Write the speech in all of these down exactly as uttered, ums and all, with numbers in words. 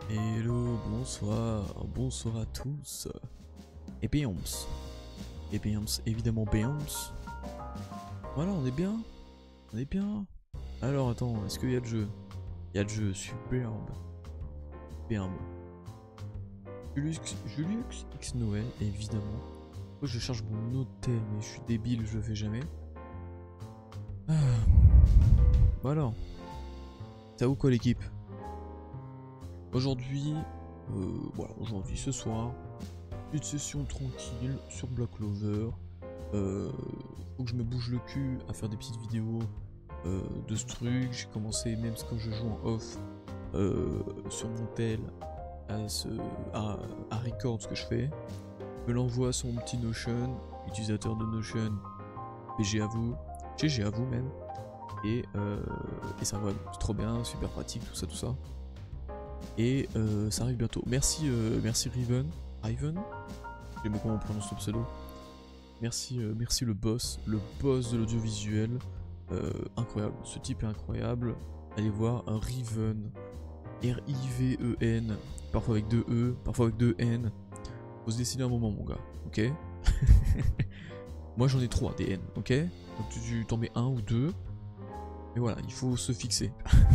Hello, bonsoir, bonsoir à tous. Et Béams. Et Béams, évidemment Béams. Voilà, on est bien. On est bien. Alors attends, est-ce qu'il y a le jeu? Il y a le jeu, superbe. Superbe. Julius, Julius X Noël, évidemment. Moi je charge mon hôtel, mais je suis débile, je le fais jamais. Ah. Voilà. Ça où quoi l'équipe? Aujourd'hui, euh, voilà, aujourd'hui, ce soir, une session tranquille sur Black Clover. Euh, faut que je me bouge le cul à faire des petites vidéos euh, de ce truc. J'ai commencé, même quand je joue en off, euh, sur mon tel, à, ce, à, à record ce que je fais. Je me l'envoie sur mon petit Notion, utilisateur de Notion, G G à vous, G G à vous même. Et, euh, et ça va, c'est trop bien, super pratique, tout ça, tout ça. Et euh, ça arrive bientôt. Merci, euh, merci Riven. Riven J'aime comment on prononce ton pseudo. Merci, euh, merci le boss, le boss de l'audiovisuel. Euh, incroyable, ce type est incroyable. Allez voir un Riven. R I V E N. Parfois avec deux E, parfois avec deux N. Faut se décider un moment, mon gars, ok? Moi j'en ai trois des N, ok? Donc tu t'en mets un ou deux. Mais voilà, il faut se fixer.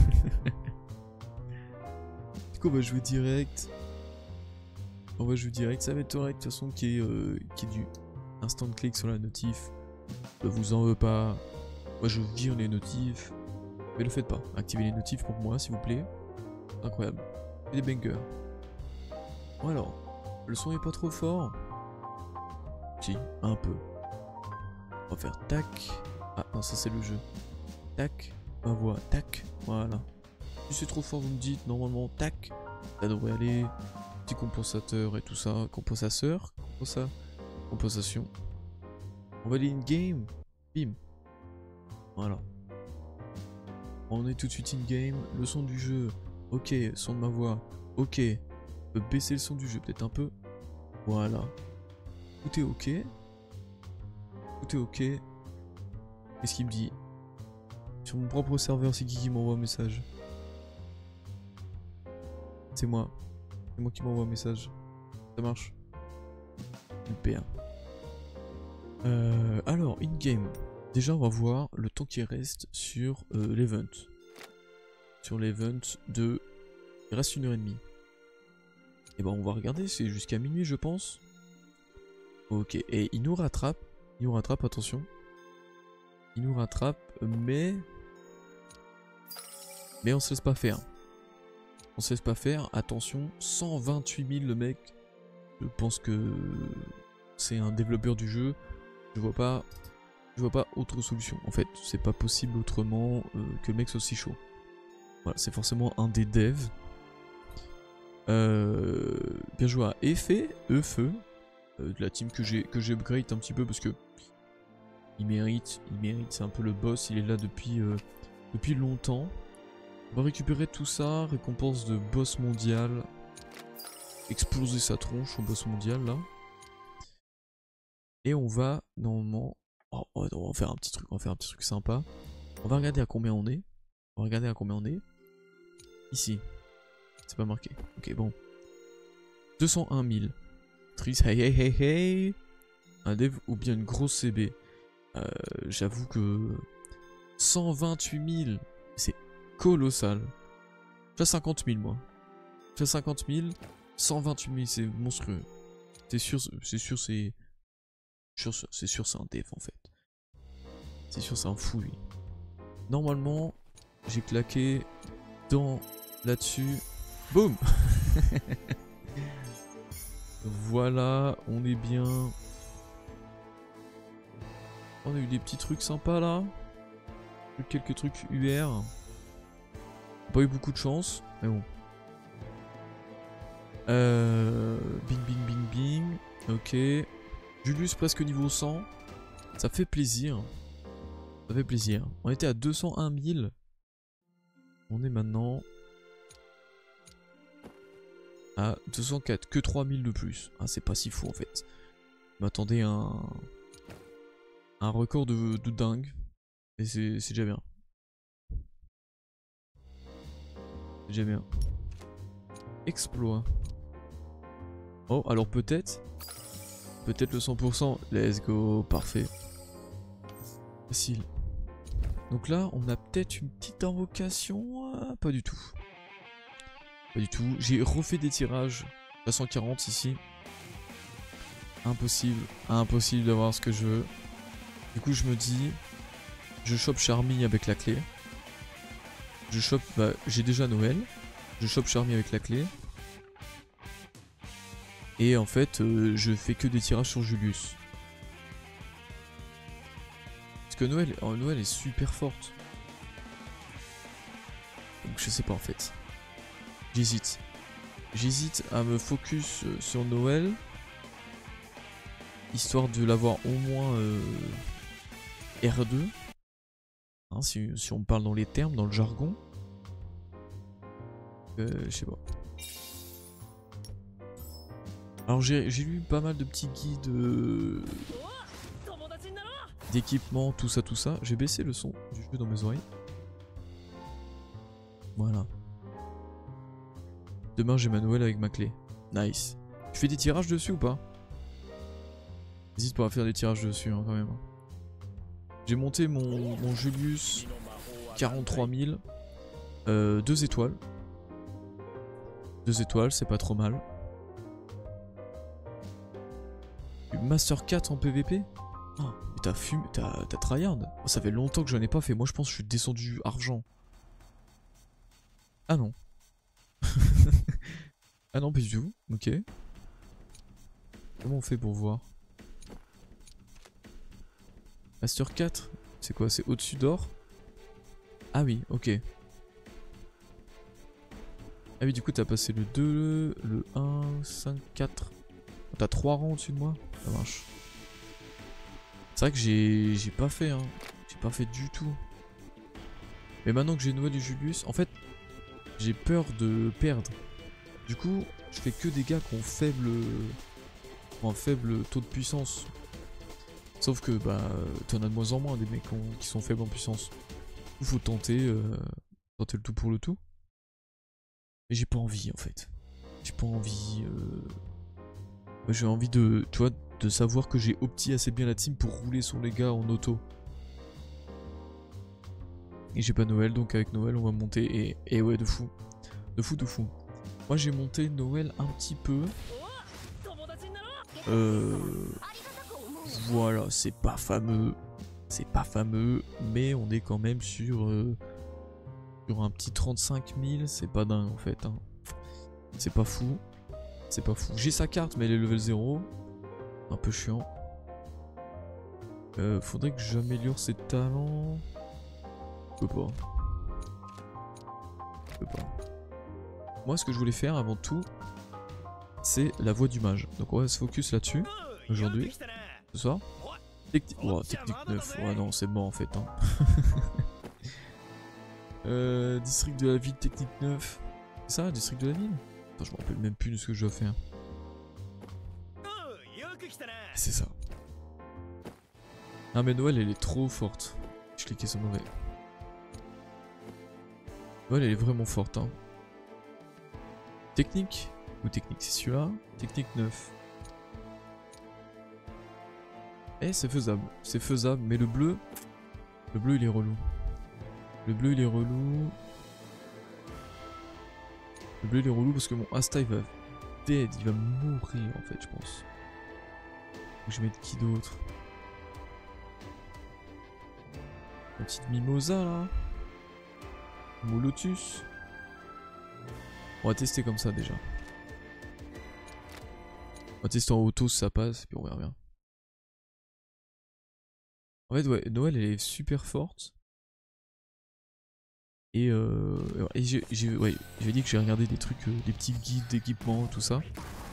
Du coup on va jouer direct. On va jouer direct, ça va être correct de toute façon qui est, euh, qui est du instant click sur la notif. Ne vous en veux pas. Moi je vire les notifs. Mais le faites pas. Activez les notifs pour moi s'il vous plaît. Incroyable. Et des bangers. Bon alors, le son est pas trop fort. Si, un peu. On va faire tac. Ah non ça c'est le jeu. Tac, ma voix, tac, voilà. Si c'est trop fort vous me dites, normalement tac, ça devrait aller. Petit compensateur et tout ça, compensateur, compensa, compensation. On va aller in game, bim. Voilà. On est tout de suite in game, le son du jeu, ok, son de ma voix, ok. Je peux baisser le son du jeu peut-être un peu. Voilà. Tout est ok. Tout est ok. Qu'est-ce qu'il me dit? Sur mon propre serveur, c'est qui qui m'envoie un message? C'est moi. C'est moi qui m'envoie un message. Ça marche. Super. Euh, alors, in-game. Déjà, on va voir le temps qui reste sur euh, l'event. Sur l'event de... Il reste une heure et demie. Et ben, on va regarder, c'est jusqu'à minuit, je pense. Ok, et il nous rattrape. Il nous rattrape, attention. Il nous rattrape, mais... Mais on se laisse pas faire. On se laisse pas faire. Attention, cent vingt-huit mille le mec. Je pense que c'est un développeur du jeu. Je vois pas, je vois pas autre solution. En fait, c'est pas possible autrement euh, que le mec soit aussi chaud. Voilà, c'est forcément un des devs. Euh, bien joué à Effet, Efeu, euh, de la team que j'ai que j'ai upgrade un petit peu parce que il mérite, il mérite. C'est un peu le boss. Il est là depuis euh, depuis longtemps. On va récupérer tout ça, récompense de boss mondial. Exploser sa tronche au boss mondial là. Et on va normalement... Oh, on va faire un petit truc, on va faire un petit truc sympa. On va regarder à combien on est. On va regarder à combien on est. Ici. C'est pas marqué. Ok bon. deux cent un mille. Triste, hey hey hey hey. Un dev ou bien une grosse C B. Euh, J'avoue que... cent vingt-huit mille. C'est... colossal. Je fais cinquante mille moi. Je fais cinquante mille. cent vingt-huit mille c'est monstrueux. C'est sûr, c'est sûr, c'est... C'est sûr c'est un dev en fait. C'est sûr c'est un fou lui. Normalement, j'ai claqué dans là-dessus. Boum. Voilà, on est bien. On a eu des petits trucs sympas là. Quelques trucs U R. Pas eu beaucoup de chance, mais bon. Euh, bing bing bing bing. Ok. Julius presque niveau cent. Ça fait plaisir. Ça fait plaisir. On était à deux cent un mille. On est maintenant à deux cent quatre. Que trois mille de plus. Ah c'est pas si fou en fait. Je m'attendais à un... un record de, de dingue. Et c'est déjà bien. C'est déjà bien. Exploit. Oh, alors peut-être. Peut-être le cent pour cent. Let's go. Parfait. Facile. Donc là, on a peut-être une petite invocation. Ah, pas du tout. Pas du tout. J'ai refait des tirages à cent quarante ici. Impossible. Impossible d'avoir ce que je veux. Du coup, je me dis... Je chope Charmy avec la clé. Je chope... Bah, j'ai déjà Noël. Je chope Charmy avec la clé. Et en fait, euh, je fais que des tirages sur Julius. Parce que Noël, oh, Noël est super forte. Donc je sais pas en fait. J'hésite. J'hésite à me focus sur Noël. Histoire de l'avoir au moins euh, R deux. Hein, si, si on parle dans les termes, dans le jargon. Euh, je sais pas. Alors j'ai lu pas mal de petits guides euh, d'équipement, tout ça, tout ça. J'ai baissé le son du jeu dans mes oreilles. Voilà. Demain j'ai ma Noël avec ma clé. Nice. Tu fais des tirages dessus ou pas? N'hésite pas à faire des tirages dessus hein, quand même. J'ai monté mon, mon Julius quarante-trois mille. Euh, deux étoiles. Deux étoiles, c'est pas trop mal. Master quatre en P V P? Oh, mais t'as fumé, t'as tryhard. Oh, ça fait longtemps que j'en ai pas fait. Moi je pense que je suis descendu argent. Ah non. Ah non, pas du tout. Ok. Comment on fait pour voir? Master quatre? C'est quoi? C'est au-dessus d'or? Ah oui, ok. Ah oui, du coup t'as passé le deux, le un, cinq, quatre. T'as trois rangs au-dessus de moi? Ça marche. C'est vrai que j'ai j'ai pas fait, hein. J'ai pas fait du tout. Mais maintenant que j'ai Noël et Julius, en fait, j'ai peur de perdre. Du coup, je fais que des gars qui ont faible, qui ont un faible taux de puissance. Sauf que, bah, t'en as de moins en moins des mecs qui, ont, qui sont faibles en puissance. Il faut tenter, euh, tenter le tout pour le tout. Mais j'ai pas envie, en fait. J'ai pas envie... Euh... J'ai envie de, tu vois, de savoir que j'ai opti assez bien la team pour rouler sur les gars en auto. Et j'ai pas Noël, donc avec Noël on va monter et, et ouais de fou. De fou de fou. Moi j'ai monté Noël un petit peu. Euh, voilà, c'est pas fameux. C'est pas fameux, mais on est quand même sur, euh, sur un petit trente-cinq mille, c'est pas dingue en fait. Hein. C'est pas fou. C'est pas fou. J'ai sa carte, mais elle est level zéro. Un peu chiant. Euh, faudrait que j'améliore ses talents. Je peux pas. Je peux pas. Moi, ce que je voulais faire avant tout, c'est la voix du mage. Donc, on va se focus là-dessus. Aujourd'hui. Ce soir. Techni oh, technique neuf. Ouais, non, c'est bon en fait. Hein. euh, district de la ville, technique neuf. C'est ça, district de la ville? Attends, je me rappelle même plus de ce que je dois faire. C'est ça. Non mais Noël elle est trop forte. Je cliquais sur mauvais. Noël elle est vraiment forte hein. Technique ou technique c'est celui-là. Technique neuf. Eh c'est faisable. C'est faisable mais le bleu. Le bleu il est relou. Le bleu il est relou. Le bleu il est relou parce que mon Asta il va dead, il va mourir en fait je pense. Je vais mettre qui d'autre? La petite Mimosa là. Molotus. On va tester comme ça déjà. On va tester en auto si ça passe et puis on verra bien. En fait ouais, Noël elle est super forte. Et euh... Et j'ai ouais, dit que j'ai regardé des trucs, euh, des petits guides d'équipement, tout ça.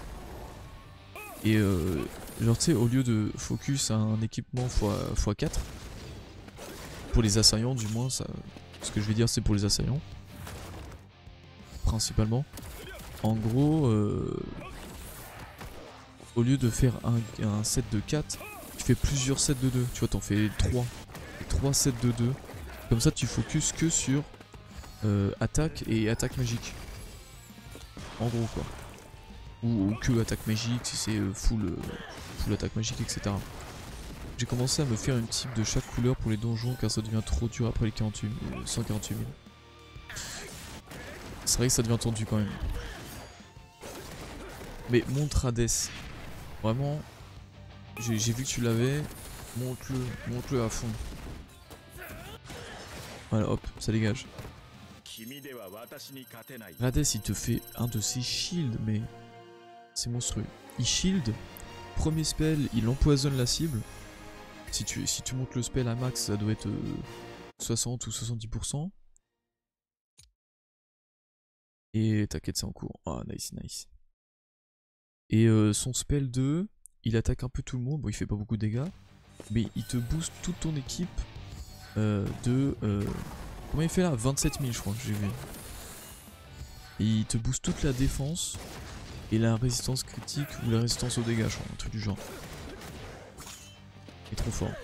Et euh... genre tu sais, au lieu de focus à un équipement fois quatre, pour les assaillants du moins, ça, ce que je vais dire c'est pour les assaillants, principalement. En gros, euh, au lieu de faire un, un set de quatre, tu fais plusieurs sets de deux, tu vois t'en fais trois, trois sets de deux, comme ça tu focus que sur euh, attaque et attaque magique. En gros quoi. Ou, ou que attaque magique si c'est euh, full, euh, full attaque magique, et cetera. J'ai commencé à me faire une type de chaque couleur pour les donjons car ça devient trop dur après les quarante-huit, euh, cent quarante-huit mille. C'est vrai que ça devient tendu quand même. Mais montre Hades. Vraiment, j'ai vu que tu l'avais. Monte-le, monte-le à fond. Voilà, hop, ça dégage. Hades, il te fait un de ses shields, mais c'est monstrueux. Il shield, premier spell, il empoisonne la cible. Si tu, si tu montes le spell à max, ça doit être euh, soixante ou soixante-dix pour cent. Et t'inquiète, c'est en cours. Ah, oh, nice, nice. Et euh, son spell deux, il attaque un peu tout le monde. Bon, il fait pas beaucoup de dégâts. Mais il te booste toute ton équipe euh, de... Euh, comment il fait là? vingt-sept mille, je crois, j'ai vu. Et il te booste toute la défense et la résistance critique ou la résistance aux dégâts, je crois, un truc du genre. Il est trop fort.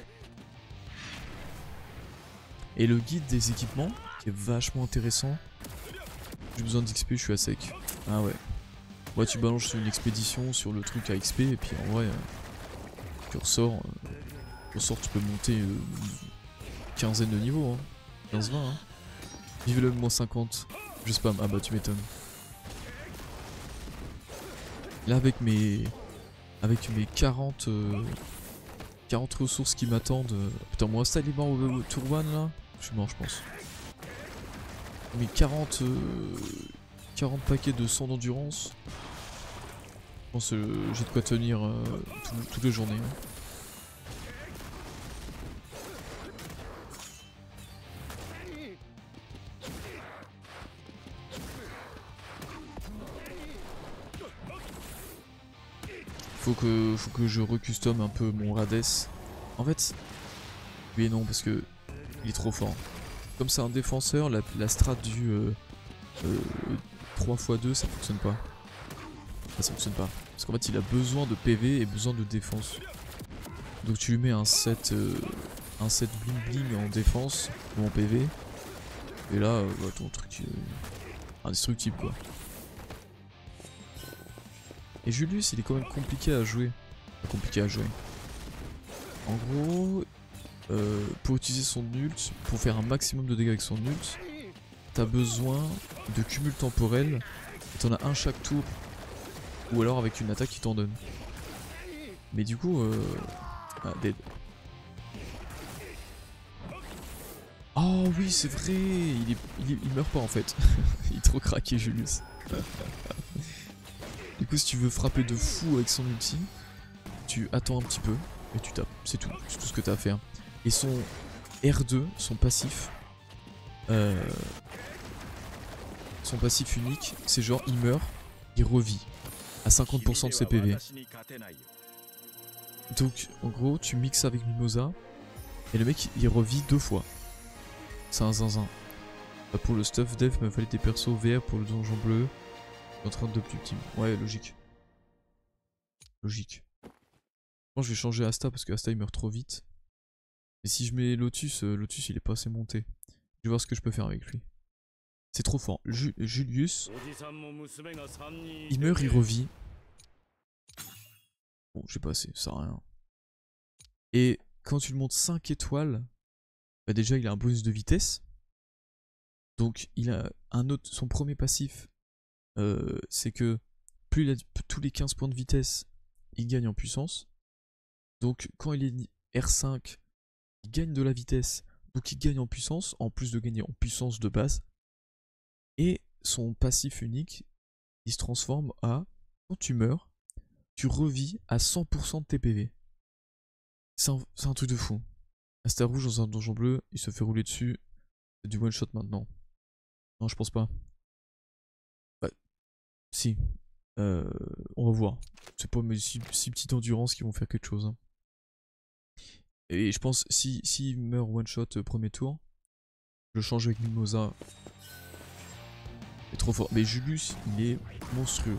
Et le guide des équipements, qui est vachement intéressant. J'ai besoin d'X P, je suis à sec. Ah ouais. Ouais, tu balances sur une expédition, sur le truc à X P, et puis en vrai, euh, tu ressors. Euh, tu ressors, tu peux monter euh, une quinzaine de niveaux, hein. quinze vingt. Hein. Vive le moins cinquante. Je spam. Ah bah, tu m'étonnes. Là, avec mes. Avec mes quarante. Euh, quarante ressources qui m'attendent. Euh, putain, moi, installe les barres au tour one là. Je suis mort, je pense. Mes quarante. Euh, quarante paquets de cent d'endurance. Je pense que euh, j'ai de quoi tenir euh, tout, toute la journée. Hein. Faut que, faut que je recustom un peu mon Hades. En fait, oui et non, parce que il est trop fort. Comme c'est un défenseur, la, la strat du euh, euh, trois fois deux, ça fonctionne pas. Ça, ça fonctionne pas. Parce qu'en fait, il a besoin de P V et besoin de défense. Donc tu lui mets un set, euh, un set bling bling en défense ou en P V. Et là, euh, bah, ton truc euh, indestructible quoi. Et Julius, il est quand même compliqué à jouer. Compliqué à jouer. En gros, euh, pour utiliser son ult, pour faire un maximum de dégâts avec son ult, t'as besoin de cumul temporel. Et t'en as un chaque tour. Ou alors avec une attaque qui t'en donne. Mais du coup, euh... ah, dead. Oh oui, c'est vrai, il, est, il, est, il meurt pas en fait. Il est trop craqué, Julius. Du coup, si tu veux frapper de fou avec son ulti, tu attends un petit peu et tu tapes. C'est tout, c'est tout ce que t'as à faire. Et son R deux, son passif, euh, son passif unique, c'est genre il meurt, il revit à cinquante pour cent de ses P V. Donc en gros, tu mixes avec Mimosa et le mec il revit deux fois. C'est un zinzin. Bah, pour le stuff dev, il m'a fallu des persos verts pour le donjon bleu. En train de plus petit. Ouais, logique. Logique. Moi je vais changer Asta parce que Asta il meurt trop vite. Et si je mets Lotus, euh, Lotus il est pas assez monté. Je vais voir ce que je peux faire avec lui. C'est trop fort. Ju Julius, il meurt, il revit. Bon, j'ai pas assez, ça sert à rien. Et quand tu le montes cinq étoiles, bah déjà il a un bonus de vitesse. Donc il a un autre, son premier passif, euh, c'est que plus il a tous les quinze points de vitesse, il gagne en puissance. Donc quand il est R cinq, il gagne de la vitesse, donc il gagne en puissance, en plus de gagner en puissance de base. Et son passif unique, il se transforme à, quand tu meurs, tu revis à cent pour cent de tes P V. C'est un, un truc de fou. Asta rouge dans un donjon bleu, il se fait rouler dessus, c'est du one shot maintenant. Non, je pense pas. Bah, si. Euh, on va voir. C'est pas mes six, six petites endurances qui vont faire quelque chose. Hein. Et je pense, si, si il meurt one shot euh, premier tour, je change avec Mimosa. Il est trop fort. Mais Julius, il est monstrueux.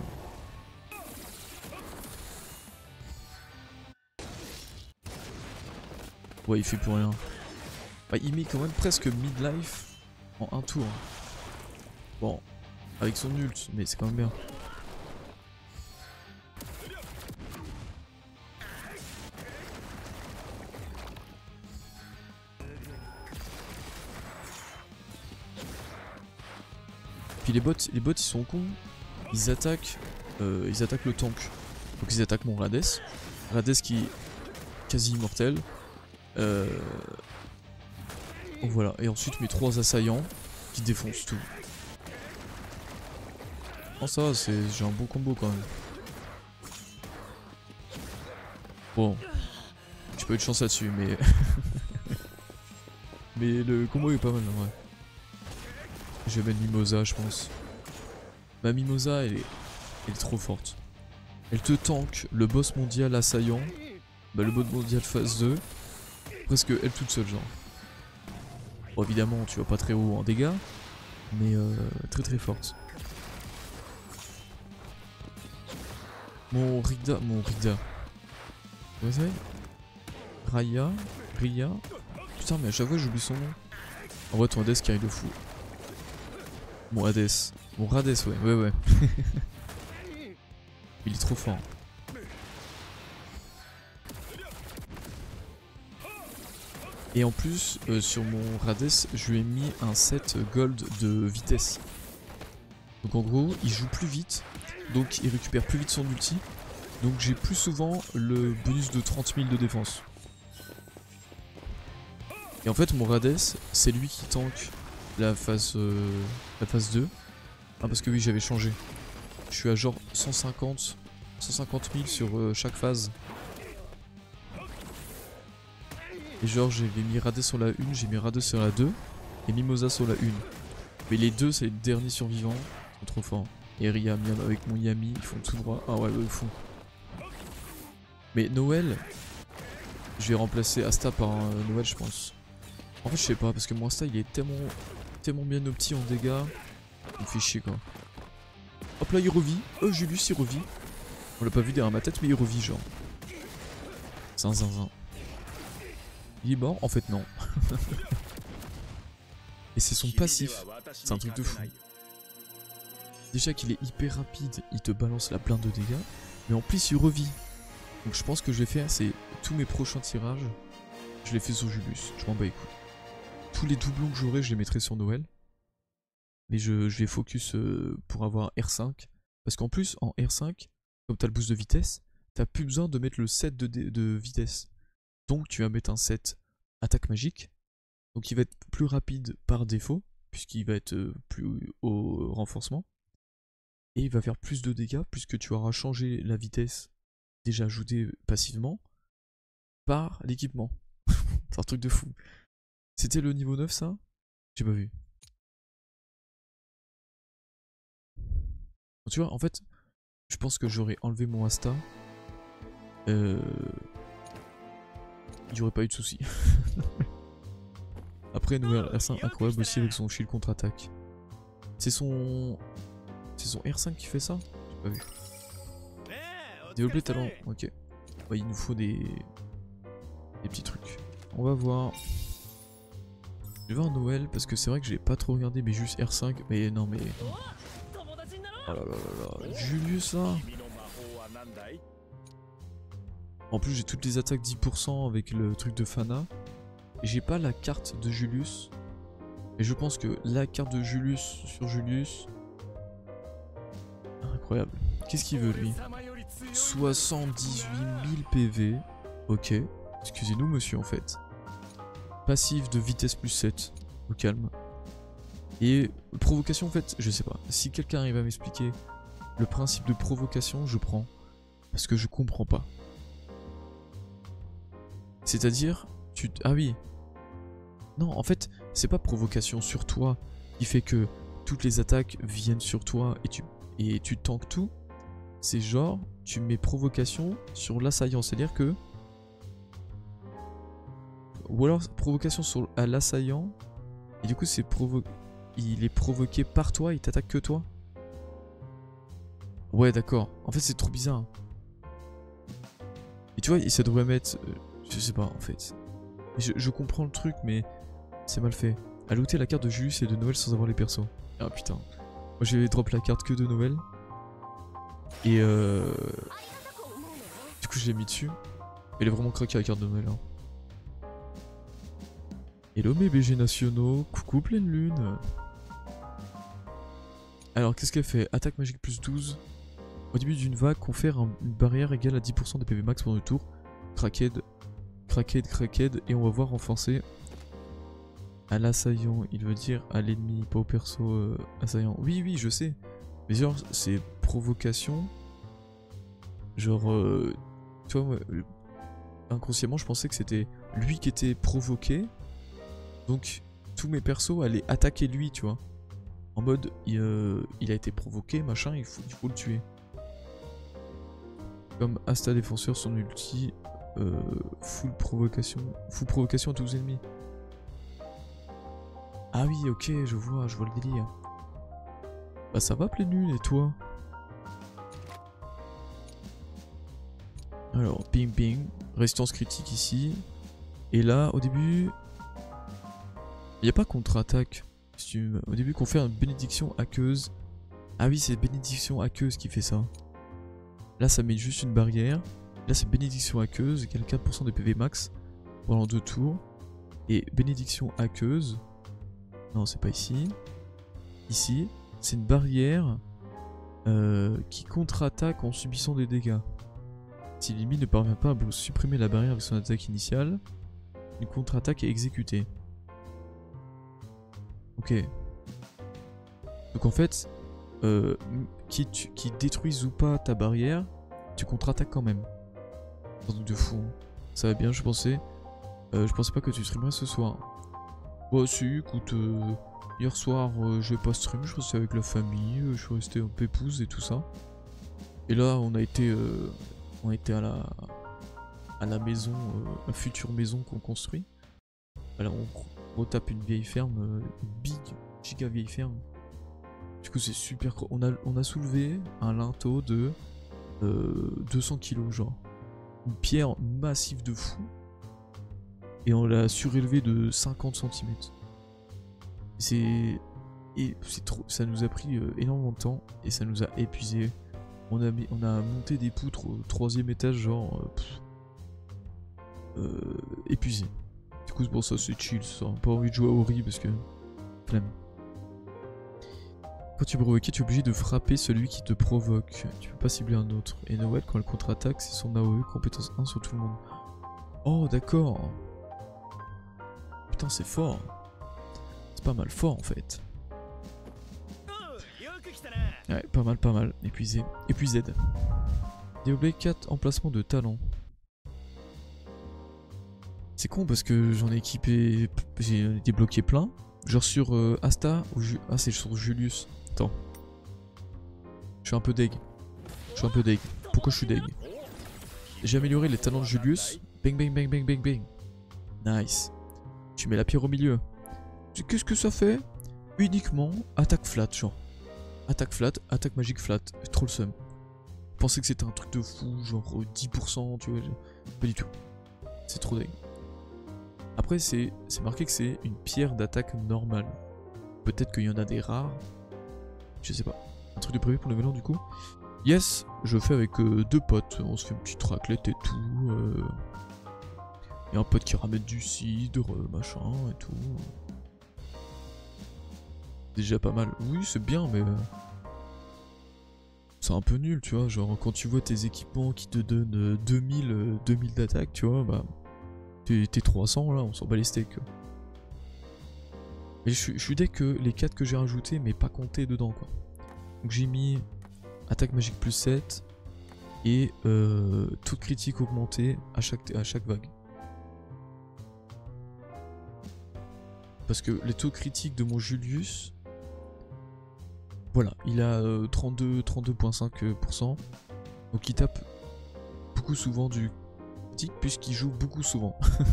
Ouais, il fait plus rien. Bah, il met quand même presque midlife en un tour. Bon, avec son ult, mais c'est quand même bien. Puis les bots, les bots ils sont cons. Ils attaquent, euh, ils attaquent le tank. Donc ils attaquent mon Rades. Rades qui est quasi immortel. Euh... Donc voilà. Et ensuite mes trois assaillants qui défoncent tout. Oh ça va, j'ai un bon combo quand même. Bon. J'ai pas eu de chance là-dessus, mais... mais le combo est pas mal en vrai. Je vais mettre Mimosa je pense. Ma Mimosa elle est, elle est trop forte. Elle te tank le boss mondial assaillant. Bah le boss mondial phase deux. Presque elle toute seule genre. Bon évidemment tu vas pas très haut en dégâts. Mais euh, très très forte. Mon Rigda, mon Rigda. Comment ça s'appelle? Raya, Ria. Putain mais à chaque fois j'oublie son nom. En vrai ton Hades qui arrive de fou. Mon Hades. Mon Rades ouais, ouais ouais. Il est trop fort. Et en plus euh, sur mon Rades je lui ai mis un set gold de vitesse. Donc en gros il joue plus vite. Donc il récupère plus vite son ulti. Donc j'ai plus souvent le bonus de trente mille de défense. Et en fait mon Rades c'est lui qui tank la phase, euh, la phase deux. Ah parce que oui j'avais changé. Je suis à genre cent cinquante mille sur euh, chaque phase. Et genre j'avais mis Rades sur la une, j'ai mis Rades sur la deux. Et Mimosa sur la une. Mais les deux c'est les derniers survivants. Ils sont trop forts. Et Ria, Miam avec mon Yami, ils font tout droit. Ah ouais, ils font. Mais Noël, je vais remplacer Asta par un euh, Noël, je pense. En fait, je sais pas, parce que mon Asta il est tellement, tellement bien opti en dégâts. Il me fait chier quoi. Hop là, il revit. Oh, Julius, il revit. On l'a pas vu derrière ma tête, mais il revit, genre. Zin, zin, zin. Il est mort? En fait, non. Et c'est son passif. C'est un truc de fou. Déjà qu'il est hyper rapide, il te balance la blinde de dégâts, mais en plus il revit. Donc je pense que je vais faire, c'est tous mes prochains tirages, je les fais sur Julius, je m'en bats les couilles. Tous les doublons que j'aurai, je les mettrai sur Noël. Mais je, je vais focus euh, pour avoir R cinq. Parce qu'en plus, en R cinq, comme tu as le boost de vitesse, t'as plus besoin de mettre le set de, de vitesse. Donc tu vas mettre un set attaque magique. Donc il va être plus rapide par défaut, puisqu'il va être euh, plus au renforcement. Et il va faire plus de dégâts puisque tu auras changé la vitesse déjà ajoutée passivement par l'équipement. C'est un truc de fou. C'était le niveau neuf ça? J'ai pas vu. Tu vois, en fait, je pense que j'aurais enlevé mon Asta. Euh... Il n'y aurait pas eu de soucis. Après, Noël R cinq incroyable aussi avec son shield contre-attaque. C'est son... C'est son R cinq qui fait ça? J'ai pas vu. Développer talent, ok. Ouais, il nous faut des... des petits trucs. On va voir. Je vais voir Noël parce que c'est vrai que j'ai pas trop regardé, mais juste R cinq. Mais non, mais. Oh là là là là. Julius là. En plus, j'ai toutes les attaques dix pour cent avec le truc de Fana. Et j'ai pas la carte de Julius. Et je pense que la carte de Julius sur Julius. Incroyable. Qu'est-ce qu'il veut lui? soixante-dix-huit mille P V. Ok. Excusez-nous monsieur en fait. Passif de vitesse plus sept. Au calme. Et provocation en fait, je sais pas. Si quelqu'un arrive à m'expliquer le principe de provocation, je prends. Parce que je comprends pas. C'est-à-dire, tu... Ah oui. Non, en fait, c'est pas provocation sur toi qui fait que toutes les attaques viennent sur toi et tu, et tu tankes tout. C'est genre, tu mets provocation sur l'assaillant. C'est-à-dire que... Ou alors provocation sur à l'assaillant. Et du coup, c'est provo... il est provoqué par toi, il t'attaque que toi. Ouais, d'accord. En fait, c'est trop bizarre. Et tu vois, ça devrait mettre... Je sais pas, en fait. Je, je comprends le truc, mais c'est mal fait. À looter la carte de Julius et de Noël sans avoir les persos. Ah putain. Moi, j'ai drop la carte que de Noël. Et euh... du coup, je l'ai mis dessus. Il est vraiment craqué la carte de Noël. Hein. Hello mes B G nationaux. Coucou pleine lune. Alors qu'est-ce qu'elle fait? Attaque magique plus douze. Au début d'une vague, confère un, une barrière égale à dix pour cent des P V max pendant le tour. Cracked, cracked, cracked. Et on va voir renforcer à l'assaillant. Il veut dire à l'ennemi, pas au perso euh, assaillant. Oui, oui, je sais. Mais genre, c'est provocation. Genre, euh, tu vois, moi, inconsciemment, je pensais que c'était lui qui était provoqué. Donc, tous mes persos allaient attaquer lui, tu vois. En mode, il, euh, il a été provoqué, machin, il faut, il faut le tuer. Comme Asta défenseur, son ulti, euh, full provocation, full provocation à tous les ennemis. Ah oui, ok, je vois, je vois le délire. Bah ça va, pleine lune, et toi? Alors, ping ping, résistance critique ici. Et là, au début, il n'y a pas contre-attaque. Au début, qu'on fait une bénédiction aqueuse. Ah oui, c'est bénédiction aqueuse qui fait ça. Là, ça met juste une barrière. Là, c'est bénédiction aqueuse, égale quatre pour cent des P V max pendant deux tours. Et bénédiction aqueuse. Non, c'est pas ici. Ici, c'est une barrière euh, qui contre-attaque en subissant des dégâts. Si l'ennemi ne parvient pas à supprimer la barrière avec son attaque initiale, une contre-attaque est exécutée. Ok. Donc en fait, euh, qui, qui détruise ou pas ta barrière, tu contre-attaques quand même. Un truc de fou. Hein. Ça va bien, je pensais. Euh, je pensais pas que tu streamerais ce soir. Bah si, écoute, euh, hier soir euh, je vais pas stream, je restais avec la famille, euh, je suis resté en pépouze et tout ça. Et là on a été, euh, on a été à la, à la maison, euh, la future maison qu'on construit. Alors on retape une vieille ferme, euh, une big, giga vieille ferme. Du coup c'est super, on a, on a soulevé un linteau de euh, deux cents kilos genre. Une pierre massive de fou. Et on l'a surélevé de cinquante centimètres. C'est... Et c'est trop... Ça nous a pris euh, énormément de temps et ça nous a épuisé. On a, mis... on a monté des poutres au troisième étage genre... Euh, pff, euh, épuisé. Du coup c'est pour ça c'est chill ça. Pas envie de jouer à Ori parce que... Flemme. Quand tu es provoqué, tu es obligé de frapper celui qui te provoque. Tu peux pas cibler un autre. Et Noël, quand elle contre-attaque, c'est son A O E, compétence un sur tout le monde. Oh d'accord. Putain c'est fort. C'est pas mal fort en fait. Ouais, pas mal, pas mal. Épuisé. Épuisé. Développé quatre emplacements de talent. C'est con parce que j'en ai équipé... J'ai débloqué plein. Genre sur euh, Asta ou Ju... Ah c'est sur Julius. Attends. Je suis un peu deg. Je suis un peu deg. Pourquoi je suis deg? J'ai amélioré les talents de Julius. Bang bang bang bang bang bang. Nice. Tu mets la pierre au milieu. Qu'est-ce que ça fait? Uniquement attaque flat, genre. Attaque flat, attaque magique flat. Trop le seum. Je pensais que c'était un truc de fou, genre dix pour cent, tu vois. Pas du tout. C'est trop dingue. Après, c'est marqué que c'est une pierre d'attaque normale. Peut-être qu'il y en a des rares. Je sais pas. Un truc de prévu pour le mélange du coup. Yes, je fais avec euh, deux potes. On se fait une petite raclette et tout. Euh... Et un pote qui ramène du cidre, machin et tout. Déjà pas mal. Oui, c'est bien, mais... C'est un peu nul, tu vois. Genre, quand tu vois tes équipements qui te donnent euh, deux mille, euh, deux mille d'attaque, tu vois, bah... T'es trois cents, là, on s'en bat les steaks. Mais je, je suis dès que les quatre que j'ai rajoutés, mais pas comptés dedans, quoi. Donc j'ai mis... Attaque magique plus sept. Et euh, taux de critique augmenté à chaque, à chaque vague. Parce que les taux critiques de mon Julius, voilà, il a euh, trente-deux virgule cinq pour cent. Donc il tape beaucoup souvent du critique puisqu'il joue beaucoup souvent.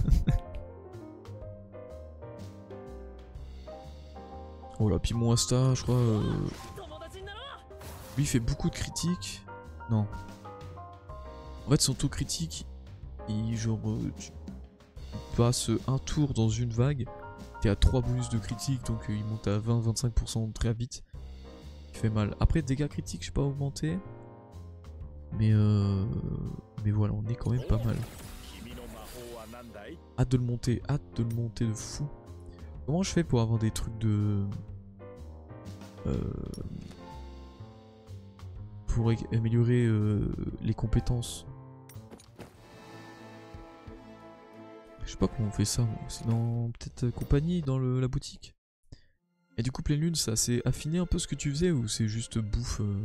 Voilà, puis mon Asta, je crois, euh, lui il fait beaucoup de critiques. Non. En fait son taux critique, il genre, euh, tu passes un tour dans une vague. T'es à trois bonus de critique, donc euh, il monte à vingt à vingt-cinq pour cent très vite. Il fait mal. Après, dégâts critiques, je sais pas augmenté. Mais euh... Mais voilà, on est quand même pas mal. Hâte de le monter, hâte de le monter de fou. Comment je fais pour avoir des trucs de... Euh... pour améliorer euh, les compétences. Je sais pas comment on fait ça, moi. C'est dans peut-être euh, compagnie, dans le, la boutique. Et du coup, pleine lune, ça s'est affiné un peu ce que tu faisais ou c'est juste bouffe euh...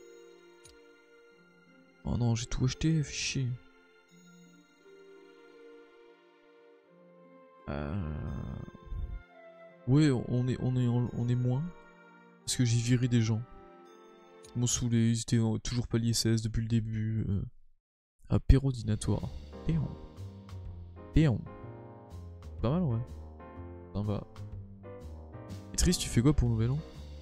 Oh non, j'ai tout acheté, fais chier. Euh... Ouais, on est, on est, on est moins. Parce que j'ai viré des gens. Ils m'ont saoulé, ils étaient euh, toujours palier seize depuis le début. Euh... Apérodinatoire. Péon. Péon. Pas mal, ouais. Ça va. Et Triste, tu fais quoi pour le nouvel an?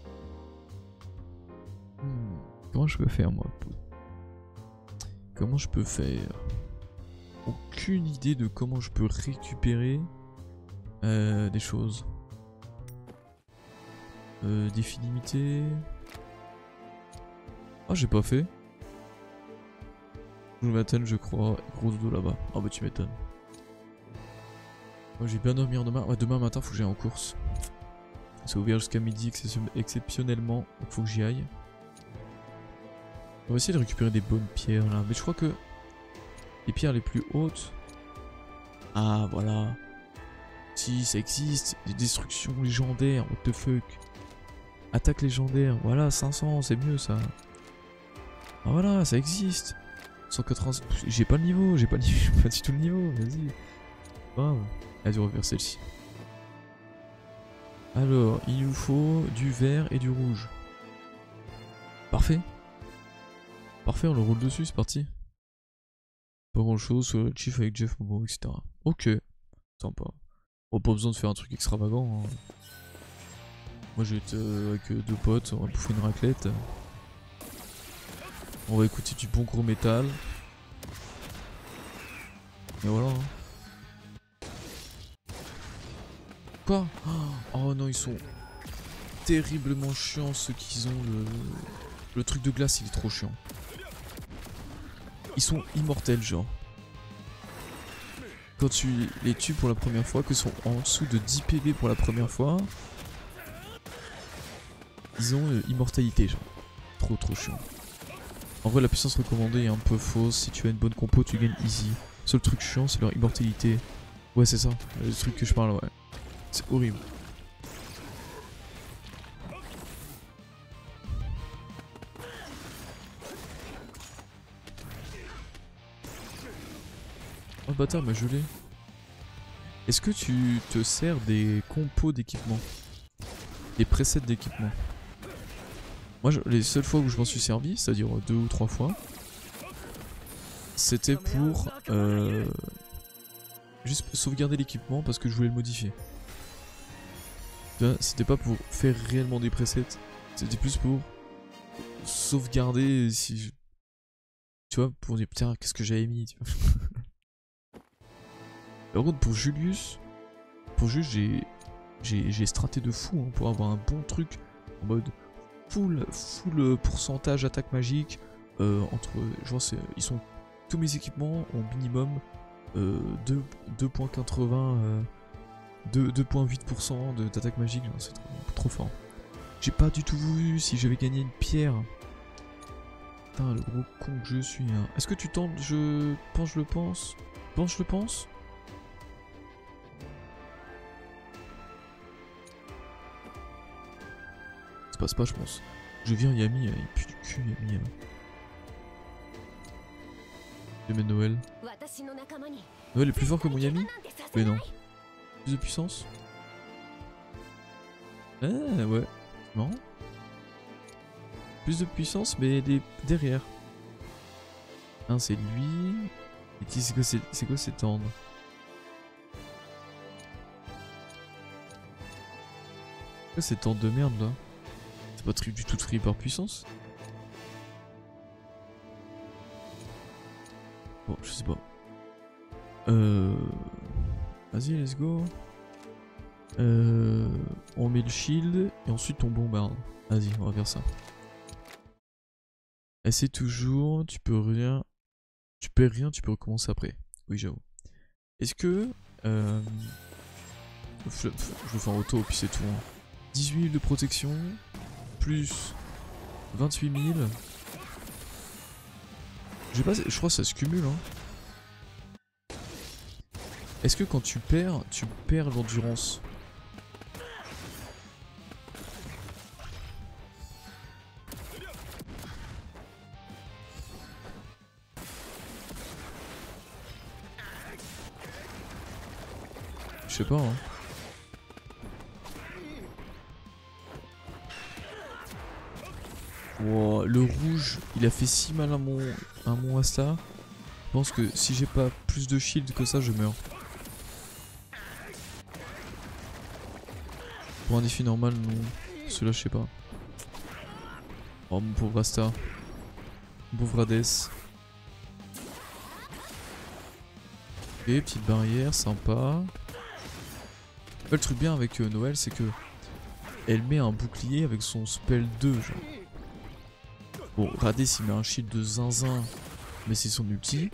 hmm. Comment je peux faire, moi? Comment je peux faire? Aucune idée de comment je peux récupérer euh, des choses. Euh, défi limité. Ah, j'ai pas fait. Je m'attends, je crois. Gros dodo là-bas. Ah bah tu m'étonnes. Moi j'ai bien dormir demain. Ouais, demain matin faut que j'aille en course. C'est ouvert jusqu'à midi exceptionnellement. Donc faut que j'y aille. On va essayer de récupérer des bonnes pierres là. Mais je crois que les pierres les plus hautes. Ah voilà. Si ça existe. Des destructions légendaires. What the fuck. Attaque légendaire. Voilà, cinq cents, c'est mieux ça. Ah voilà, ça existe. cent quatre-vingts. J'ai pas le niveau. J'ai pas, pas du tout le niveau. Vas-y. Grave. Vas-y, on va faire celle-ci. Alors, il nous faut du vert et du rouge. Parfait. Parfait, on le roule dessus, c'est parti. Pas grand chose, sur le chief avec Jeff Momo, et cetera. Ok. Sympa. On n'a pas besoin de faire un truc extravagant. Hein. Moi j'ai été avec deux potes, on va bouffer une raclette. On va écouter du bon gros métal. Et voilà. Hein. Quoi? Oh non, ils sont terriblement chiants ceux qui ont le... Le truc de glace, il est trop chiant. Ils sont immortels, genre. Quand tu les tues pour la première fois, que sont en dessous de dix P V pour la première fois, ils ont euh, immortalité, genre. Trop trop chiant. En vrai, la puissance recommandée est un peu fausse. Si tu as une bonne compo, tu gagnes easy. Seul truc chiant, c'est leur immortalité. Ouais, c'est ça, le truc que je parle, ouais. C'est horrible. Oh bâtard, mais je l'ai. Est-ce que tu te sers des compos d'équipement? Des presets d'équipement? Moi, je, les seules fois où je m'en suis servi, c'est-à-dire deux ou trois fois, c'était pour euh, juste sauvegarder l'équipement parce que je voulais le modifier. C'était pas pour faire réellement des presets, c'était plus pour sauvegarder si je... Tu vois, pour dire putain, qu'est-ce que j'avais mis, tu vois. Par contre, pour Julius, pour Julius, j'ai j'ai straté de fou hein, pour avoir un bon truc en mode full, full pourcentage attaque magique. Euh, entre, je vois, ils sont tous mes équipements ont minimum euh, deux virgule quatre-vingts, euh, deux virgule huit pour cent d'attaque magique. C'est trop, trop fort. J'ai pas du tout vu si j'avais gagné une pierre. Putain, le gros con que je suis. Hein. Est-ce que tu tentes? Je pense, je le pense. Pense, je le pense. Ça passe pas, je pense. Je viens Yami, il pue du cul Yami. Je mets Noël. Noël est plus fort que mon Yami? Mais non. Plus de puissance? Ah ouais. Non. Plus de puissance mais des... derrière. Un c'est lui. Et qui c'est quoi c'est quoi cet ordre? C'est quoi cet ordre de merde là? C'est pas du tout free par puissance? Bon, je sais pas. Euh... Vas-y, let's go. Euh... On met le shield et ensuite on bombarde. Vas-y, on va faire ça. Essaye toujours, tu peux rien... Tu perds rien, tu peux recommencer après. Oui, j'avoue. Est-ce que... Euh... Je le fais en auto, puis c'est tout. Hein. dix-huit mille de protection, plus vingt-huit mille. Je sais pas, je crois que ça se cumule. Hein. Est-ce que quand tu perds, tu perds l'endurance? Je sais pas. Hein. Wow, le rouge, il a fait si mal à mon, à mon Asta. Je pense que si j'ai pas plus de shield que ça, je meurs. Pour un défi normal, non. Celui-là, je sais pas. Oh, mon pauvre Asta. Mon pauvre Hades. Et petite barrière, sympa. Le truc bien avec euh, Noël, c'est que elle met un bouclier avec son spell deux, genre. Bon, Hades il met un shield de zinzin, mais c'est son ulti.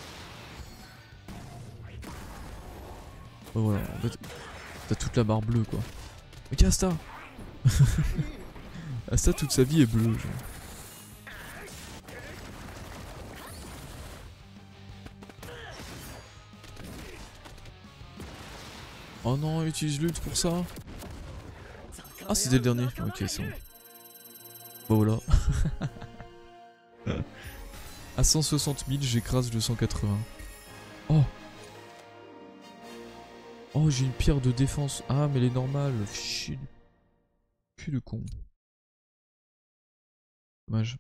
Oh, voilà, en fait, t'as toute la barre bleue quoi. Mais qu'Asta Asta toute sa vie est bleue, genre. Oh non, utilise l'ult pour ça. Ah, c'était le dernier. Ok, c'est bon. Bon, voilà. À cent soixante mille, j'écrase le cent quatre-vingts. Oh. Oh, j'ai une pierre de défense. Ah, mais elle est normale. Chill. Cul de con. Dommage.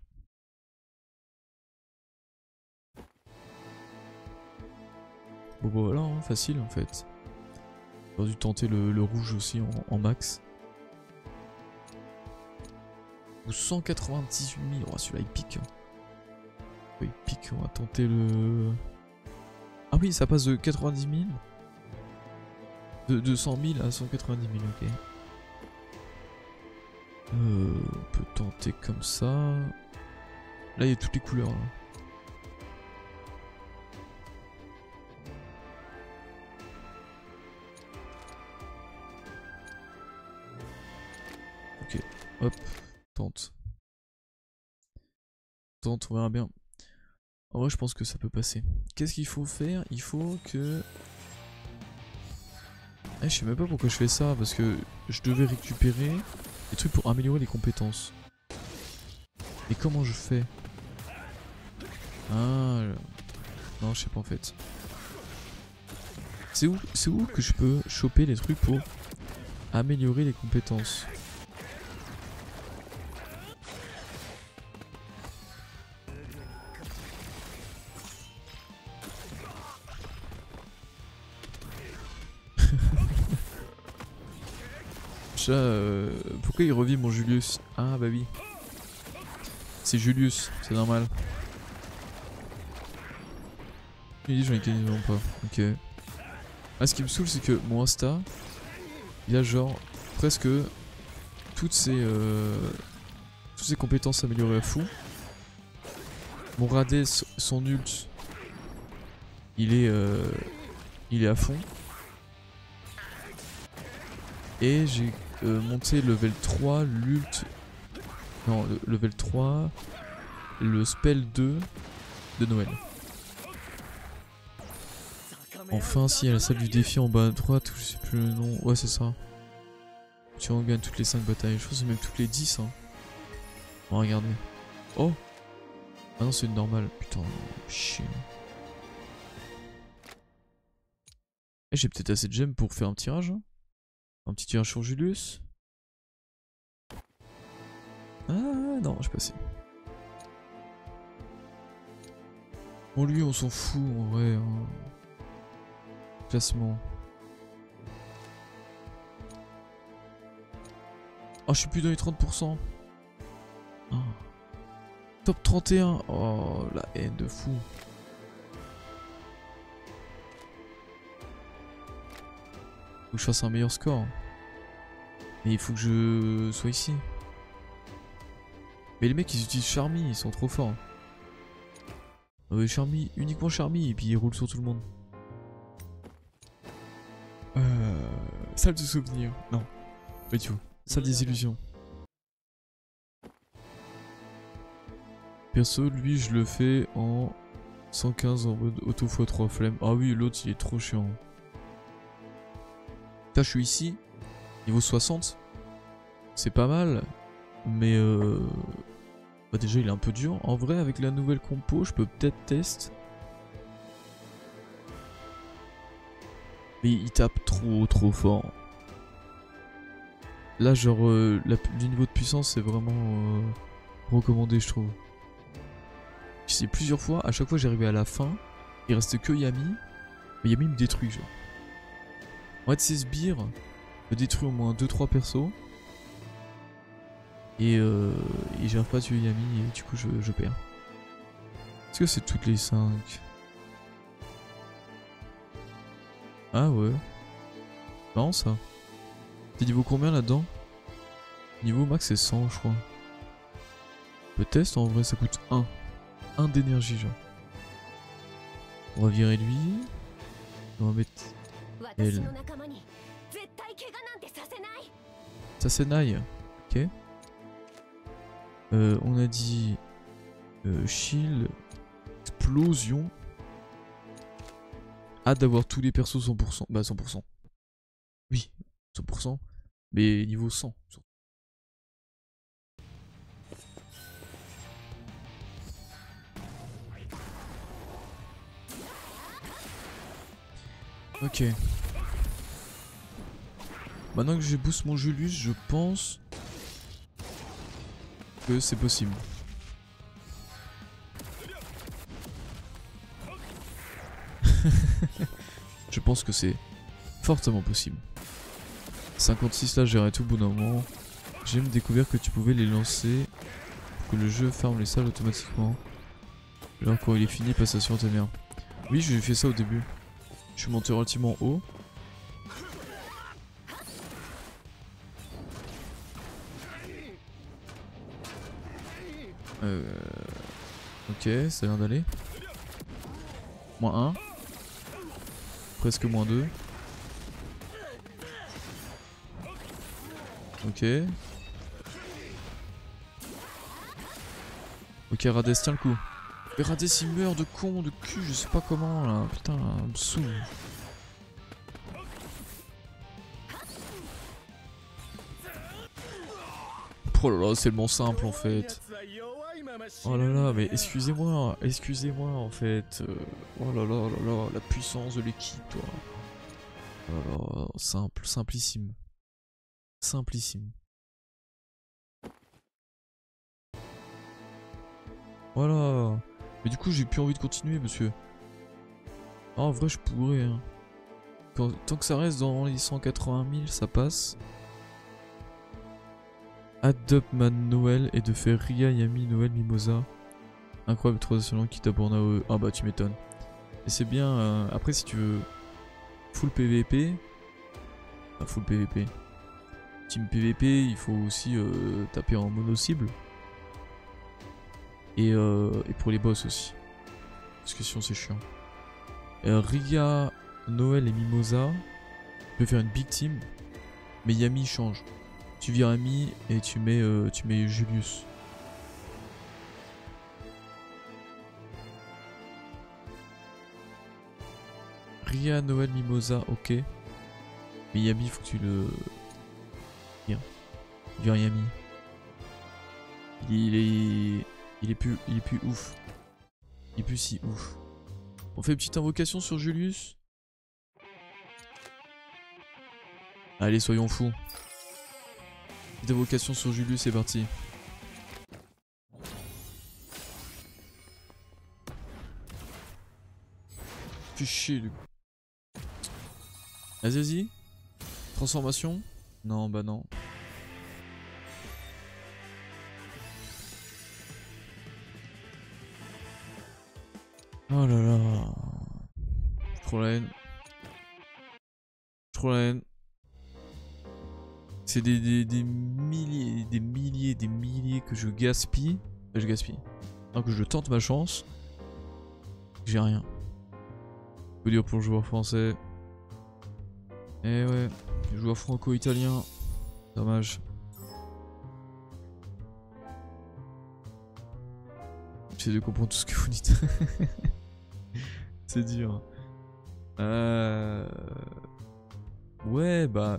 Bon, bah voilà, hein, facile en fait. J'aurais dû tenter le, le rouge aussi en, en max. Ou cent quatre-vingt-dix-huit mille. Oh, celui-là il pique. Oui, il pique. On va tenter le. Ah oui, ça passe de quatre-vingt-dix mille. De, de cent mille à cent quatre-vingt-dix mille, ok. Euh, on peut tenter comme ça. Là, il y a toutes les couleurs. Là. Ok, hop, tente. Tente, on verra bien. En vrai, je pense que ça peut passer. Qu'est-ce qu'il faut faire? Il faut que... Eh, je sais même pas pourquoi je fais ça, parce que je devais récupérer des trucs pour améliorer les compétences. Et comment je fais? Ah... Non, je sais pas en fait. C'est où, c'est où que je peux choper les trucs pour améliorer les compétences? Déjà, euh, pourquoi il revit mon Julius? Ah bah oui. C'est Julius, c'est normal. Il dit j'en ai quasiment pas. Ok. Ah, ce qui me saoule, c'est que mon Asta, il a genre presque toutes ses, euh, toutes ses compétences améliorées à fou. Mon Hades, son ult, il est, euh, il est à fond. Et j'ai euh, monté level trois, l'ult. Non, le level trois, le spell deux de Noël. Enfin, si, il y a la salle du défi en bas à droite, je sais plus le nom. Ouais, c'est ça. Tu en gagnes toutes les cinq batailles. Je pense que c'est même toutes les dix. Hein. On va regarder. Oh! Ah non, c'est une normale. Putain, chier. Et j'ai peut-être assez de gemmes pour faire un tirage. Hein. Un petit tirage sur Julius. Ah non, j'ai passé. Bon, lui, on s'en fout en vrai. Hein. Classement. Oh, je suis plus dans les trente pour cent. Oh. Top trente et un. Oh, la haine de fou. Faut que je fasse un meilleur score. Mais il faut que je sois ici. Mais les mecs, ils utilisent Charmy, ils sont trop forts. Euh, Charmy, uniquement Charmy, et puis ils roulent sur tout le monde. Euh... Salle de souvenirs. Non. Pas du tout. Salle des illusions. Perso, lui, je le fais en cent quinze en mode auto x trois flemme. Ah oui, l'autre il est trop chiant. Là je suis ici, niveau soixante. C'est pas mal. Mais euh... bah déjà il est un peu dur. En vrai avec la nouvelle compo je peux peut-être tester. Mais il tape trop trop fort. Là genre euh, la, le niveau de puissance c'est vraiment euh, recommandé je trouve. Je sais plusieurs fois, à chaque fois j'arrivais à la fin, il reste que Yami, mais Yami me détruit genre. En fait ces sbires me détruit au moins deux trois persos. Et, euh, et j'arrive pas à tuer Yami et du coup je, je perds. Est-ce que c'est toutes les cinq? Ah ouais. Marrant ça. T'es niveau combien là-dedans? Niveau max c'est cent je crois. Le test en vrai ça coûte un. un d'énergie genre. On va virer lui. On va mettre elle. Sasenai. Ok. Euh, on a dit euh, shield, explosion. Hâte d'avoir tous les persos cent pour cent. Bah cent pour cent. Oui, cent pour cent. Mais niveau cent. Ok. Maintenant que j'ai boost mon Julius, je pense que c'est possible. Je pense que c'est fortement possible. cinquante-six là, j'ai arrêté au bout d'un moment. J'ai même découvert que tu pouvais les lancer pour que le jeu ferme les salles automatiquement. Alors quand il est fini, passation ta mère. Oui, j'ai fait ça au début. Je suis monté relativement haut. Euh... Ok, ça a l'air d'aller. moins un. Presque moins deux. Ok. Ok, Radès, tiens le coup. Mais Radès il meurt de con, de cul, je sais pas comment là. Putain, là, me saoule. Oh là là, c'est le bon simple en fait. Oh là là, mais excusez-moi, excusez-moi en fait. Euh, oh là là, oh là là, la puissance de l'équipe, toi. Oh là là, simple, simplissime. Simplissime. Voilà. Mais du coup, j'ai plus envie de continuer, monsieur. Ah, en vrai, je pourrais. Hein. Quand, tant que ça reste dans les cent quatre-vingt mille, ça passe. Adopt Man Noël et de faire Ria, Yami, Noël, Mimosa. Incroyable, trois assaillants qui tapent en A O E. Ah bah, tu m'étonnes. Et c'est bien. Euh, après, si tu veux full P V P. Enfin, full P V P. Team P V P, il faut aussi euh, taper en mono cible. Et, euh, et pour les boss aussi. Parce que sinon c'est chiant. Euh, Ria, Noël et Mimosa. Tu peux faire une big team. Mais Yami change. Tu vires Yami et tu mets, euh, tu mets Julius. Ria, Noël, Mimosa, ok. Mais Yami, faut que tu le... Viens. Vire Yami. Il est... Il est plus, il est plus ouf. Il est plus si ouf. On fait une petite invocation sur Julius. Allez, soyons fous. Petite invocation sur Julius, c'est parti. Fais chier, lui. Vas-y, vas-y. Transformation. Non, bah non. Oh là là. Trop la haine. Trop la haine. C'est des, des, des milliers, des milliers, des milliers que je gaspille. Euh, je gaspille. Non, que je tente ma chance. J'ai rien. Faut dire pour le joueur français. Eh ouais. Joueur franco-italien. Dommage. J'essaie de comprendre tout ce que vous dites. C'est dur. Euh... Ouais, bah...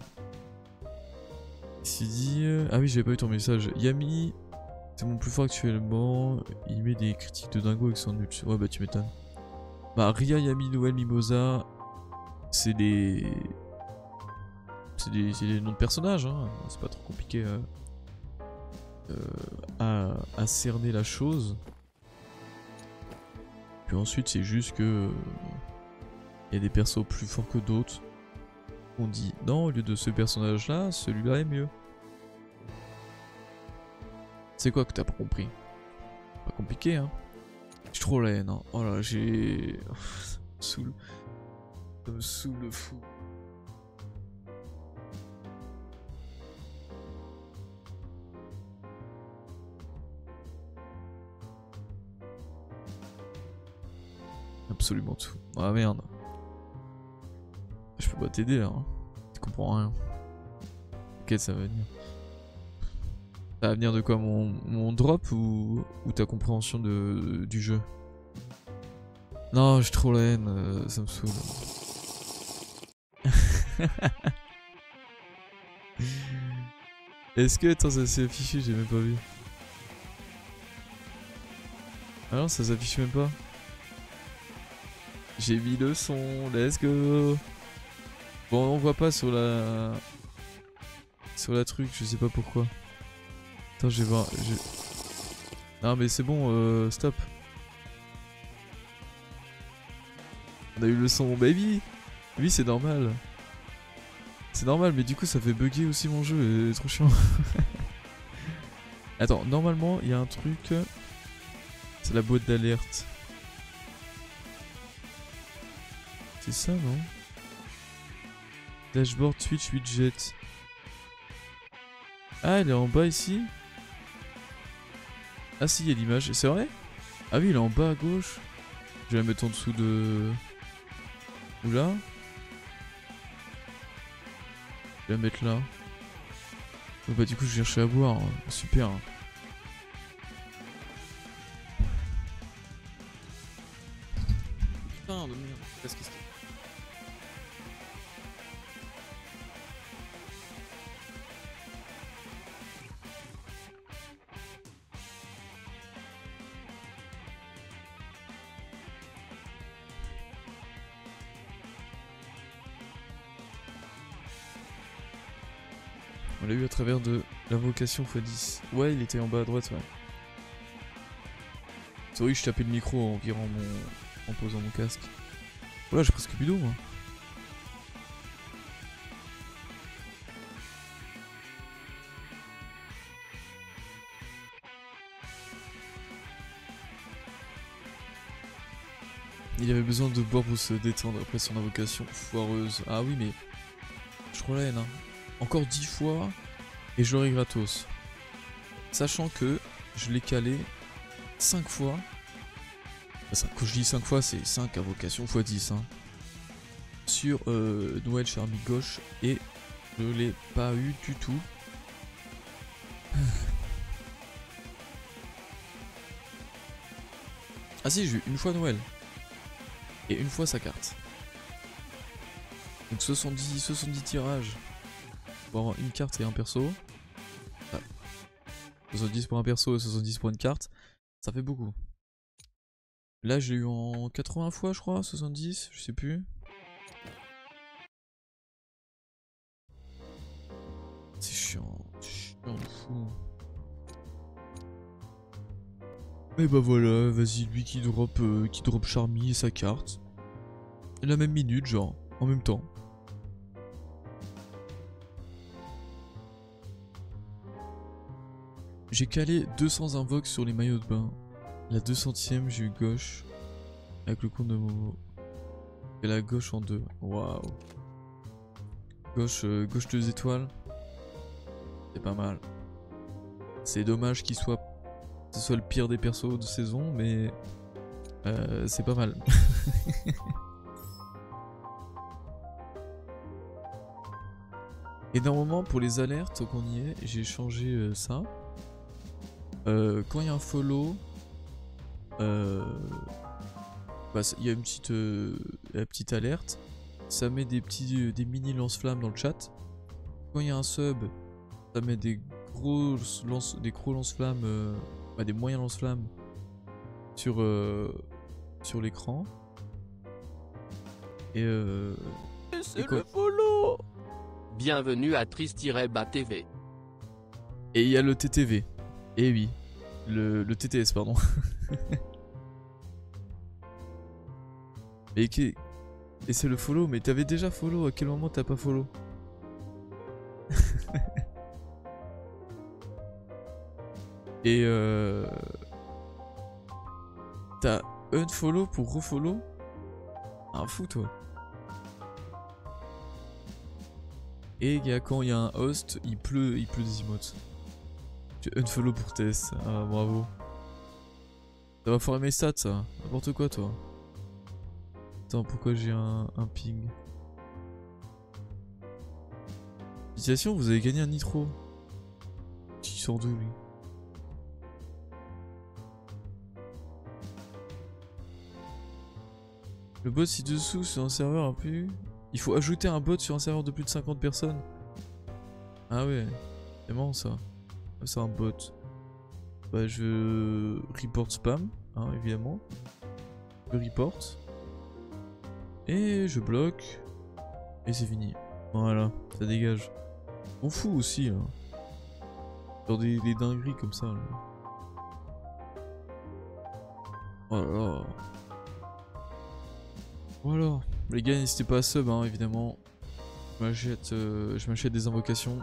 Il dit... euh, Ah oui, j'avais pas eu ton message. Yami, c'est mon plus fort actuellement. Il met des critiques de dingo avec son nul. Ouais, bah tu m'étonnes. Bah, Ria, Yami, Noël, Mimosa... C'est des... C'est des, des noms de personnages, hein. C'est pas trop compliqué euh, euh, à, à cerner la chose. Puis ensuite, c'est juste que... Il y a des persos plus forts que d'autres. On dit non, au lieu de ce personnage là, celui-là est mieux. C'est quoi que t'as pas compris? Pas compliqué, hein. J'ai trop la haine, hein. Oh là, j'ai... Ça me saoule. Ça me saoule le fou. Absolument tout. Ah merde. Je peux pas t'aider là, hein. Tu comprends rien. Ok, ça va venir. Ça va venir de quoi, mon, mon drop ou, ou ta compréhension de, du jeu? Non, j'ai trop la haine, euh, ça me saoule. Est-ce que... Attends, ça s'est affiché, j'ai même pas vu. Ah non, ça s'affiche même pas. J'ai mis le son, let's go. Bon, on voit pas sur la... Sur la truc, je sais pas pourquoi. Attends, je vais voir... Je... Non mais c'est bon, euh, stop. On a eu le son, baby. Oui, c'est normal. C'est normal, mais du coup ça fait bugger aussi mon jeu, et trop chiant. Attends, normalement il y a un truc... C'est la boîte d'alerte. C'est ça, non? Dashboard Twitch widget. Ah, elle est en bas ici? Ah si, il y a l'image. C'est vrai? Ah oui, il est en bas à gauche. Je vais la mettre en dessous de... Oula. Je vais la mettre là. Oh, bah du coup, je cherchais à boire. Super. Putain de merde. Qu'est-ce que c'est? On l'a eu à travers de l'invocation fois dix. Ouais, il était en bas à droite, ouais. C'est vrai que je tapais le micro en virant mon... en posant mon casque. Voilà, j'ai presque plus d'eau, moi. Il avait besoin de boire pour se détendre après son invocation foireuse. Ah oui, mais... Je crois la haine, hein. Encore dix fois et je l'aurai gratos. Sachant que je l'ai calé cinq fois. Enfin, quand je dis cinq fois, c'est cinq invocations fois dix. Hein. Sur euh, Noël Charmy Gauche et je l'ai pas eu du tout. Ah si, j'ai eu une fois Noël. Et une fois sa carte. Donc soixante-dix, soixante-dix tirages. Pour avoir une carte et un perso. Ah. soixante-dix pour un perso et soixante-dix pour une carte. Ça fait beaucoup. Là j'ai eu en quatre-vingts fois je crois, soixante-dix, je sais plus. C'est chiant, c'est chiant de fou. Et bah voilà, vas-y, lui qui drop, euh, qui drop Charmy et sa carte. Et la même minute, genre, en même temps. J'ai calé deux cents invoques sur les maillots de bain. La deux centième, j'ai eu gauche. Avec le compte de Momo. Et la gauche en deux. Waouh. Gauche, euh, gauche deux étoiles. C'est pas mal. C'est dommage qu'il soit, ce soit le pire des persos de saison, mais euh, c'est pas mal. Et normalement, pour les alertes, quand on y est, j'ai changé euh, ça. Euh, quand il y a un follow, euh, bah, il y a une petite, euh, une petite alerte. Ça met des petits, euh, des mini lance-flammes dans le chat. Quand il y a un sub, ça met des gros lance, des gros lance-flammes, euh, bah, des moyens lance-flammes sur, euh, sur l'écran. Et euh... C'est le follow. Bienvenue à Triste-Bas T V. Et il y a le T T V. Et oui. Le, le T T S, pardon. Et, qui... Et c'est le follow, mais t'avais déjà follow, à quel moment t'as pas follow? Et euh... T'as unfollow pour refollow? Un fou toi. Et y a, quand il y a un host, il pleut, il pleut des emotes. Tu unfollow pour test, ah bravo. Ça va foirer mes stats ça, n'importe quoi toi. Attends, pourquoi j'ai un, un ping? Félicitations, vous avez gagné un nitro. Il sort d'où lui? Le bot ci-dessous sur un serveur un peu... Il faut ajouter un bot sur un serveur de plus de cinquante personnes. Ah ouais, c'est marrant ça. C'est un bot. Bah je report spam, hein, évidemment. Je report. Et je bloque. Et c'est fini. Voilà, ça dégage. On fout aussi là. Genre des, des dingueries comme ça là. Oh là là. Voilà. Les gars, n'hésitez pas à sub, hein, évidemment. Je m'achète euh, je m'achète des invocations.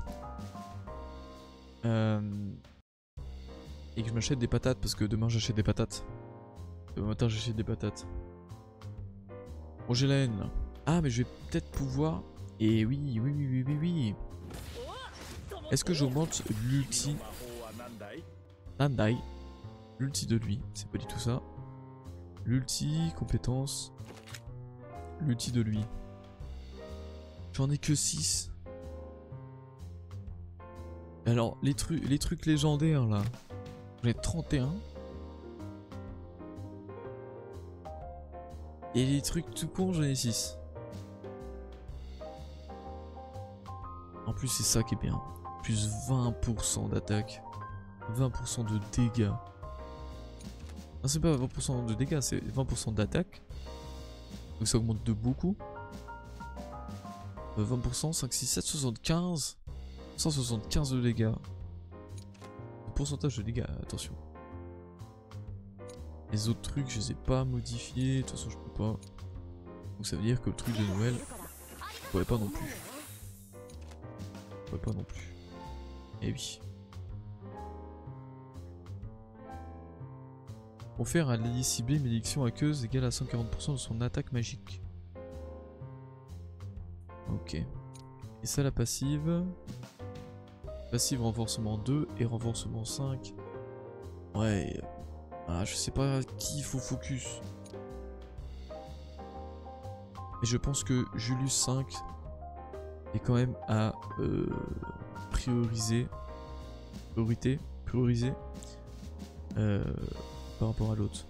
Euh, et que je m'achète des patates parce que demain j'achète des patates. Demain matin j'achète des patates. Bon, j'ai la haine là. Ah, mais je vais peut-être pouvoir. Et oui, oui, oui, oui, oui, oui. Est-ce que j'augmente l'ulti Nandai? L'ulti de lui, c'est pas du tout ça. L'ulti, compétence. L'ulti de lui. J'en ai que six. Alors, les, trucs les trucs légendaires là. J'en ai trente et un. Et les trucs tout cons, j'en ai six. En plus, c'est ça qui est bien. Plus vingt pour cent d'attaque. vingt pour cent de dégâts. Non, c'est pas vingt pour cent de dégâts, c'est vingt pour cent d'attaque. Donc ça augmente de beaucoup. vingt pour cent, cinq, six, sept, soixante-quinze. cent soixante-quinze de dégâts. Le pourcentage de dégâts, attention. Les autres trucs, je les ai pas modifiés. De toute façon, je peux pas. Donc ça veut dire que le truc de Noël, je pourrais pas non plus. Je pourrais pas non plus. Et oui. Confère à l'allié ciblé une malédiction aqueuse égale à cent quarante pour cent de son attaque magique. Ok. Et ça, la passive. Passive renforcement deux et renforcement cinq. Ouais. Ah, je sais pas qui il faut focus. Et je pense que Julius cinq est quand même à euh, prioriser. Priorité. Prioriser. Euh, par rapport à l'autre.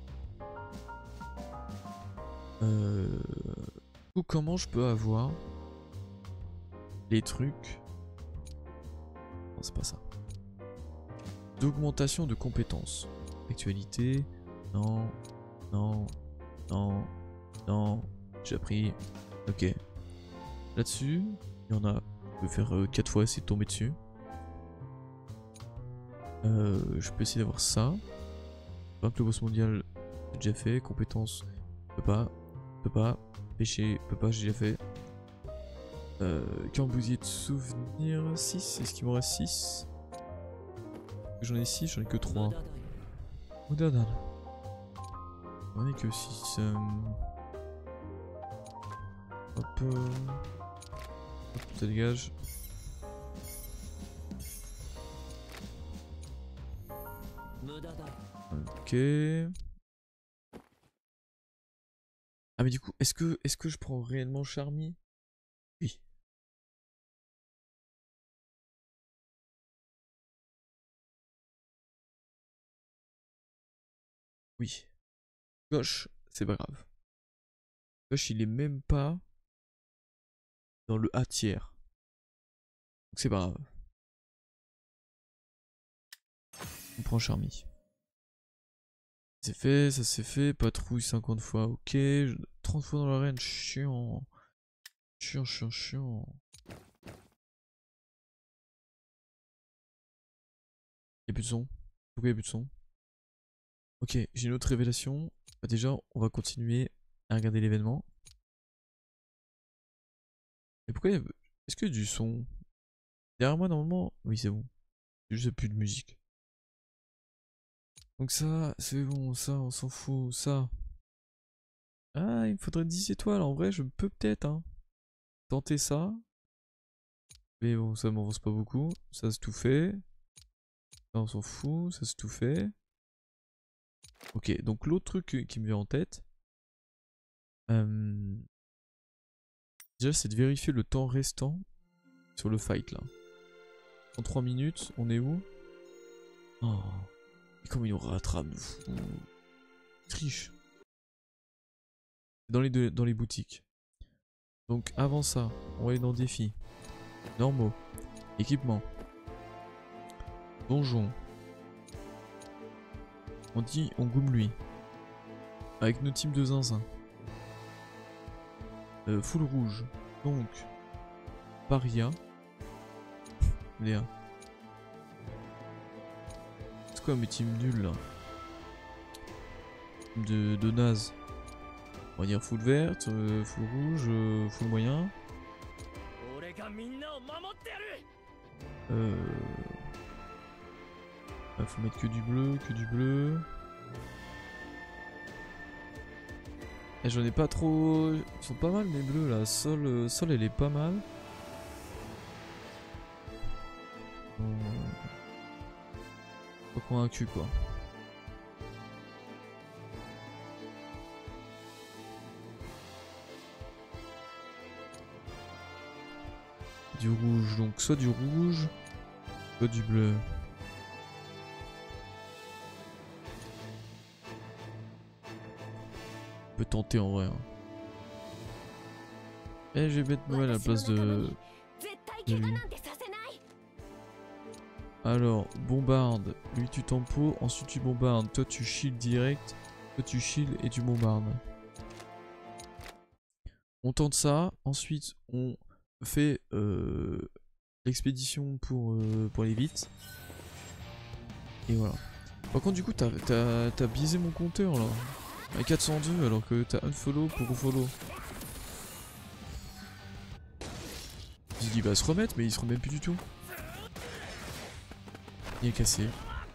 Euh, ou comment je peux avoir les trucs. Non, c'est pas ça. D'augmentation de compétences. Actualité. Non. Non. Non. Non. J'ai appris. Ok. Là-dessus, il y en a. Je peux faire euh, quatre fois essayer de tomber dessus. Euh, je peux essayer d'avoir ça. Donc le boss mondial, j'ai déjà fait. Compétences, peut pas. Peut pas. Péché, peut pas, j'ai déjà fait. Euh, Cambousier de souvenir, six. Est-ce qu'il m'en reste six? J'en ai six, j'en ai que trois. Oudadal. J'en ai que six. Euh... Hop. Euh... Hop, ça dégage. Ok. Ah mais du coup, est-ce que est-ce que je prends réellement Charmy? Oui. Oui. Gauche, c'est pas grave. Wesh, il est même pas dans le A tiers. Donc c'est pas grave. On prend Charmy. C'est fait, ça c'est fait. Patrouille cinquante fois, ok. trente fois dans l'arène, chiant. Chiant, chiant, chiant. Y'a plus de son. Pourquoi y'a plus de son? Ok, j'ai une autre révélation. Bah déjà, on va continuer à regarder l'événement. Mais pourquoi y a... Est-ce qu'il y a du son? Derrière moi, normalement... Oui, c'est bon. C'est juste plus de musique. Donc ça, c'est bon, ça, on s'en fout, ça. Ah, il me faudrait dix étoiles, en vrai, je peux peut-être, hein. Tenter ça. Mais bon, ça m'avance pas beaucoup. Ça, c'est tout fait. Ça, on s'en fout, ça, c'est tout fait. Ok, donc l'autre truc qui me vient en tête... Euh... Déjà, c'est de vérifier le temps restant sur le fight, là. En trois minutes, on est où? Oh... Et comment il nous rattrape, nous. Triche. Dans les, deux, dans les boutiques. Donc avant ça, on va aller dans défi. Normaux. Équipement. Donjon. On dit on gomme lui. Avec nos teams de zinzin. Euh, full rouge. Donc. Paria. Léa. C'est quoi mes teams nuls là? De, de naze. On va dire full verte, euh, full rouge, euh, full moyen. Euh... Ah, faut mettre que du bleu, que du bleu. Et j'en ai pas trop... Ils sont pas mal mes bleus là. Sol, euh, Sol elle est pas mal. Euh... Pas convaincu quoi. Du rouge, donc soit du rouge, soit du bleu. On peut tenter en vrai. Hein. Et je vais mettre Noël à la place de... de lui. Alors, bombarde. Lui tu tempo, ensuite tu bombardes. Toi tu shield direct, toi tu shield et tu bombardes. On tente ça, ensuite on fait euh, l'expédition pour, euh, pour aller vite. Et voilà. Par contre du coup t'as t'as biaisé mon compteur là. À quatre cent deux alors que t'as unfollow pour follow. J'ai dit il va se remettre mais il se remet plus du tout. Il est cassé.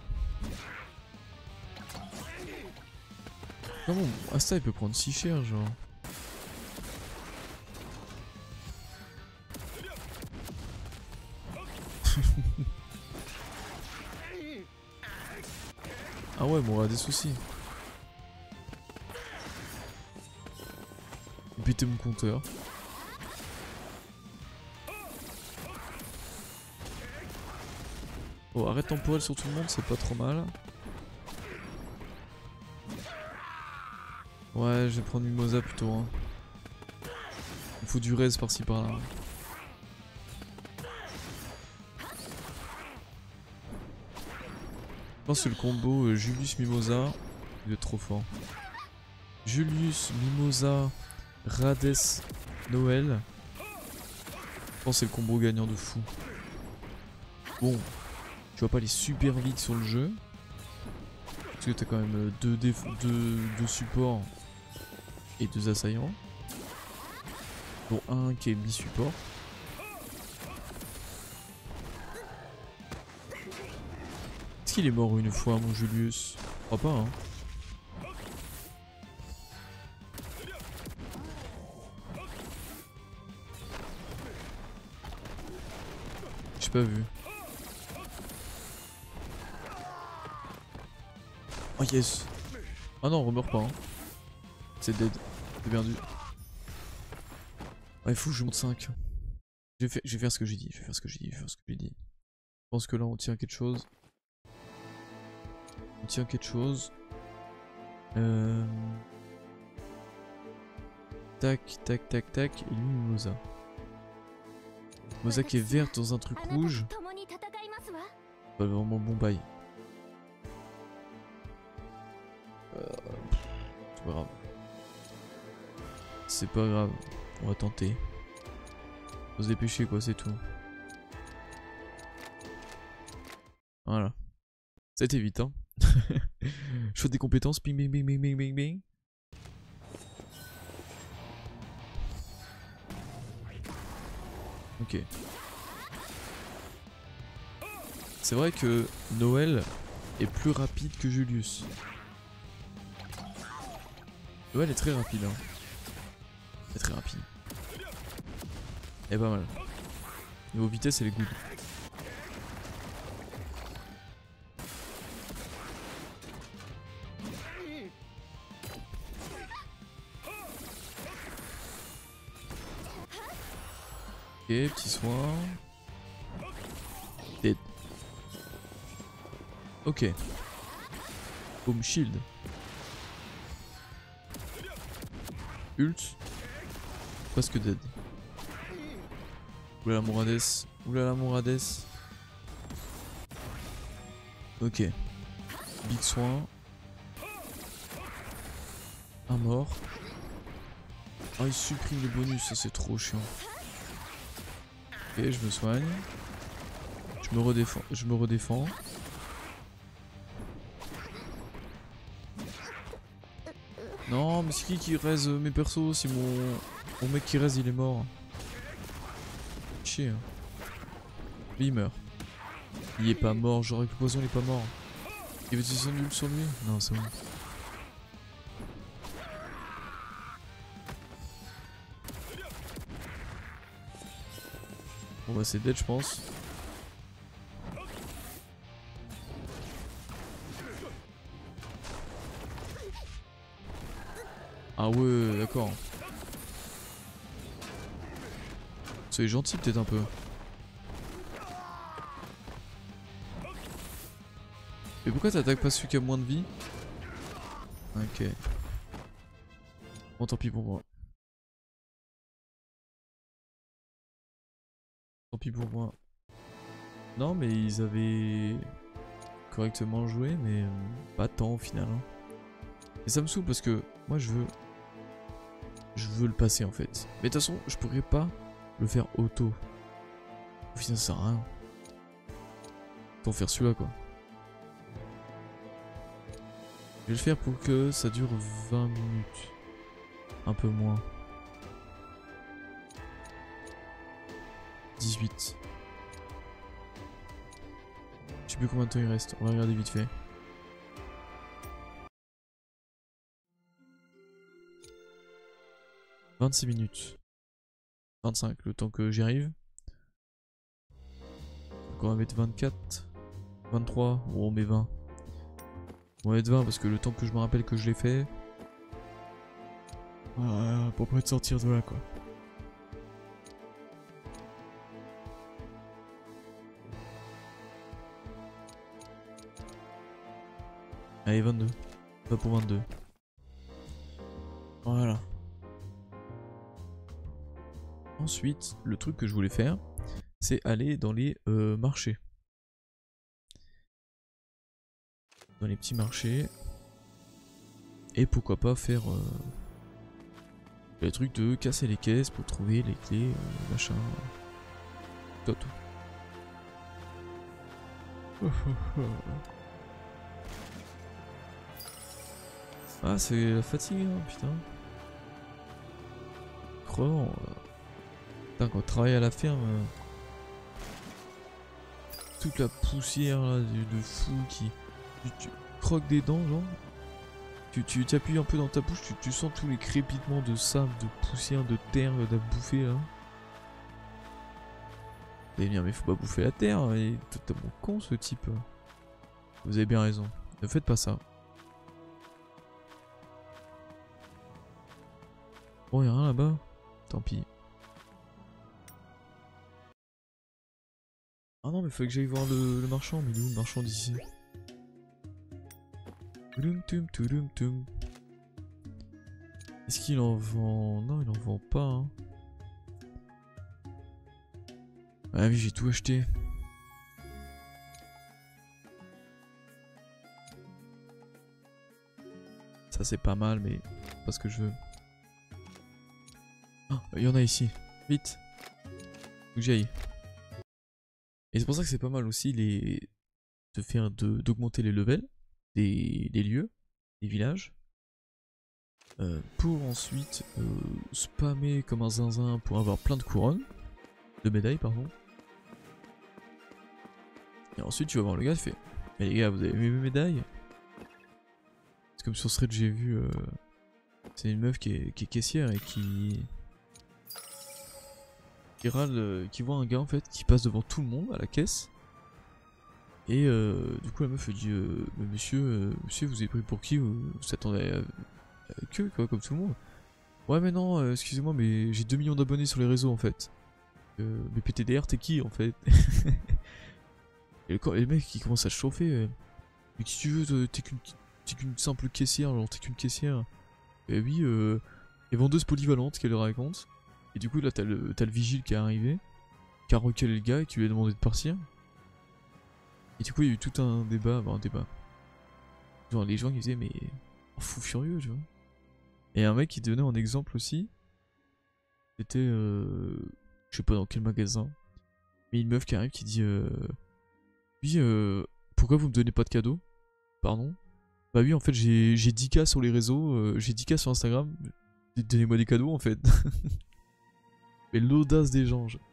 Comment Asta il peut prendre si cher genre. Ah ouais, bon, on a des soucis. Péter mon compteur. Bon, arrête temporel sur tout le monde, c'est pas trop mal. Ouais, je vais prendre Mimosa plutôt. Hein. Il faut du res par-ci par-là. Je pense que le combo euh, Julius Mimosa, il est trop fort. Julius Mimosa, Rades, Noël. Je pense que c'est le combo gagnant de fou. Bon, tu vas pas aller super vite sur le jeu. Parce que t'as quand même deux, deux, deux supports et deux assaillants. Dont un qui est mi-support. Est-ce qu'il est mort une fois, mon Julius? Je crois pas, hein. J'ai pas vu. Oh yes. Ah non, on meurt pas. Hein. C'est dead. C'est perdu. Ah, il faut que je monte cinq. Je vais, faire, je vais faire ce que j'ai dit. Je vais faire ce que j'ai dit. Je vais faire ce que j'ai dit. Je pense que là on tient quelque chose. On tient quelque chose. Euh... Tac, tac, tac, tac. Et lui, Mimosa. Mimosa qui est verte dans un truc rouge. Pas vraiment bon bail. Euh, c'est pas grave. C'est pas grave. On va tenter. Faut se dépêcher quoi, c'est tout. Voilà. Ça a été vite hein. Choix des compétences. Bing bing bing bing bing bing bing. Ok. C'est vrai que Noël est plus rapide que Julius. Noël est très rapide hein. C'est très rapide. Et pas mal. Niveau vitesse elle est good. Ok, petit soin. Dead. Ok. Boom shield. Ult. Presque dead. Oulala Mourades. Oulala Mourades. Ok. Big soin. Un mort. Ah il supprime le bonus, ça c'est trop chiant. Ok, je me soigne. Je me redéfends. Je me redéfends. Non, mais c'est qui qui raise mes persos si mon... mon mec qui raise il est mort. Chier. Lui il meurt. Il est pas mort, genre avec le poison il est pas mort. Il veut utiliser son ult sur lui? Non, c'est bon. Bon bah c'est dead je pense. Ah ouais d'accord. C'est gentil peut-être un peu. Mais pourquoi t'attaques pas celui qui a moins de vie? Ok. Bon tant pis pour moi. Tant pis pour moi. Non mais ils avaient correctement joué mais euh, pas tant au final. Hein. Et ça me saoule parce que moi je veux... Je veux le passer en fait. Mais de toute façon je pourrais pas le faire auto. Au final ça sert à rien. Autant faire celui-là quoi. Je vais le faire pour que ça dure vingt minutes. Un peu moins. dix-huit. Je sais plus combien de temps il reste. On va regarder vite fait. vingt-six minutes. vingt-cinq, le temps que j'y arrive. Donc on va mettre vingt-quatre. vingt-trois. Bon, on met vingt. On va mettre vingt parce que le temps que je me rappelle que je l'ai fait. Voilà, pour pas être sortir de là quoi. Allez, vingt-deux. Pas pour vingt-deux. Voilà. Ensuite, le truc que je voulais faire, c'est aller dans les euh, marchés. Dans les petits marchés. Et pourquoi pas faire euh, les trucs de casser les caisses pour trouver les clés, euh, machin. Tout, tout. Ah, c'est la fatigue, hein, putain. Crevant. Euh... Putain, quand on travaille à la ferme, euh... toute la poussière là, de, de fou qui. Tu, tu croques des dents, genre. Tu tu t'appuies un peu dans ta bouche, tu, tu sens tous les crépitements de sable, de poussière, de terre à bouffer là. Vous allez me dire, mais faut pas bouffer la terre, il est totalement con ce type. Vous avez bien raison, ne faites pas ça. Bon, y'a rien là-bas. Tant pis. Ah non, mais faut que j'aille voir le, le marchand. Mais il est où le marchand d'ici? Est-ce qu'il en vend? Non, il en vend pas. Hein. Ah oui, j'ai tout acheté. Ça c'est pas mal, mais pas ce que je veux. Ah, il y en a ici. Vite. Faut que j'y aille. Et c'est pour ça que c'est pas mal aussi les de faire de d'augmenter les levels des, des lieux, des villages. Euh, pour ensuite euh, spammer comme un zinzin pour avoir plein de couronnes. De médailles, pardon. Et ensuite tu vas voir le gars, il fait: mais les gars, vous avez vu mes médailles? C'est comme sur Thread, j'ai vu. Euh, c'est une meuf qui est, qui est caissière et qui. Qui râle, euh, qui voit un gars en fait qui passe devant tout le monde à la caisse. Et euh, du coup la meuf dit euh, mais monsieur, euh, monsieur, vous avez pris pour qui? Vous, vous attendez à, à queue quoi, comme tout le monde. Ouais mais non, euh, excusez-moi, mais j'ai deux millions d'abonnés sur les réseaux en fait. Euh, mais P T D R t'es qui en fait? Et le, et le mec qui commence à se chauffer. Euh, mais qui tu veux, t'es qu'une qu'une simple caissière, genre t'es qu'une caissière. Et oui, euh, et vendeuse polyvalente qu'elle raconte. Et du coup là t'as le, t'as le vigile qui est arrivé, qui a recalé le gars et qui lui a demandé de partir. Et du coup il y a eu tout un débat, bah un débat. Genre les gens qui disaient mais oh, fou furieux tu vois. Et un mec qui donnait en exemple aussi. C'était euh, je sais pas dans quel magasin. Mais une meuf qui arrive qui dit euh, oui euh, pourquoi vous me donnez pas de cadeaux? Pardon? Bah oui en fait j'ai dix K sur les réseaux, euh, j'ai dix K sur Instagram. Donnez-moi des cadeaux en fait. Mais l'audace des gens. Je...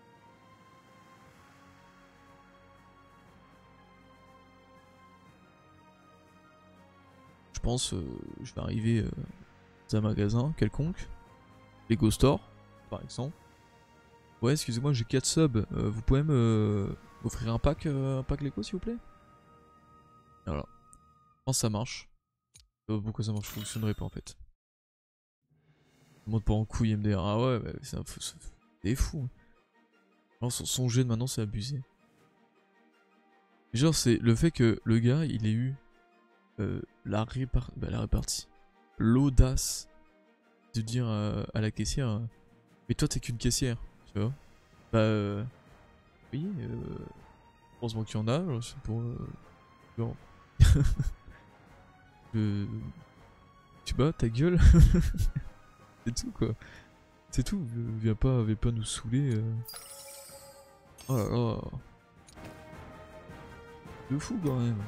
je pense euh, je vais arriver euh, dans un magasin quelconque. Lego Store, par exemple. Ouais, excusez-moi, j'ai quatre subs. Euh, vous pouvez me euh, offrir un pack, euh, un pack Lego s'il vous plaît? Voilà. Je pense que ça marche. Euh, pourquoi ça marche? Ça fonctionnerait pas en fait. Monte pas en couille M D R. Ah ouais, bah, c'est un fou. C'est fou. Alors, son, son jet de maintenant c'est abusé. Genre c'est le fait que le gars il ait eu euh, la, répar bah, la répartie, l'audace de dire euh, à la caissière euh, mais toi t'es qu'une caissière, tu vois. Bah euh, oui, euh, heureusement qu'il y en a, c'est pour euh, genre euh, tu bats ta gueule. C'est tout quoi. C'est tout, viens pas, viens pas nous saouler. Euh... Oh là là. De fou quand même.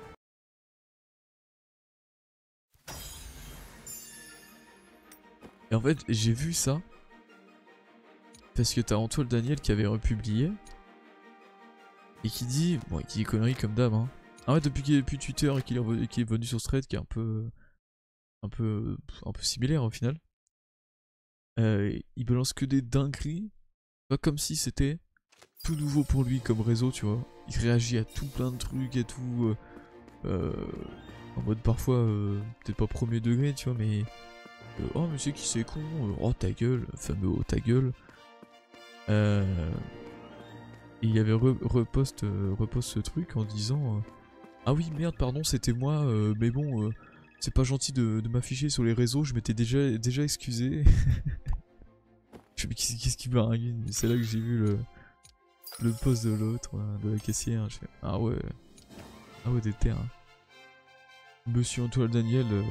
Et en fait, j'ai vu ça parce que t'as Antoine Daniel qui avait republié et qui dit, bon, qui dit conneries comme d'hab, hein. En fait, depuis qu'il est depuis Twitter et qu'il est, qu est venu sur Thread, qui est un peu, un peu, un peu similaire au final, euh, il balance que des dingueries, pas comme si c'était tout nouveau pour lui comme réseau, tu vois. Il réagit à tout plein de trucs et tout, euh, euh, en mode parfois, euh, peut-être pas premier degré, tu vois, mais euh, oh monsieur qui c'est con, euh, oh ta gueule, fameux oh ta gueule. Euh, et il y avait re repost, euh, repost ce truc en disant euh, ah oui merde pardon c'était moi, euh, mais bon euh, c'est pas gentil de, de m'afficher sur les réseaux, je m'étais déjà, déjà excusé. Je sais qu'est-ce qui m'a ringué, c'est là que j'ai vu le, le post de l'autre, de la caissière. Je fais, ah ouais, ah ouais des terres. Hein. Monsieur Antoine Daniel, euh,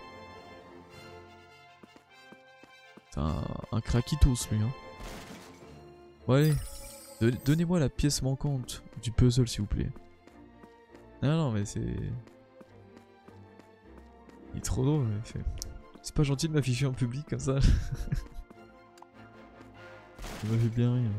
c'est un, un craquitos lui. Hein. Ouais, donnez-moi la pièce manquante du puzzle s'il vous plaît. Non non mais c'est... Il est trop drôle, il fait... C'est pas gentil de m'afficher en public comme ça. Ça m'a fait bien rire.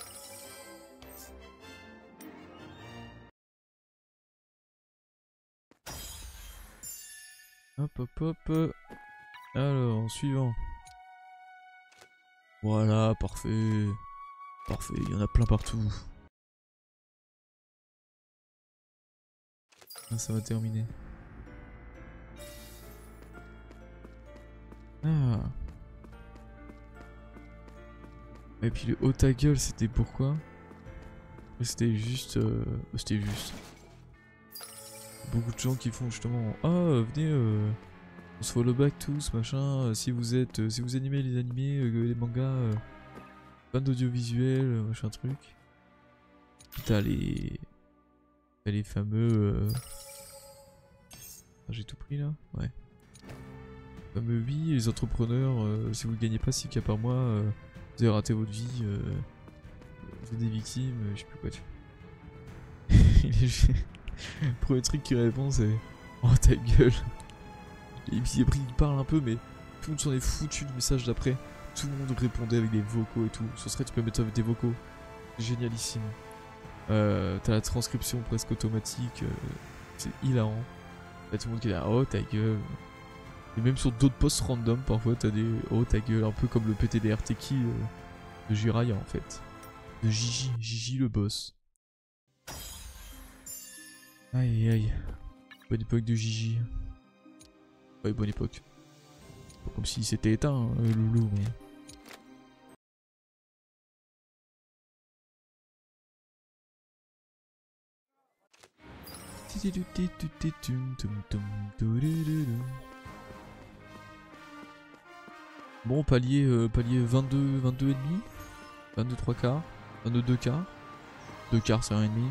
Hop hop hop. Alors, suivant. Voilà, parfait. Parfait, il y en a plein partout. Ah, ça va terminer. Ah. Et puis le haut ta gueule, c'était pourquoi? C'était juste... Euh... C'était juste... Beaucoup de gens qui font justement... Ah, venez... Euh... On se follow back tous, machin. Euh, si vous êtes, euh, si vous animez les animés, euh, les mangas, euh, fans d'audiovisuel, euh, machin truc. T'as les, t'as les fameux. Euh... Ah, j'ai tout pris là, ouais. Les fameux oui, les entrepreneurs. Euh, si vous ne gagnez pas six K par mois, euh, vous avez raté votre vie. Euh, vous êtes des victimes. Euh, je sais plus quoi tu. Le premier truc qui répond c'est oh ta gueule. Et puis après il parle un peu mais tout le monde s'en est foutu du message d'après. Tout le monde répondait avec des vocaux et tout. Ce serait tu peux mettre avec des vocaux. Génialissime. Euh, T'as la transcription presque automatique. Euh, c'est hilarant. T'as tout le monde qui est là oh ta gueule. Et même sur d'autres posts random parfois t'as des oh ta gueule. Un peu comme le P T D R T K euh, de Jiraiya en fait. De Gigi. Gigi le boss. Aïe aïe. Bonne époque de Gigi. Ouais, bonne époque. Pas comme s'il s'était éteint, hein, le loulou, mais. Bon, palier, euh, palier vingt-deux, vingt-deux et demi. vingt-deux trois quarts. vingt-deux deux quarts. deux quarts, c'est un et demi.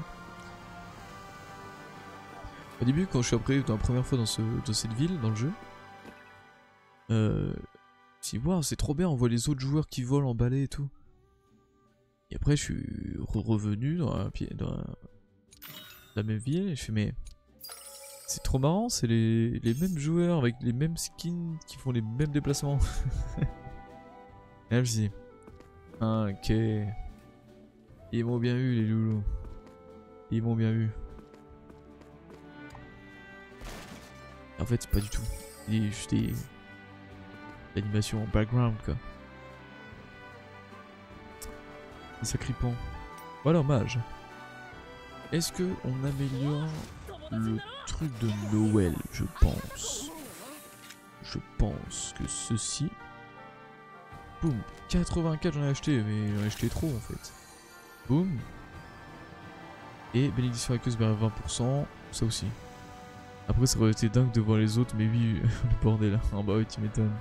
Au début, quand je suis après dans la première fois dans, ce, dans cette ville, dans le jeu, euh, je me dis waouh, c'est trop bien, on voit les autres joueurs qui volent en balai et tout. Et après, je suis re revenu dans, la, dans la, la même ville et je fais mais c'est trop marrant, c'est les, les mêmes joueurs avec les mêmes skins qui font les mêmes déplacements. Et là, je me dis ah, ok, ils m'ont bien eu les loulous, ils m'ont bien eu. En fait, c'est pas du tout. Il est juste des... l'animation en background, quoi. Et ça crippant. Voilà, mage. Est-ce que on améliore le truc de Noël? Je pense. Je pense que ceci... Boum. quatre-vingt-quatre, j'en ai acheté, mais j'en ai acheté trop, en fait. Boum. Et bénédiction aqueuse vers vingt pour cent. Ça aussi. Après ça aurait été dingue de voir les autres, mais oui, le bordel là. Ah bah oui, tu m'étonnes.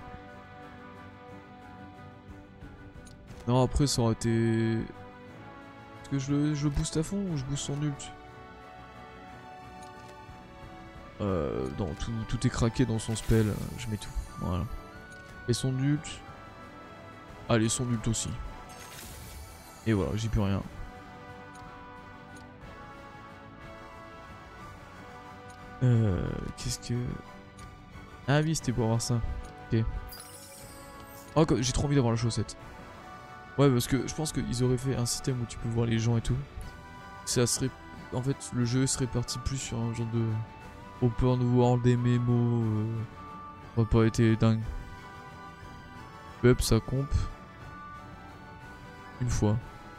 Non, après ça aurait été... Est-ce que je le, je le booste à fond ou je booste son ult? Euh... Non, tout, tout est craqué dans son spell, je mets tout. Voilà. Et son ult... Allez, son ult aussi. Et voilà, j'ai plus rien. Euh, qu'est-ce que... Ah oui, c'était pour avoir ça. Ok. Oh, j'ai trop envie d'avoir la chaussette. Ouais, parce que je pense qu'ils auraient fait un système où tu peux voir les gens et tout. Ça serait... En fait, le jeu serait parti plus sur un genre de... Open world des mémos. Euh... Ça aurait pas été dingue. Up, ça comp. Une fois.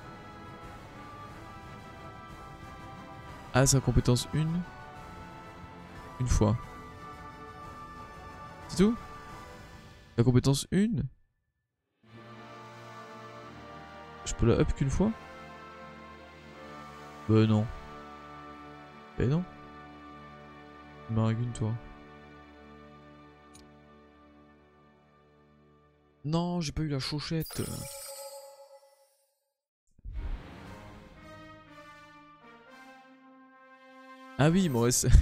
Ah, sa compétence une. Une fois. C'est tout? La compétence une? Je peux la up qu'une fois? Bah non. Bah non. Maragune toi. Non, j'ai pas eu la chauchette. Ah oui, moi c'est...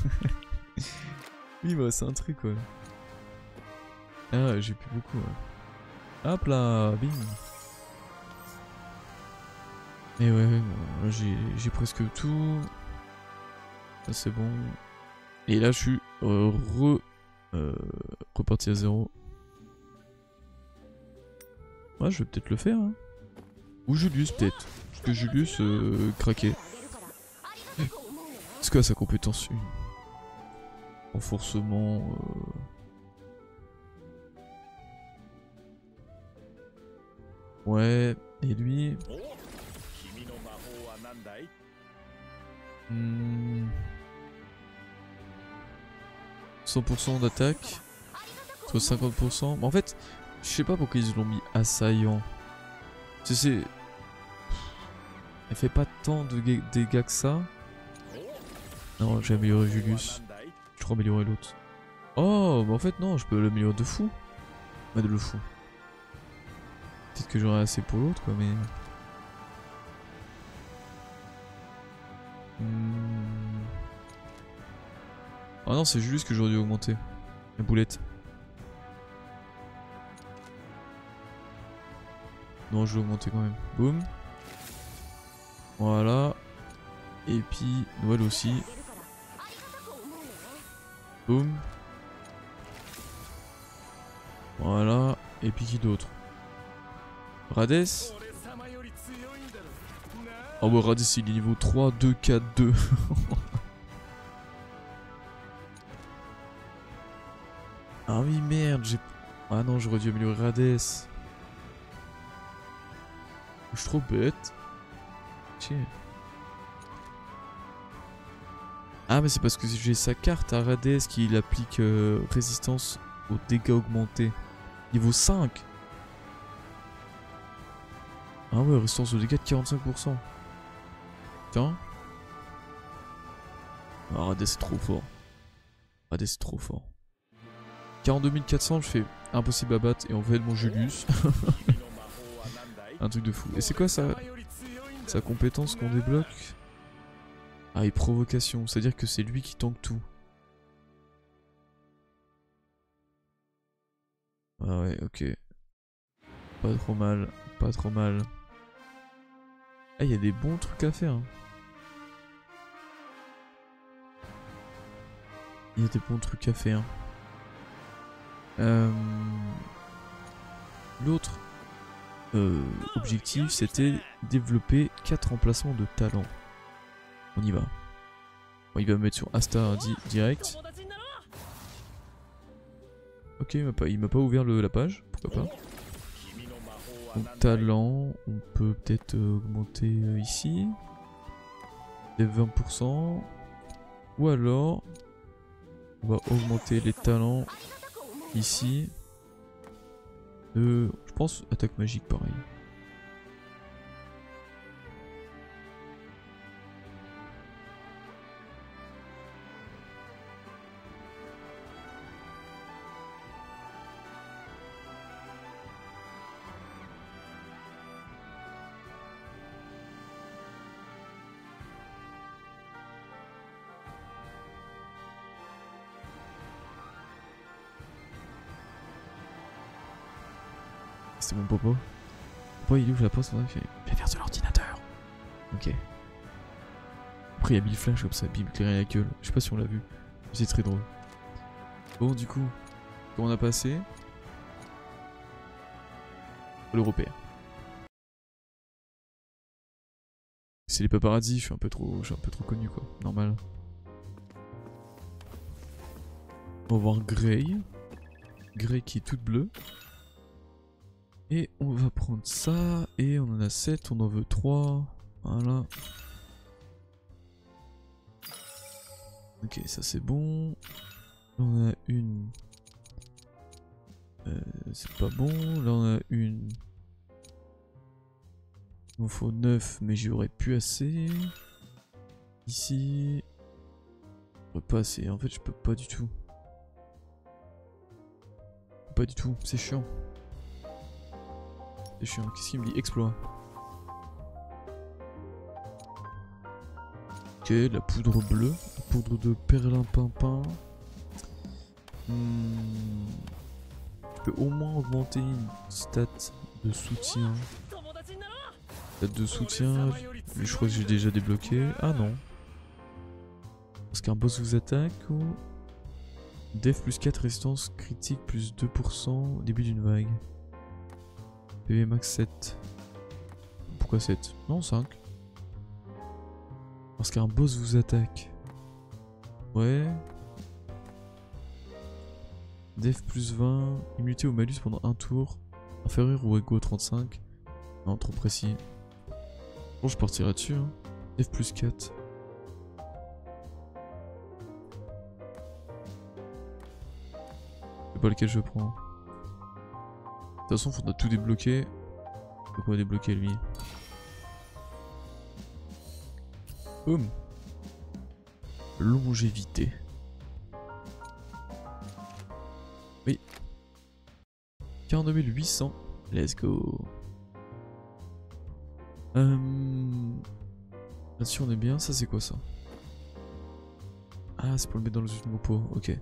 Oui, bah c'est un truc, ouais. Ah, j'ai plus beaucoup, ouais. Hop là, bing. Et ouais, bon, là j'ai presque tout. Là c'est bon. Et là je suis euh, re, euh, reparti à zéro. Ouais, je vais peut-être le faire. Hein. Ou Julius peut-être. Parce que Julius euh, craquait. Est-ce que à sa compétence une renforcement... Euh... Ouais, et lui... Hmm... cent pour cent d'attaque. Soit cinquante pour cent. Mais en fait, je sais pas pourquoi ils l'ont mis assaillant. Tu sais, c'est... Elle fait pas tant de dégâts que ça. Non, j'ai amélioré Julius. Je crois améliorer l'autre. Oh, bah en fait non, je peux l'améliorer de fou. Bah de le fou. Peut-être que j'aurai assez pour l'autre quoi, mais... Hmm. Ah non, c'est juste que j'aurais dû augmenter la boulette. Non, je vais augmenter quand même. Boum. Voilà. Et puis, Noël aussi. Boum. Voilà. Et puis qui d'autre? Rades. Oh bah Rades il est niveau trois, deux, quatre, deux. Ah oui merde, j'ai... Ah non, j'aurais dû améliorer Rades. Je suis trop bête. Tiens. Ah mais c'est parce que j'ai sa carte à Rades qui applique euh, résistance aux dégâts augmentés. Niveau cinq. Ah ouais, résistance aux dégâts de quarante-cinq pour cent. Tiens. Ah Rades c'est trop fort. Rades c'est trop fort. quarante-deux mille quatre cents, je fais impossible à battre et on fait mon Julius. Un truc de fou. Et c'est quoi ça? Sa compétence qu'on débloque? Ah, et provocation, c'est-à-dire que c'est lui qui tank tout. Ah ouais, ok. Pas trop mal, pas trop mal. Ah, il y a des bons trucs à faire. Hein. Il y a des bons trucs à faire. Euh... L'autre euh, objectif, c'était développer quatre emplacements de talent. On y va. Bon, il va me mettre sur Asta di direct. Ok, il m'a pas, il m'a pas ouvert le, la page, pourquoi pas. Donc talent, on peut peut-être euh, augmenter euh, ici. Les vingt pour cent. Ou alors, on va augmenter les talents ici. De, je pense, attaque magique pareil. C'est mon popo. Papa il ouvre la porte, il fait viens vers de l'ordinateur. Ok. Après il y a mille flashs comme ça, bim, éclairé la gueule. Je sais pas si on l'a vu. C'est très drôle. Bon du coup, quand on a passé l'européen. C'est les paparazzi, je suis un peu trop. Je suis un peu trop connu quoi. Normal. On va voir Grey. Grey qui est toute bleue. Et on va prendre ça, et on en a sept, on en veut trois, voilà. Ok, ça c'est bon. Là on a une... Euh, c'est pas bon, là on a une... Il m'en faut neuf, mais j'y aurais plus assez. Ici... J'aurais pas assez, en fait je peux pas du tout. Pas du tout, c'est chiant. C'est chiant, qu'est-ce qu'il me dit? Exploit. Ok, la poudre bleue, la poudre de perlimpinpin. Hmm. Je peux au moins augmenter une stat de soutien. Stat de soutien, mais je crois que j'ai déjà débloqué. Ah non. Parce qu'un boss vous attaque ou... Def plus quatre, résistance critique plus deux pour cent au début d'une vague. P V max sept. Pourquoi sept? Non, cinq. Parce qu'un boss vous attaque. Ouais. Def plus vingt. Immunité au malus pendant un tour. Inférieur ou égaux trente-cinq. Non, trop précis. Bon, je partirai dessus. Hein. Def plus quatre. C'est pas lequel je prends. De toute façon, faudra tout débloquer. Donc on va débloquer lui. Boum. Longévité. quarante-deux mille huit cents. Let's go. Euh... Là-dessus on est bien. Ça c'est quoi ça? Ah c'est pour le mettre dans une pot. Ok.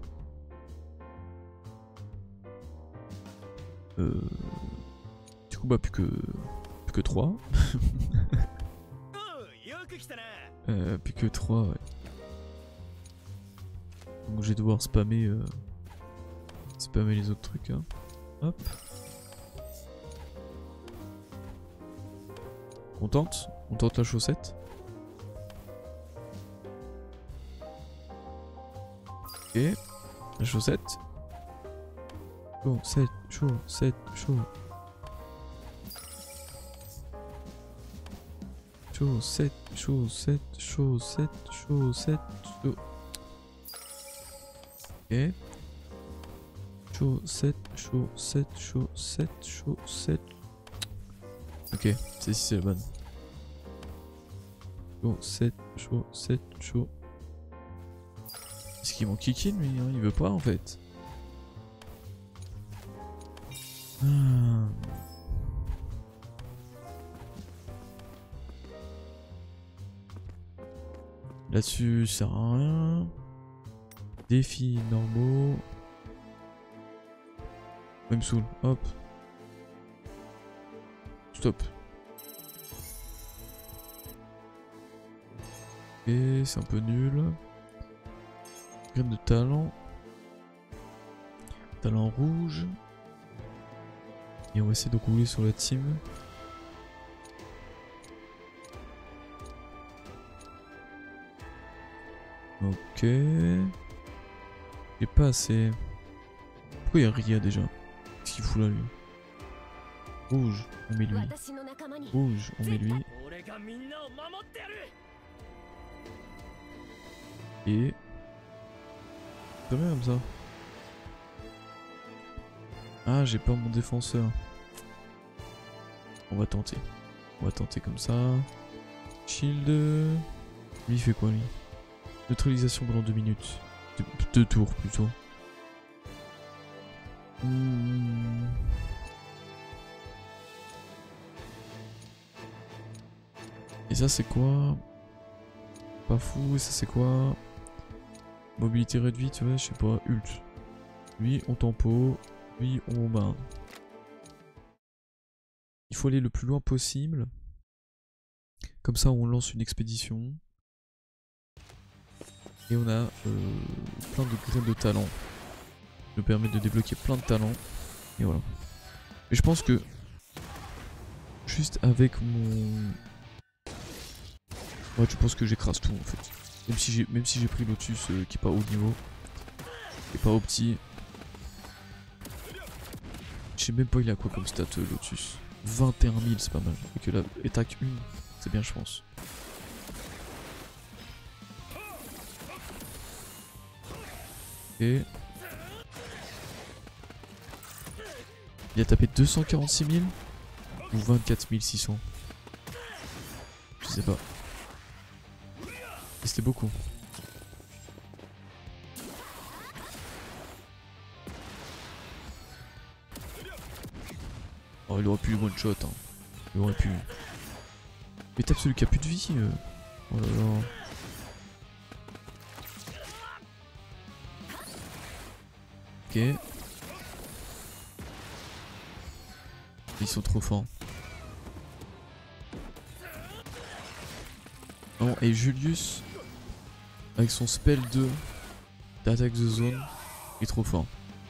Euh... Du coup bah plus que... Plus que trois. euh, plus que trois ouais. Donc je vais devoir spammer... Euh... Spammer les autres trucs hein. Hop. On tente, on tente la chaussette. Ok, la chaussette. Chaussette, chaussette, chaussette. Chaussette, chaussette, chaussette, chaussette, chaussette. Ok. Chaussette, chaussette, chaussette, chaussette. Ok, c'est si c'est la bonne. Chaussette, chaussette, chaud. Est-ce qu'il m'en kiki lui hein? Il veut pas en fait. Ah. Là-dessus, ça sert à rien. Défis normaux. Même saoul, hop. Stop. Et c'est un peu nul. Graine de talent. Talent rouge. Et on va essayer de rouler sur la team. Ok. J'ai pas assez. Pourquoi il y a Ria déjà? Qu'est-ce qu'il fout là lui? Rouge, on met lui. Rouge, on met lui. Et... Très bien comme ça. Ah, j'ai pas mon défenseur. On va tenter. On va tenter comme ça. Shield. Lui il fait quoi lui? Neutralisation pendant deux minutes. Deux, deux tours plutôt. Hmm. Et ça c'est quoi? Pas fou, et ça c'est quoi? Mobilité réduite, tu vois, je sais pas, ult. Lui on tempo, lui on bombarde. Il faut aller le plus loin possible. Comme ça on lance une expédition. Et on a euh, plein de graines de talent. Ça nous permet de débloquer plein de talents. Et voilà. Et je pense que juste avec mon... Ouais, je pense que j'écrase tout en fait. Même si j'ai même si j'ai pris Lotus euh, qui est pas haut niveau. Qui est pas au petit. Je sais même pas il a quoi comme stat euh, Lotus. vingt et un mille c'est pas mal. Et que la attaque un, c'est bien je pense. Et... Il a tapé deux cent quarante-six mille ou vingt-quatre mille six cents. Je sais pas. C'était beaucoup. Oh il aurait pu one shot hein. Il aurait pu. Mais tape celui qui a plus de vie euh. Oh là là. Ok. Ils sont trop forts. Oh, et Julius, avec son spell deux d'attaque de zone, est trop fort.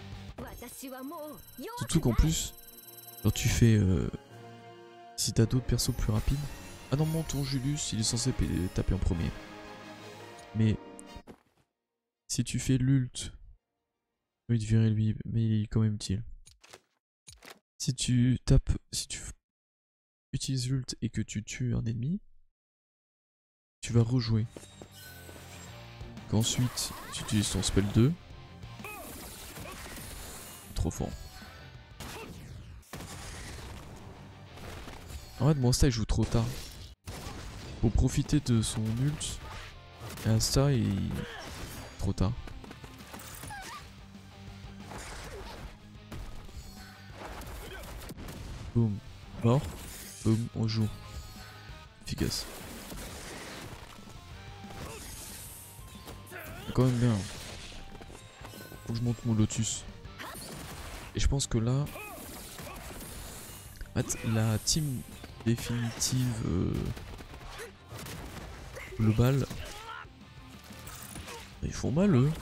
Surtout qu'en plus, quand tu fais... Euh, si t'as d'autres persos plus rapides... Ah non, mon ton Julius, il est censé taper en premier. Mais... Si tu fais l'ult... Oui, de virer lui, mais il est quand même utile. Si tu tapes... Si tu utilises l'ult et que tu tues un ennemi... Tu vas rejouer. Ensuite, tu utilises ton spell deux. Trop fort. En fait, mon style joue trop tard. Pour profiter de son ult. Et un star, il... Trop tard. Boum. Mort. Boum. On joue. Efficace. C'est quand même bien. Faut que je monte mon lotus. Et je pense que là... En fait, la team définitive euh, globale, ils font mal eux.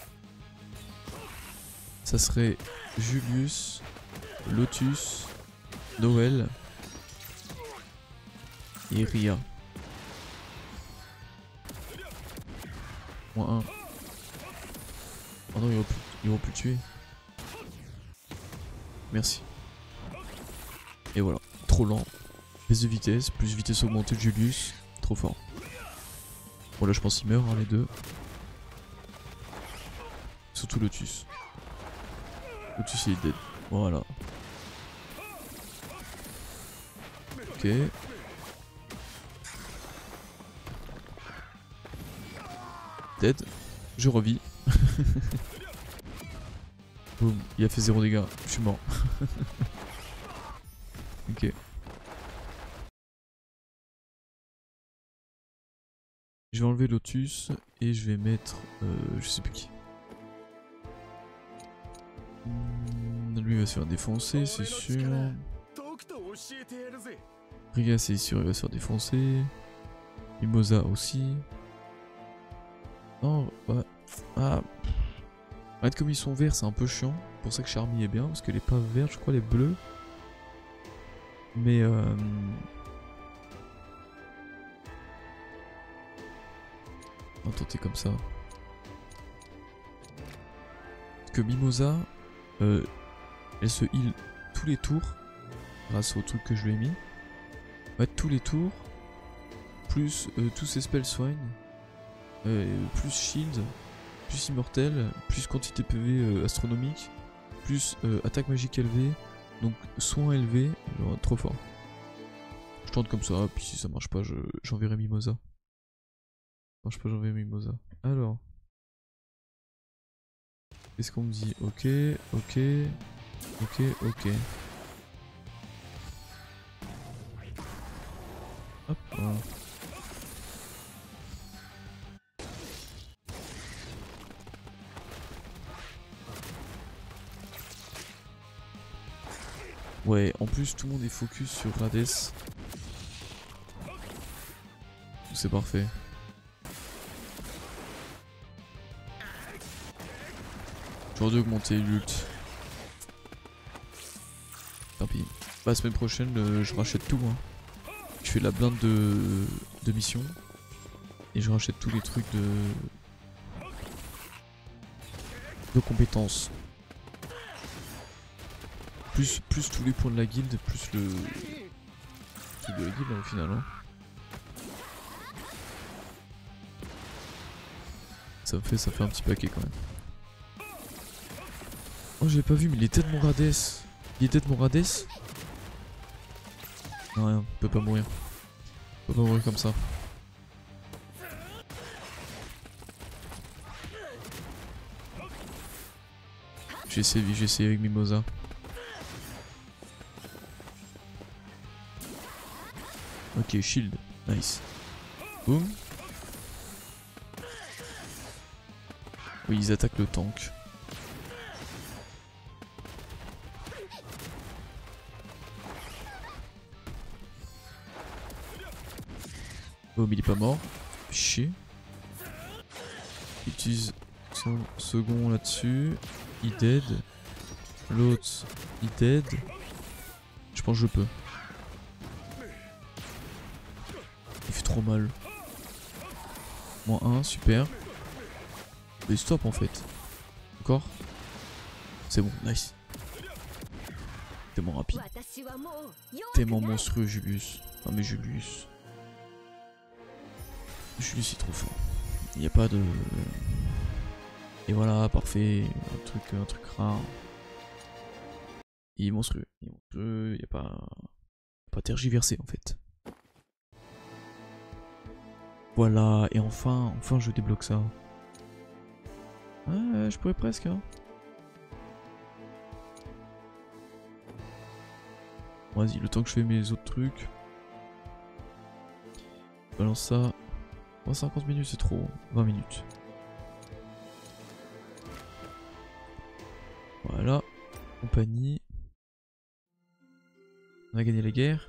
Ça serait Julius, Lotus, Noël et Ria. Moins un. Oh non, ils vont plus, ils vont plus tuer. Merci. Et voilà, trop lent. Baisse de vitesse, plus vitesse augmentée de Julius. Trop fort. Bon là je pense qu'il meurt hein, les deux. Surtout Lotus. Lotus il est dead. Voilà. Ok. Dead. Je revis. Boum, il a fait zéro dégâts. Je suis mort. Ok. Je vais enlever Lotus et je vais mettre euh, je sais plus qui. Hmm, lui il va se faire défoncer, c'est sûr. Riga c'est sûr, il va se faire défoncer. Mimosa aussi. Non, ouais. Ah. En fait, comme ils sont verts, c'est un peu chiant. C'est pour ça que Charmy est bien, parce que les pas verts, je crois, les bleus. Mais euh... on va tenter comme ça. Parce que Mimosa, euh, elle se heal tous les tours grâce au truc que je lui ai mis. Ouais, tous les tours, plus euh, tous ses spells soignent, euh, plus shield, plus immortel, plus quantité P V euh, astronomique, plus euh, attaque magique élevée, donc soin élevé, alors, trop fort. Je tente comme ça, puis si ça marche pas, j'enverrai Mimosa. Ça marche pas, j'enverrai Mimosa. Alors. Qu'est-ce qu'on me dit? Ok, ok, ok, ok. Hop, voilà. Ouais, en plus tout le monde est focus sur Rades. C'est parfait. J'aurais dû augmenter l'ult. Tant pis. Bah, la semaine prochaine, euh, je rachète tout. Hein. Je fais la blinde de, de mission. Et je rachète tous les trucs de, de compétences. Plus, plus tous les points de la guilde, plus le tout de la guilde hein, au final. Hein. Ça fait, ça fait un petit paquet quand même. Oh j'ai pas vu mais il est tête mon Rades. Il est tête mon Rades. Non rien, il peut pas mourir. Il peut pas mourir comme ça. J'ai essayé, j'ai essayé avec Mimosa. Ok, shield, nice. Boum. Oui, ils attaquent le tank. Boum, il est pas mort. Chier. Il utilise son second là-dessus. Il dead. L'autre, il dead. Je pense que je peux. Il fait trop mal. Moins un, super. Mais stop en fait. Encore. C'est bon, nice. Tellement rapide. Tellement monstrueux Julius. Non mais Julius. Julius est trop fort. Il n'y a pas de... Et voilà, parfait. Un truc, un truc rare. Il est monstrueux. Il est monstrueux. Il n'y a pas... pas tergiversé en fait. Voilà, et enfin, enfin je débloque ça. Ouais, je pourrais presque. Hein. Vas-y, le temps que je fais mes autres trucs. Je balance ça. Oh, cinquante minutes, c'est trop. vingt minutes. Voilà. Compagnie. On a gagné la guerre.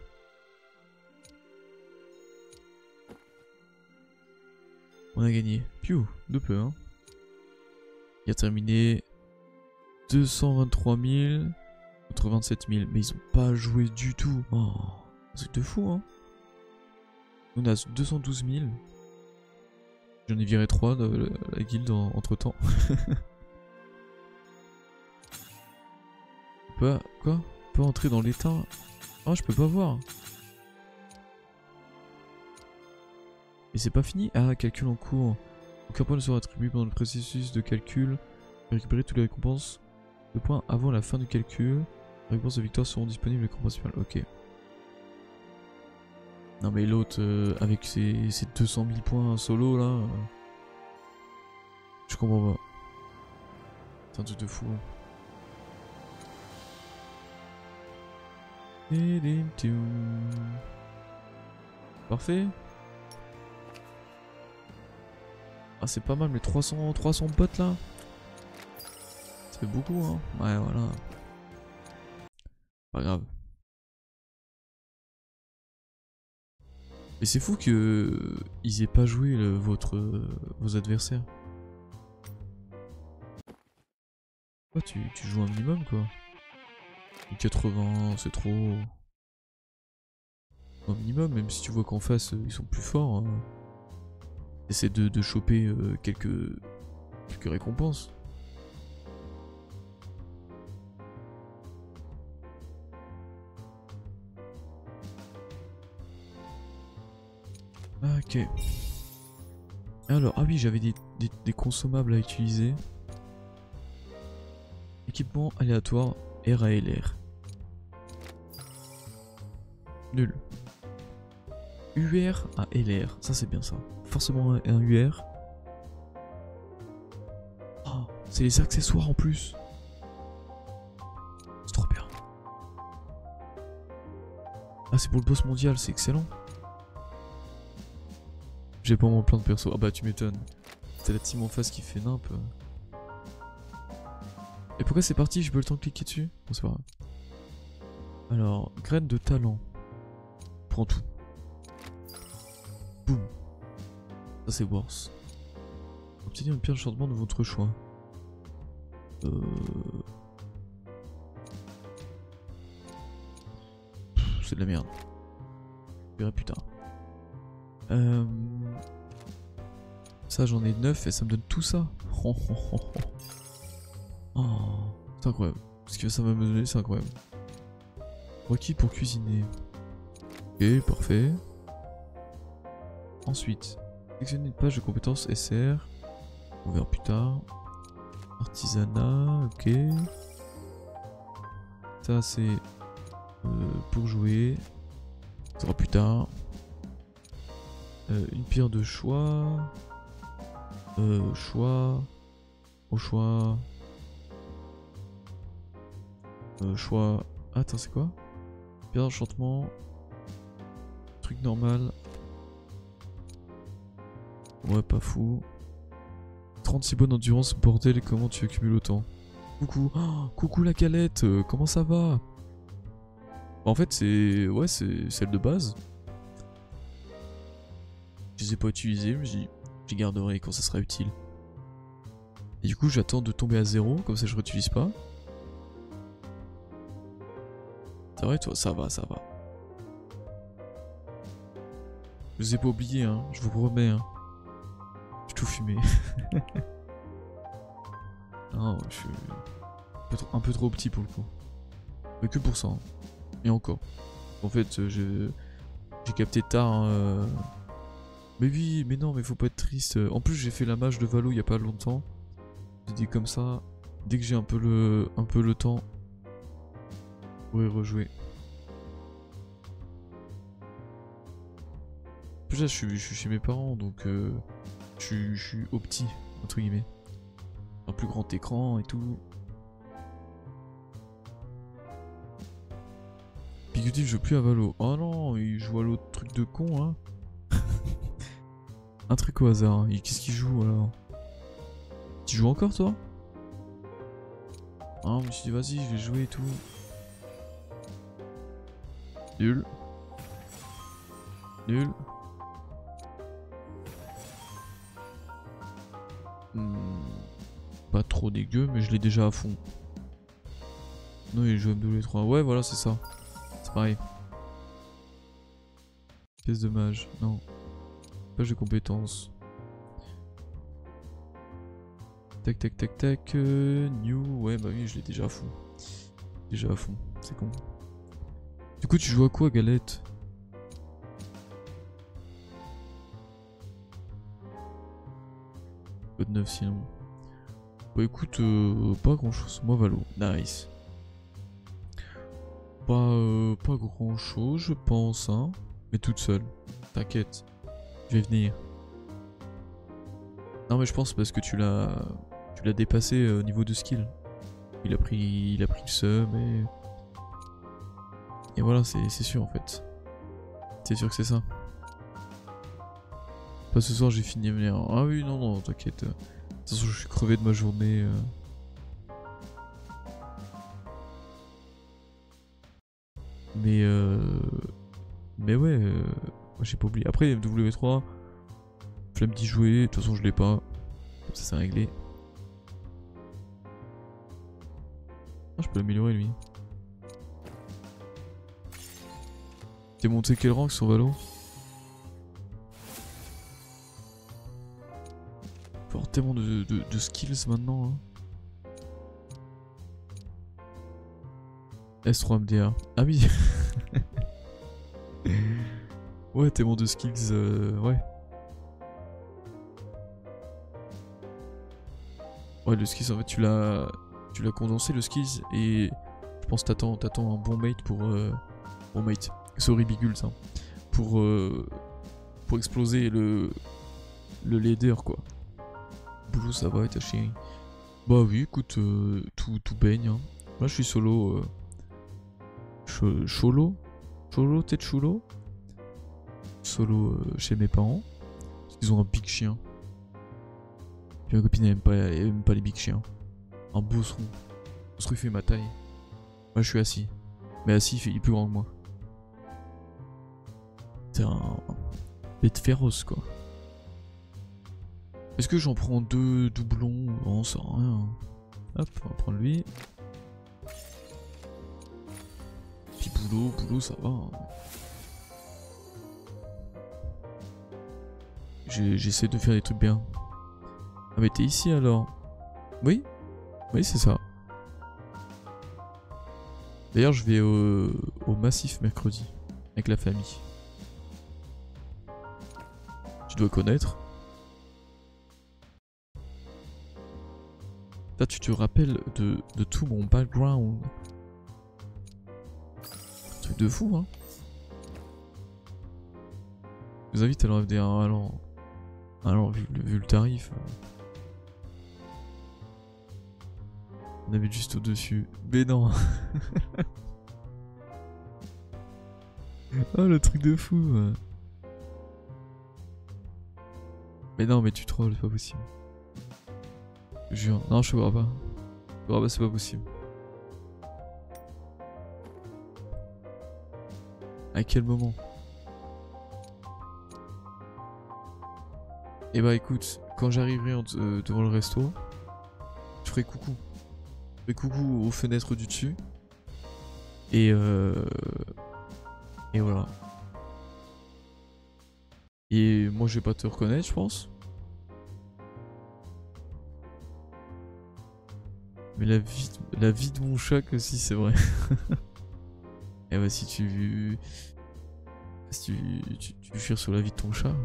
On a gagné. Piou, de peu, hein. Il a terminé deux cent vingt-trois mille contre vingt-sept mille. Mais ils ont pas joué du tout. Oh, c'est de fou, hein. On a deux cent douze mille. J'en ai viré trois de la, la guilde en, entre temps. Pas quoi? Pas entrer dans l'état. Ah, oh, je peux pas voir. Et c'est pas fini? Ah, calcul en cours. Aucun point ne sera attribué pendant le processus de calcul. Récupérer toutes les récompenses de points avant la fin du calcul. Les récompenses de victoire seront disponibles à l'écran principal. Ok. Non mais l'autre, euh, avec ses, ses deux cent mille points solo là... Euh, je comprends pas. C'est un truc de fou. Parfait. Ah c'est pas mal mais trois cents, trois cents potes là. Ça fait beaucoup hein. Ouais voilà. Pas grave. Mais c'est fou que ils aient pas joué le, votre, euh, vos adversaires. Ouais, tu, tu joues un minimum quoi. quatre-vingts c'est trop. Un minimum même si tu vois qu'en face ils sont plus forts. Hein. Essaie de, de choper euh, quelques, quelques récompenses. Ok. Alors, ah oui, j'avais des, des, des consommables à utiliser. Équipement aléatoire R A L R. Nul. U R à L R, ça c'est bien ça. Forcément un, un U R. Oh, c'est les accessoires en plus. C'est trop bien. Ah, c'est pour le boss mondial, c'est excellent. J'ai pas mon plan de perso. Ah bah tu m'étonnes. C'est la team en face qui fait nimp. Et pourquoi c'est parti? J'ai pas le temps de cliquer dessus. Bon c'est pas grave. Alors, graines de talent. Prends tout. Boum. Ça c'est worse. Obtenir une pierre de changement de votre choix. Euh... C'est de la merde. Je verrai plus tard. Euh... Ça j'en ai neuf et ça me donne tout ça. Oh, oh, oh, oh. Oh, c'est incroyable. Ce que ça va me donner, c'est incroyable. Requis pour cuisiner. Ok, parfait. Ensuite, sélectionner une page de compétences S R. On verra plus tard. Artisanat, ok. Ça c'est euh, pour jouer. Ça sera plus tard. Euh, une pierre de choix. Euh, choix. Au choix. Euh, choix. Ah, attends, c'est quoi? Pierre d'enchantement. Truc normal. Ouais, pas fou. trente-six bonnes endurance, bordel, comment tu accumules autant? Coucou. Oh, coucou la calette, euh, comment ça va? En fait, c'est. Ouais, c'est celle de base. Je les ai pas utilisées, mais j'y garderai quand ça sera utile. Et du coup, j'attends de tomber à zéro, comme ça je réutilise pas. C'est vrai, toi, ça va, ça va. Je vous ai pas oublié, hein, je vous promets. Hein. J'ai tout fumé. Non, je suis un peu, trop, un peu trop petit pour le coup. Mais que pour ça. Hein. Et encore. En fait, euh, j'ai capté tard. Hein, euh... Mais oui, mais non, mais faut pas être triste. En plus, j'ai fait la mage de Valo il y a pas longtemps. J'ai dit comme ça, dès que j'ai un peu le, un peu le temps, je pourrais rejouer. En plus là, je suis, je suis chez mes parents, donc euh, je, suis, je suis au petit, entre guillemets. Un plus grand écran et tout. Piguti joue plus à Valo. Oh non, il joue à l'autre truc de con hein. Un truc au hasard. Qu'est-ce qu'il joue alors? Tu joues encore toi? Ah, je me suis dit vas-y, je vais jouer et tout. Nul. Nul. Hmm, pas trop dégueu, mais je l'ai déjà à fond. Non, il joue M W trois. Ouais, voilà, c'est ça. C'est pareil. Pièce de mage. Non. Page de compétences. Tac, tac, tac, tac. Euh, new. Ouais, bah oui, je l'ai déjà à fond. Déjà à fond. C'est con. Du coup, tu joues à quoi, Galette? Pas de neuf sinon. Bah écoute, euh, pas grand chose. Moi, Valo. Nice. Pas, euh, pas grand chose, je pense, hein. Mais toute seule. T'inquiète. Je vais venir. Non, mais je pense parce que tu l'as. Tu l'as dépassé euh, au niveau de skill. Il a pris. Il a pris le seum et. Et voilà, c'est sûr en fait. C'est sûr que c'est ça. Pas ce soir, j'ai fini à venir. Ah oui, non, non, t'inquiète. De toute façon, je suis crevé de ma journée. Euh... Mais euh... Mais ouais, euh... moi j'ai pas oublié. Après M W trois, flemme d'y jouer, de toute façon je l'ai pas. Comme ça c'est réglé. Ah, je peux l'améliorer lui. T'es monté quel rank sur Valo? Faut avoir tellement de, de, de skills maintenant. Hein. S trois M D A. Ah oui. Ouais, tellement de skills, euh, ouais. Ouais, le skills en fait tu l'as tu l'as condensé le skills et je pense t'attends t'attends un bon mate pour euh, bon mate. Sorry Bigul ça. Pour euh, pour exploser le le leader quoi. Boulot ça va et ta chérie. Bah oui, écoute, euh, tout, tout baigne. Hein. Là je suis solo. Euh, ch cholo Cholo, tête chulo. Solo euh, chez mes parents. Parce qu'ils ont un big chien. Puis ma copine elle aime pas, elle aime pas les big chiens. Un bosseron. Le bosseron il fait ma taille. Moi je suis assis. Mais assis il, fait, il est plus grand que moi. C'est un bête féroce quoi. Est-ce que j'en prends deux doublons? On sait rien. Hop, on va prendre lui. Puis boulot, boulot ça va. Hein. J'essaie de faire des trucs bien. Ah mais t'es ici alors? Oui? Oui c'est ça. D'ailleurs je vais au, au Massif mercredi. Avec la famille. Tu dois connaître. Là tu te rappelles de, de tout mon background. Truc de fou hein. Je vous invite à leur F D un alors. Alors vu, vu le tarif. On avait juste au-dessus. Mais non. Oh le truc de fou. Mais non mais tu trolls, c'est pas possible. Je jure. Non je te crois pas. Je te crois pas, c'est pas possible. À quel moment? Et bah écoute, quand j'arriverai euh, devant le resto, je ferai coucou. Je ferai coucou aux fenêtres du dessus. Et euh... Et voilà. Et moi je vais pas te reconnaître je pense. Mais la vie, la vie de mon chat aussi c'est vrai. Et bah si tu... Si tu, tu, tu chires sur la vie de ton chat...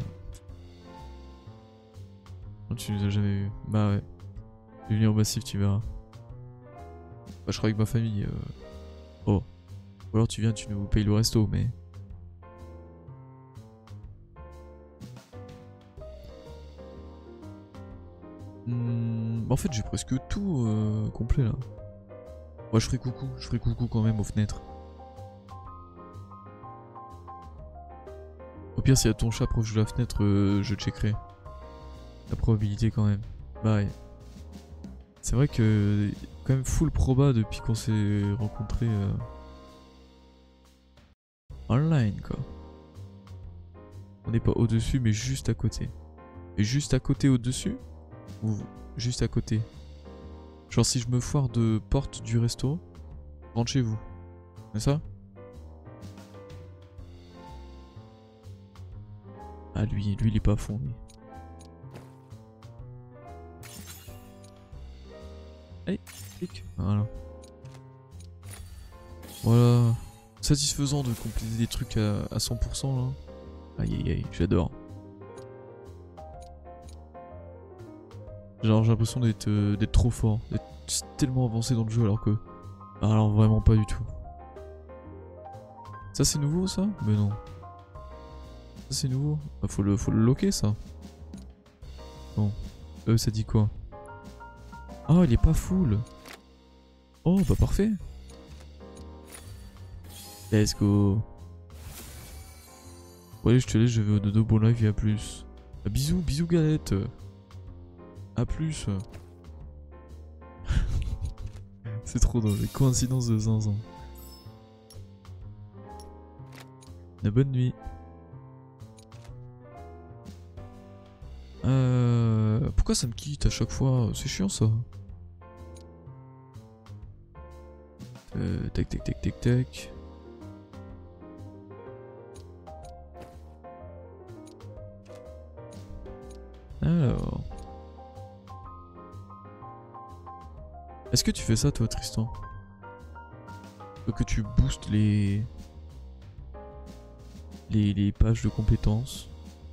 Non, tu nous as jamais vu. Bah ouais. Je vais venir au Massif, tu verras. Bah je crois avec ma famille. Euh... Oh. Ou alors tu viens, tu nous payes le resto, mais... Mmh, en fait j'ai presque tout euh, complet là. Moi je ferai coucou, je ferai coucou quand même aux fenêtres. Au pire, s'il y a ton chat proche de la fenêtre, euh, je checkerai. La probabilité quand même. Bah ouais. C'est vrai que quand même full proba depuis qu'on s'est rencontrés euh, online quoi. On n'est pas au-dessus mais juste à côté. Et juste à côté au-dessus? Ou juste à côté? Genre si je me foire de porte du resto, rentre chez vous. C'est ça? Ah lui, lui il est pas à fond lui. Allez, clic. Voilà. Voilà. Satisfaisant de compléter des trucs à, à cent pour cent là. Aïe aïe aïe, j'adore. Genre j'ai l'impression d'être euh, d'être trop fort, d'être tellement avancé dans le jeu alors que... Alors vraiment pas du tout. Ça c'est nouveau ça? Mais non. Ça c'est nouveau. Bah, faut le, faut le loquer ça. Bon. Euh ça dit quoi? Oh il est pas full. Oh bah parfait. Let's go. Ouais je te laisse, je vais au dodo, bon live et à plus. Ah, bisous, bisous galette. A plus. C'est trop drôle, les coïncidences de zinzin. La bonne nuit. Euh... Pourquoi ça me quitte à chaque fois? C'est chiant ça. Euh, tac tac tac tac tac. Alors... Est-ce que tu fais ça toi Tristan? Que tu boostes les... les... les pages de compétences?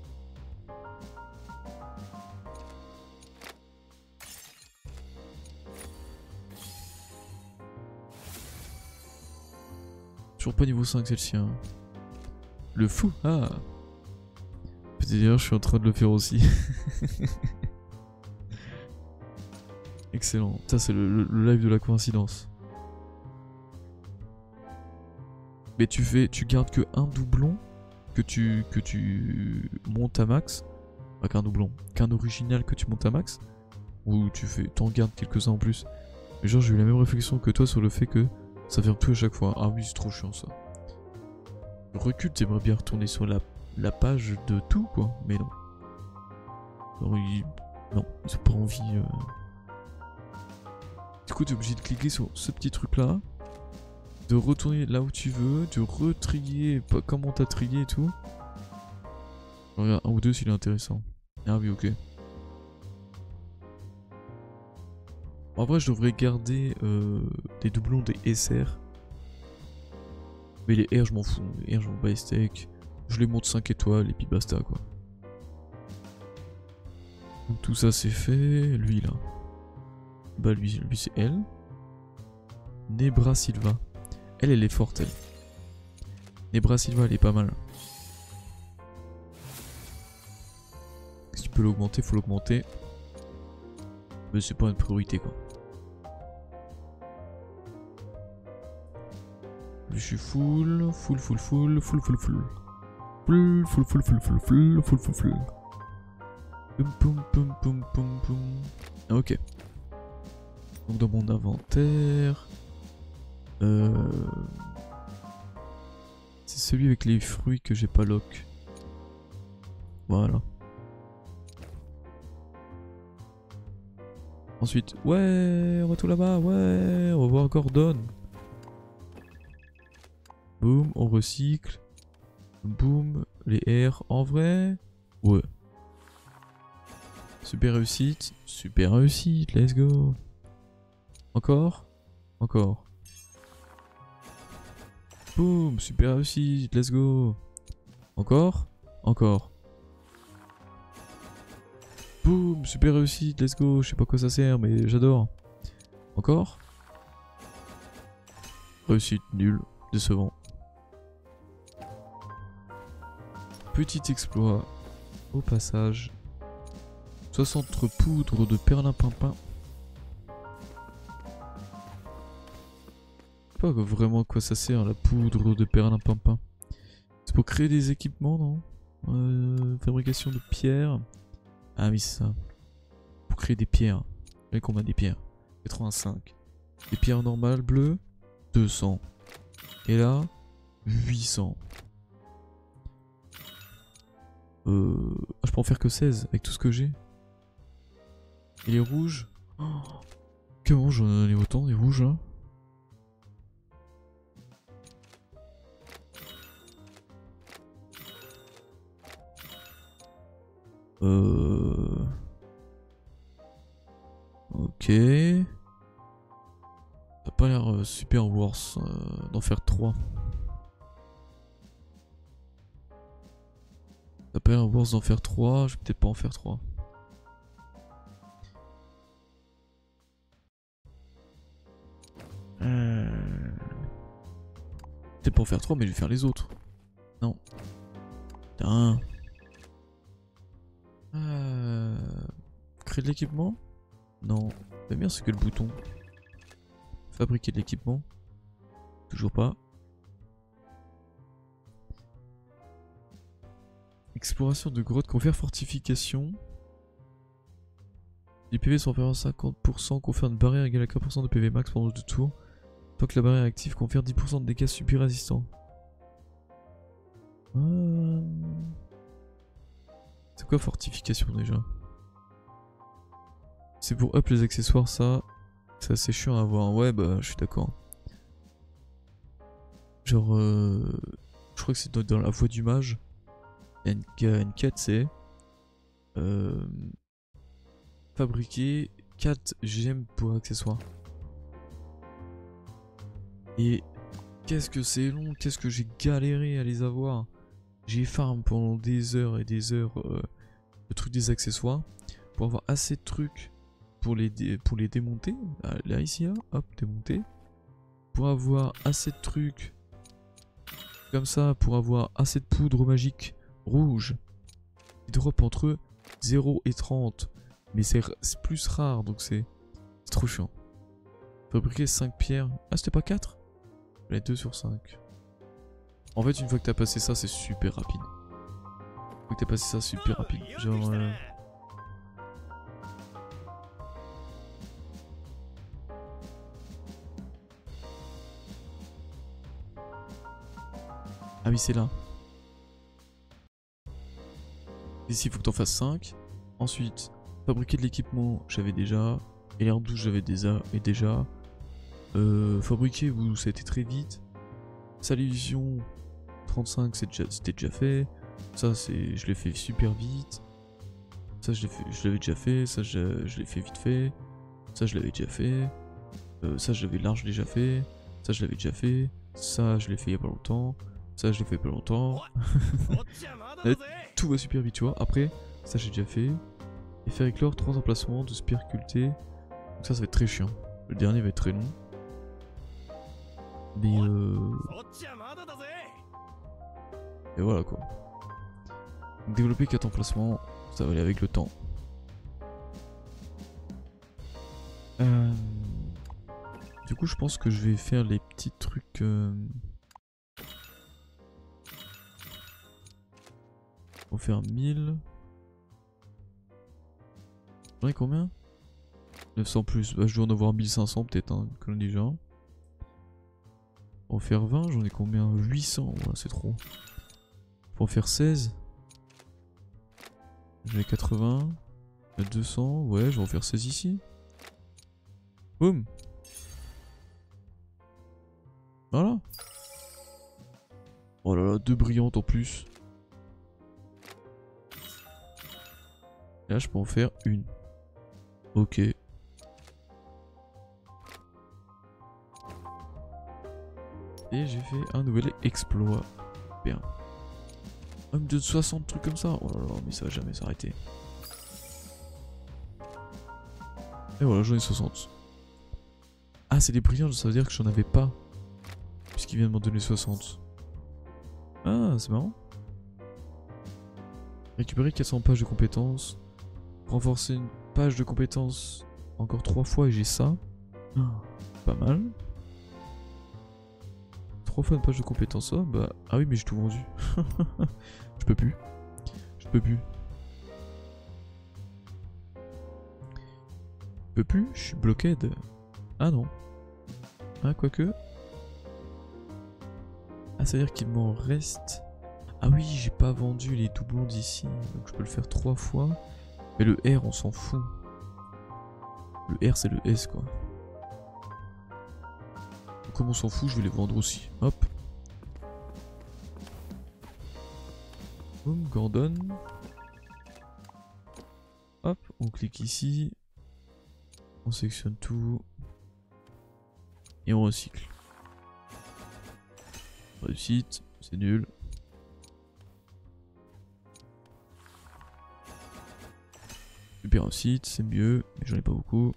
Toujours pas niveau cinq celle-ci hein. Le fou, ah. Peut-être d'ailleurs je suis en train de le faire aussi. Excellent, ça c'est le, le, le live de la coïncidence. Mais tu fais, tu gardes que un doublon que tu, que tu montes à max. Pas qu'un doublon, qu'un original que tu montes à max. Ou tu fais, t'en gardes quelques-uns en plus. Mais genre j'ai eu la même réflexion que toi sur le fait que ça vient tout à chaque fois. Ah oui c'est trop chiant ça. Le recul t'aimerais bien retourner sur la, la page de tout quoi, mais non. Alors, ils... Non, ils ont pas envie... Euh... Du coup, t'es obligé de cliquer sur ce petit truc là, de retourner là où tu veux, de retrier comment t'as trié et tout. Regarde, un ou deux s'il est intéressant. Ah oui, ok. En vrai, je devrais garder euh, des doublons des S R. Mais les R, je m'en fous. Les R, je m'en bats les steaks. Je les monte cinq étoiles et puis basta quoi. Donc tout ça c'est fait. Lui là. Bah lui, lui c'est elle. Nebra Silva. Elle, elle est forte elle. Nebra Silva, elle est pas mal. Si tu peux l'augmenter, faut l'augmenter. Mais c'est pas une priorité quoi. Je suis full, full, full, full, full, full, full. Full, full, full, full, full, full, full, full, full. Poum, poum, poum, poum, poum, poum. Ok. Donc dans mon inventaire, euh, c'est celui avec les fruits que j'ai pas lock. Voilà. Ensuite, ouais, on va tout là-bas, ouais, on va voir Gordon. Boum, on recycle. Boum, les R en vrai. Ouais. Super réussite, super réussite, let's go. Encore, encore. Boum, super réussite, let's go. Encore, encore. Boum, super réussite, let's go. Je sais pas quoi ça sert, mais j'adore. Encore. Réussite, nul, décevant. Petit exploit, au passage. soixante poudres de perlimpinpin. Je sais pas vraiment à quoi ça sert la poudre de perlimpinpin. C'est pour créer des équipements, non? Euh, fabrication de pierres. Ah oui, c'est ça. Pour créer des pierres. Avec combien des pierres? quatre-vingt-cinq. Des pierres normales bleues, deux cents. Et là, huit cents. Euh... Ah, je peux en faire que seize avec tout ce que j'ai. Et les rouges, oh, comment j'en ai autant des rouges là? Euh... Ok. Ça a pas l'air euh, super worse euh, d'en faire trois. Ça a pas l'air worse d'en faire trois, je vais peut-être pas en faire trois. Euh... Peut-être pas en faire trois, mais je vais faire les autres. Non. Putain. Euh... Créer de l'équipement? Non. La merde, c'est que le bouton. Fabriquer de l'équipement? Toujours pas. Exploration de grottes, confère fortification. Les P V sont inférieurs à cinquante pour cent, confère une barrière égale à quinze pour cent de P V max pendant deux tours. Tant que la barrière est active, confère dix pour cent de dégâts super résistants. Euh... C'est quoi fortification déjà? C'est pour up les accessoires, ça. C'est assez chiant à avoir. Ouais, bah, je suis d'accord. Genre, euh... je crois que c'est dans la voie du mage. Il y a une quête, c'est euh... fabriquer quatre gemmes pour accessoires. Et qu'est-ce que c'est long, qu'est-ce que j'ai galéré à les avoir. J'ai farm pendant des heures et des heures euh, le truc des accessoires pour avoir assez de trucs pour les, dé pour les démonter. Là, ici, là, hop, démonter. Pour avoir assez de trucs comme ça, pour avoir assez de poudre magique rouge. Ils drop entre zéro et trente. Mais c'est plus rare, donc c'est trop chiant. Fabriquer cinq pierres. Ah, c'était pas quatre? Les deux sur cinq. En fait, une fois que t'as passé ça, c'est super rapide. Une fois que t'as passé ça, super rapide. Genre... Euh... Ah oui, c'est là. Ici, il faut que t'en fasses cinq. Ensuite, fabriquer de l'équipement, j'avais déjà. Et l'air douce, j'avais déjà. Et déjà. Euh, fabriquer, vous, ça a été très vite. Salution trente-cinq, c'était déjà, déjà fait. Ça, c'est, je l'ai fait super vite. Ça, je l'avais déjà fait. Ça, je, je l'ai fait vite fait. Ça, je l'avais déjà fait. Euh, ça, je l'avais large déjà fait. Ça, je l'avais déjà fait. Ça, je l'ai fait il y a pas longtemps. Ça, je l'ai fait il y a pas longtemps. Là, tout va super vite, tu vois. Après, ça, j'ai déjà fait. Et faire éclore trois emplacements de spiriculté. Donc ça, ça va être très chiant. Le dernier va être très long. Mais euh... et voilà quoi. Donc, développer quatre emplacements, ça va aller avec le temps. Euh... Du coup, je pense que je vais faire les petits trucs... Euh... On va faire mille. J'en ai combien? neuf cents plus. Bah, je dois en avoir mille cinq cents peut-être, hein, comme déjà. Pour en faire vingt, j'en ai combien? huit cents, voilà, c'est trop. Pour en faire seize, j'en ai quatre-vingts. deux cents, ouais, je vais en faire seize ici. Boum. Voilà. Oh là là, deux brillantes en plus. Et là, je peux en faire une. Ok. Et j'ai fait un nouvel exploit. Bien. Un de soixante trucs comme ça. Oh là là, mais ça va jamais s'arrêter. Et voilà, j'en ai soixante. Ah, c'est des brillants, ça veut dire que j'en avais pas. Puisqu'il vient de m'en donner soixante. Ah, c'est marrant. Récupérer quatre cents pages de compétences. Renforcer une page de compétences encore trois fois et j'ai ça. Oh, pas mal. trois fois une page de compétences. Oh, bah, ah oui, mais j'ai tout vendu. Je peux plus. Je peux plus. Je peux plus, je suis bloqué de... Ah non. Ah, quoique. Ah, ça veut dire qu'il m'en reste... Ah oui, j'ai pas vendu les doublons d'ici, donc je peux le faire trois fois. Mais le R, on s'en fout. Le R, c'est le S, quoi. Donc, comme on s'en fout, je vais les vendre aussi. Hop. Boum, Gordon. Hop, on clique ici. On sélectionne tout. Et on recycle. Réussite, c'est nul. Super réussite, c'est mieux, mais j'en ai pas beaucoup.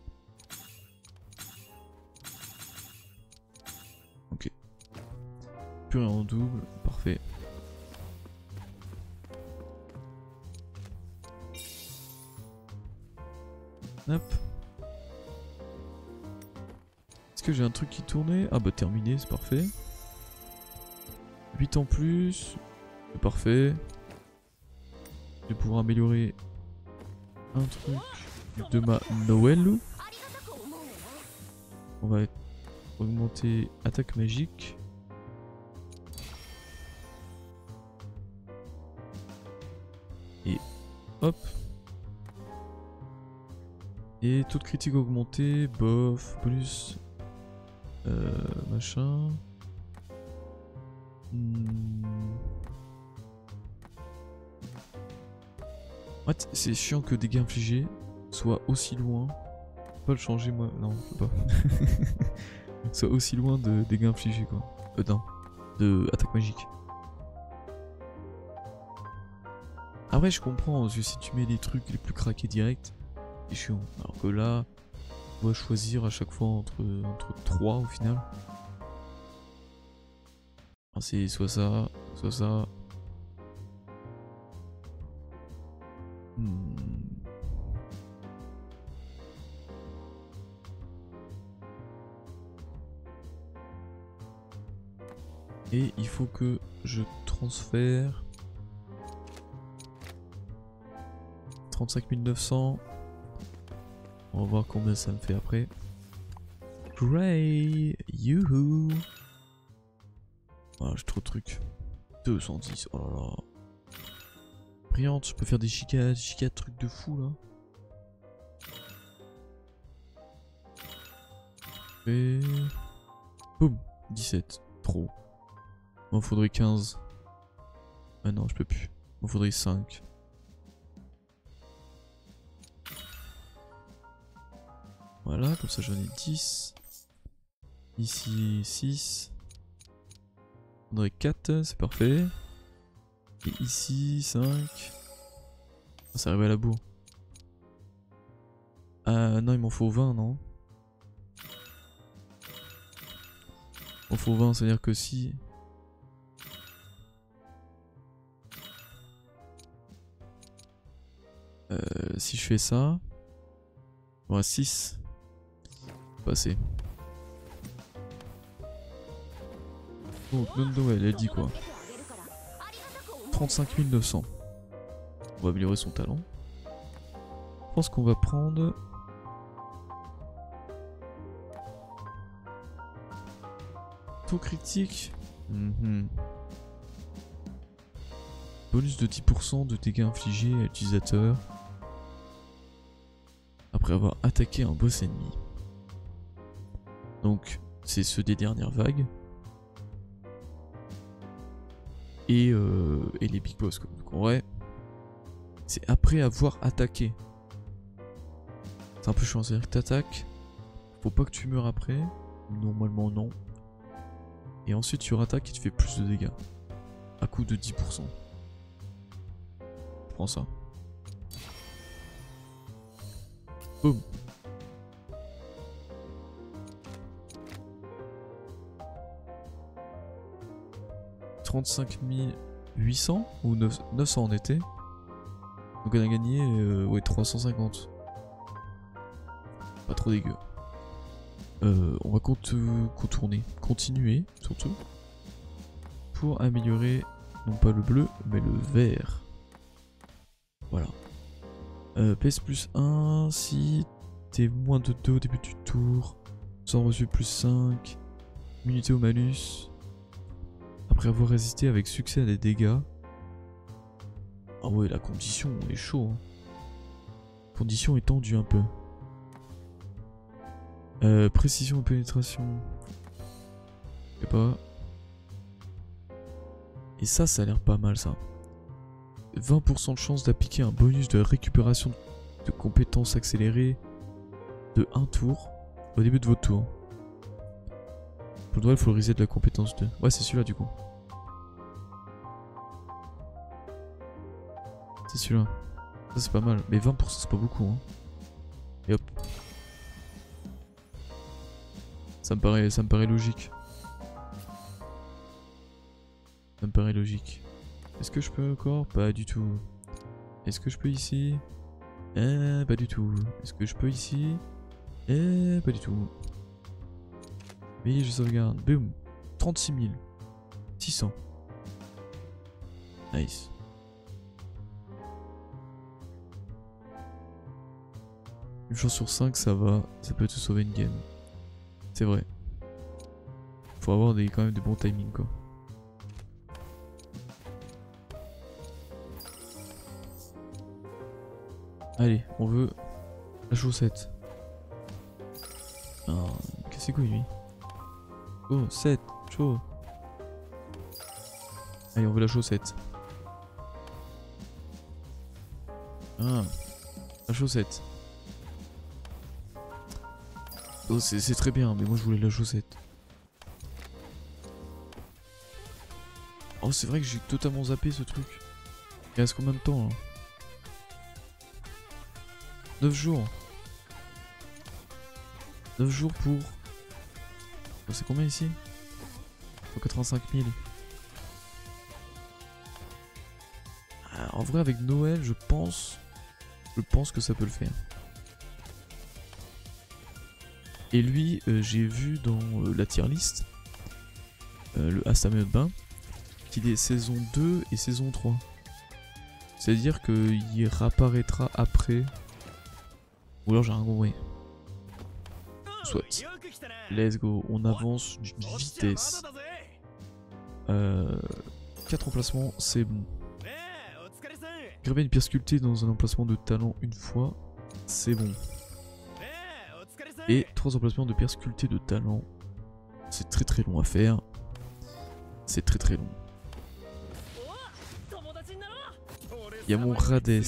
Ok. Plus rien en double, parfait. Hop. Est-ce que j'ai un truc qui tournait? Ah bah terminé, c'est parfait. huit en plus, c'est parfait. Je vais pouvoir améliorer un truc de ma Noël. On va augmenter attaque magique. Et hop. Et taux de critique augmenté, bof, bonus, euh, machin. Hmm. Ouais, c'est chiant que dégâts infligés soient aussi loin. Je peux pas le changer moi, non, je peux pas. Soit aussi loin de dégâts infligés quoi. Euh, non, de attaque magique. Ah ouais, je comprends, parce que si tu mets les trucs les plus craqués direct, c'est chiant. Alors que là, on doit choisir à chaque fois entre, entre trois au final. Ah, c'est soit ça, soit ça. Hmm. Et il faut que je transfère trente-cinq mille neuf cents. On va voir combien ça me fait après. Great, youhou. Voilà, j'ai trop de trucs. deux cent dix, oh là là. Brillante, je peux faire des giga, giga trucs de fou là. Et... boum, dix-sept, trop. Il m'en faudrait quinze. Ah non, je peux plus. Il m'en faudrait cinq. Voilà, comme ça j'en ai dix. Ici six. On aurait quatre, c'est parfait. Et ici cinq. Ah, c'est arrivé à la bourre. Ah non, il m'en faut vingt, non? Il m'en faut vingt, c'est-à-dire que si... Euh, si je fais ça... Il y aura six. Pas assez. Donc, non, Noël, elle dit quoi? trente-cinq mille neuf cents. On va améliorer son talent. Je pense qu'on va prendre... taux critique. Mm-hmm. Bonus de dix pour cent de dégâts infligés à l'utilisateur après avoir attaqué un boss ennemi. Donc c'est ceux des dernières vagues. Et, euh, et les big boss quoi. Donc en vrai, c'est après avoir attaqué. C'est un peu chiant, c'est-à-dire que t'attaques, faut pas que tu meurs après. Normalement non. Et ensuite tu rattaques et tu fais plus de dégâts. À coup de dix pour cent. Je prends ça. Boum. trente-cinq mille huit cents ou neuf cents en été. Donc on a gagné euh, ouais, trois cent cinquante. Pas trop dégueu. Euh, on va contourner, continuer surtout. Pour améliorer non pas le bleu mais le vert. Voilà. Euh, P S plus un si t'es moins de deux au début du tour. Sans reçu plus cinq. Immunité au malus. Après avoir résisté avec succès à des dégâts. Ah ouais, la condition, on est chaud. Hein. Condition étendue un peu. Euh, précision et pénétration. Je sais pas. Et ça, ça a l'air pas mal ça. vingt pour cent de chance d'appliquer un bonus de récupération de compétences accélérées de un tour au début de votre tour. Pour le droit, il faut le reset de la compétence deux. Ouais, c'est celui-là du coup. C'est celui-là. Ça c'est pas mal. Mais vingt pour cent c'est pas beaucoup. Hein. Et hop. Ça me paraît, ça me paraît logique. Ça me paraît logique. Est-ce que je peux encore? Pas du tout. Est-ce que je peux ici? Eh, pas du tout. Est-ce que je peux ici? Eh, pas du tout. Oui, je sauvegarde. Boum. trente-six mille. six cents. Nice. Une chance sur cinq, ça va. Ça peut te sauver une game. C'est vrai. Faut avoir des, quand même des bons timings quoi. Allez, on veut la chaussette. Ah, qu'est-ce que c'est lui? Oh, sept, chaud. Allez, on veut la chaussette. Ah, la chaussette. Oh, c'est très bien, mais moi je voulais la chaussette. Oh, c'est vrai que j'ai totalement zappé ce truc. Il reste combien de temps là? neuf jours. neuf jours pour... Oh, c'est combien ici? cent quatre-vingt-cinq mille. Ah, en vrai avec Noël je pense... Je pense que ça peut le faire. Et lui euh, j'ai vu dans euh, la tier list euh, le Astamé de bain qu'il est saison deux et saison trois. C'est à dire qu'il réapparaîtra après. Ou alors j'ai rien compris. Soit. Let's go. On avance d'une vitesse. Euh, quatre emplacements, c'est bon. Graver une pierre sculptée dans un emplacement de talent une fois, c'est bon. Et trois emplacements de pierre sculptée de talent, c'est très très long à faire. C'est très très long. Il y a mon Rades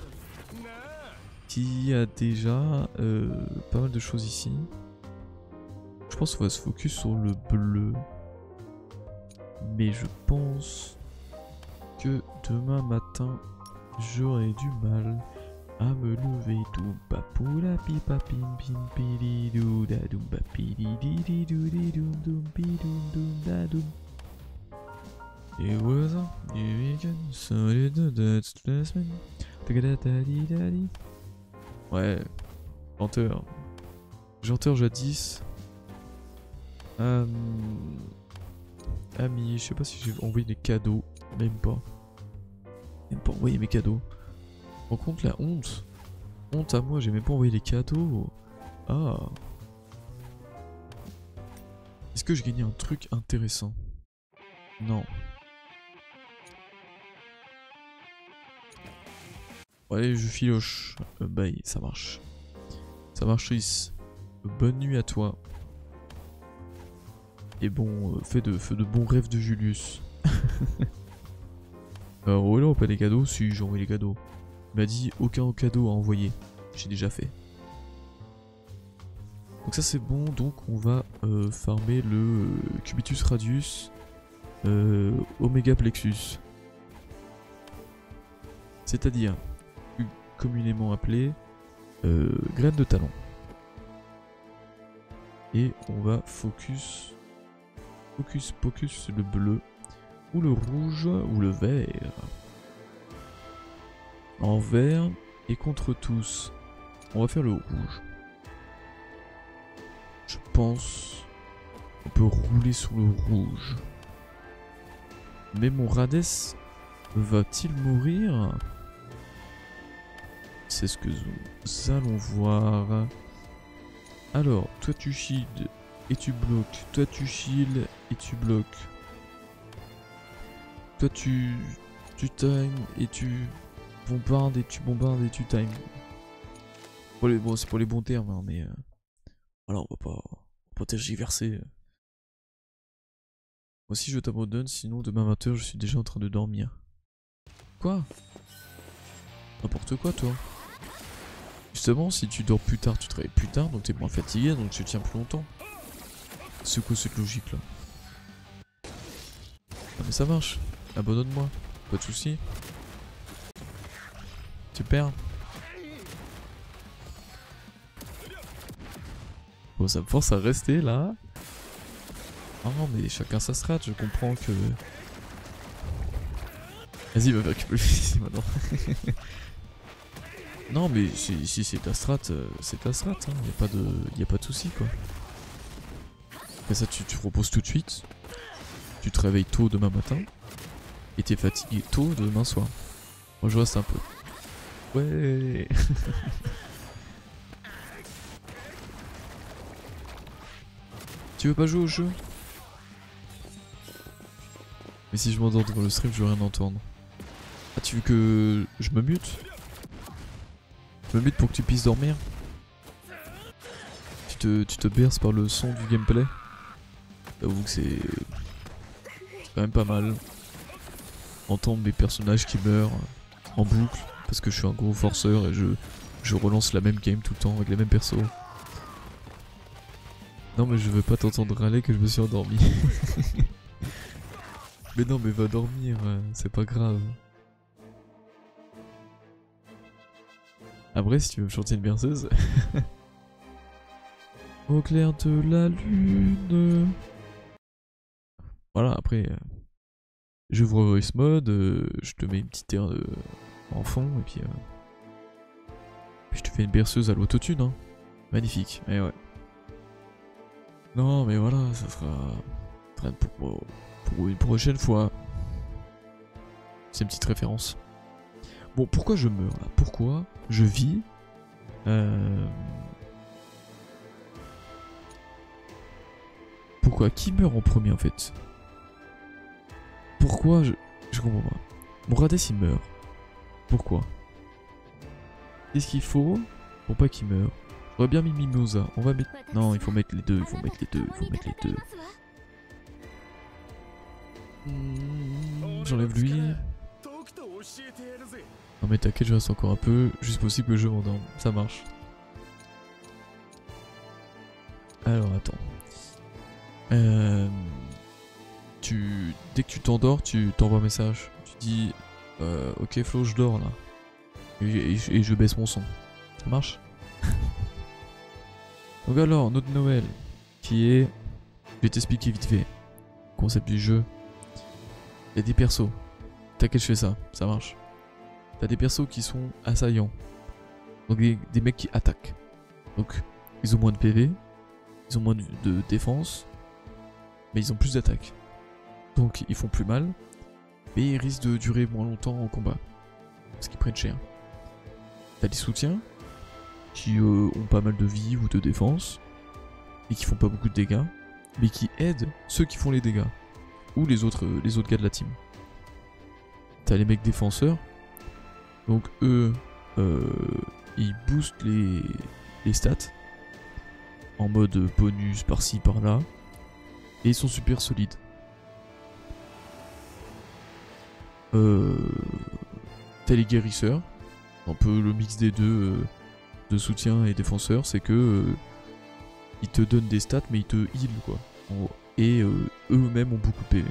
qui a déjà euh, pas mal de choses ici. Je pense qu'on va se focus sur le bleu. Mais je pense que demain matin, j'aurai du mal à me lever. Doumpa poula pipa pim pim pili dou da doumpa pili di di dou di doum doum pi doum doum da doum. It was on the weekend, so did the Dutch Christmas. Ouais, chanteur. Chanteur jadis. Euh, ami, je sais pas si j'ai envoyé des cadeaux. Même pas. Même pas envoyé mes cadeaux. Rends compte la honte. Honte à moi, j'ai même pas envoyé les cadeaux. Ah. Est-ce que je gagnais un truc intéressant? Non. Allez, je filoche. Euh, bye, ça marche. Ça marche, Chris. Bonne nuit à toi. Et bon, euh, fais, de, fais de bons rêves de Julius. Alors, ouais, là, pas les cadeaux. Si, j'ai envoyé les cadeaux. Il m'a dit aucun cadeau à envoyer. J'ai déjà fait. Donc ça c'est bon, donc on va euh, farmer le euh, Cubitus Radius euh, Omega Plexus. C'est-à-dire, plus communément appelé euh, graine de talent. Et on va focus, focus, focus le bleu, ou le rouge, ou le vert. En vert, et contre tous, on va faire le rouge. Je pense qu'on peut rouler sur le rouge. Mais mon Rades va-t-il mourir? c'est ce que nous allons voir. Alors, toi tu shield et tu bloques. Toi tu shield et tu bloques. Toi tu, tu time et tu bombardes et tu bombardes et tu time. Pour les, bon, c'est pour les bons termes, hein, mais... Euh, voilà, on va pas, on va pas tergiverser. Moi aussi je t'abandonne, sinon demain vingt heures je suis déjà en train de dormir. Quoi? N'importe quoi toi. Justement, si tu dors plus tard, tu travailles plus tard, donc t'es moins fatigué, donc tu tiens plus longtemps. C'est quoi cette logique là? Ah mais ça marche, abandonne-moi, pas de soucis. Super. Bon, ça me force à rester là. Non mais chacun sa strat, je comprends que... Vas-y, va récupérer ici maintenant. Non mais si, si c'est ta strat, euh, c'est ta strat, hein. Y a pas de, y a pas de souci quoi. Après ça tu te reposes tout de suite, tu te réveilles tôt demain matin, et t'es fatigué tôt demain soir. Moi je reste un peu. Ouais. Tu veux pas jouer au jeu? Mais si je m'endors devant le stream, je veux rien entendre. Ah, tu veux que je me mute? Je me mute pour que tu puisses dormir? Tu te, tu te berces par le son du gameplay? J'avoue que c'est quand même pas mal. Entendre mes personnages qui meurent en boucle, parce que je suis un gros forceur et je, je relance la même game tout le temps avec les mêmes persos. Non mais je veux pas t'entendre râler que je me suis endormi. Mais non mais va dormir, c'est pas grave. Après si tu veux me chanter une berceuse. Au clair de la lune. Voilà, après euh, j'ouvre voice mode, euh, je te mets une petite air euh, en fond et puis, euh, puis je te fais une berceuse à l'autotune hein. Magnifique, et ouais. Non mais voilà, ça sera pour, pour une prochaine fois. C'est une petite référence. Bon, pourquoi je meurs là? Pourquoi je vis euh... Pourquoi? Qui meurt en premier en fait? Pourquoi je... Je comprends pas. Mon Radès il meurt. Pourquoi? Qu'est-ce qu'il faut pour pas qu'il meure? J'aurais bien mis Mimosa. On va mettre... Non, il faut mettre les deux, il faut mettre les deux, il faut mettre les deux. Mmh, j'enlève lui. Non mais t'inquiète, je reste encore un peu. Juste possible que je m'endorme. Ça marche. Alors attends. Euh... Tu... Dès que tu t'endors, tu t'envoies un message. Tu dis... Euh, ok Flo, je dors là. Et, et, et je baisse mon son. Ça marche? Donc alors, notre Noël, qui est... Je vais t'expliquer vite fait. Concept du jeu. Il y a des persos. T'inquiète, je fais ça, ça marche. T'as des persos qui sont assaillants. Donc des, des mecs qui attaquent. Donc ils ont moins de P V, ils ont moins de, de défense, mais ils ont plus d'attaque. Donc ils font plus mal, mais ils risquent de durer moins longtemps en combat. Parce qu'ils prennent cher. T'as des soutiens qui euh, ont pas mal de vie ou de défense, et qui font pas beaucoup de dégâts, mais qui aident ceux qui font les dégâts. Ou les autres, euh, les autres gars de la team. T'as les mecs défenseurs. Donc eux, euh, ils boostent les, les stats. En mode bonus par-ci, par-là. Et ils sont super solides. Euh, T'as les guérisseurs. Un peu le mix des deux, euh, de soutien et défenseur. C'est que euh, ils te donnent des stats mais ils te heal quoi. En gros. Et euh, eux-mêmes ont beaucoup de P V.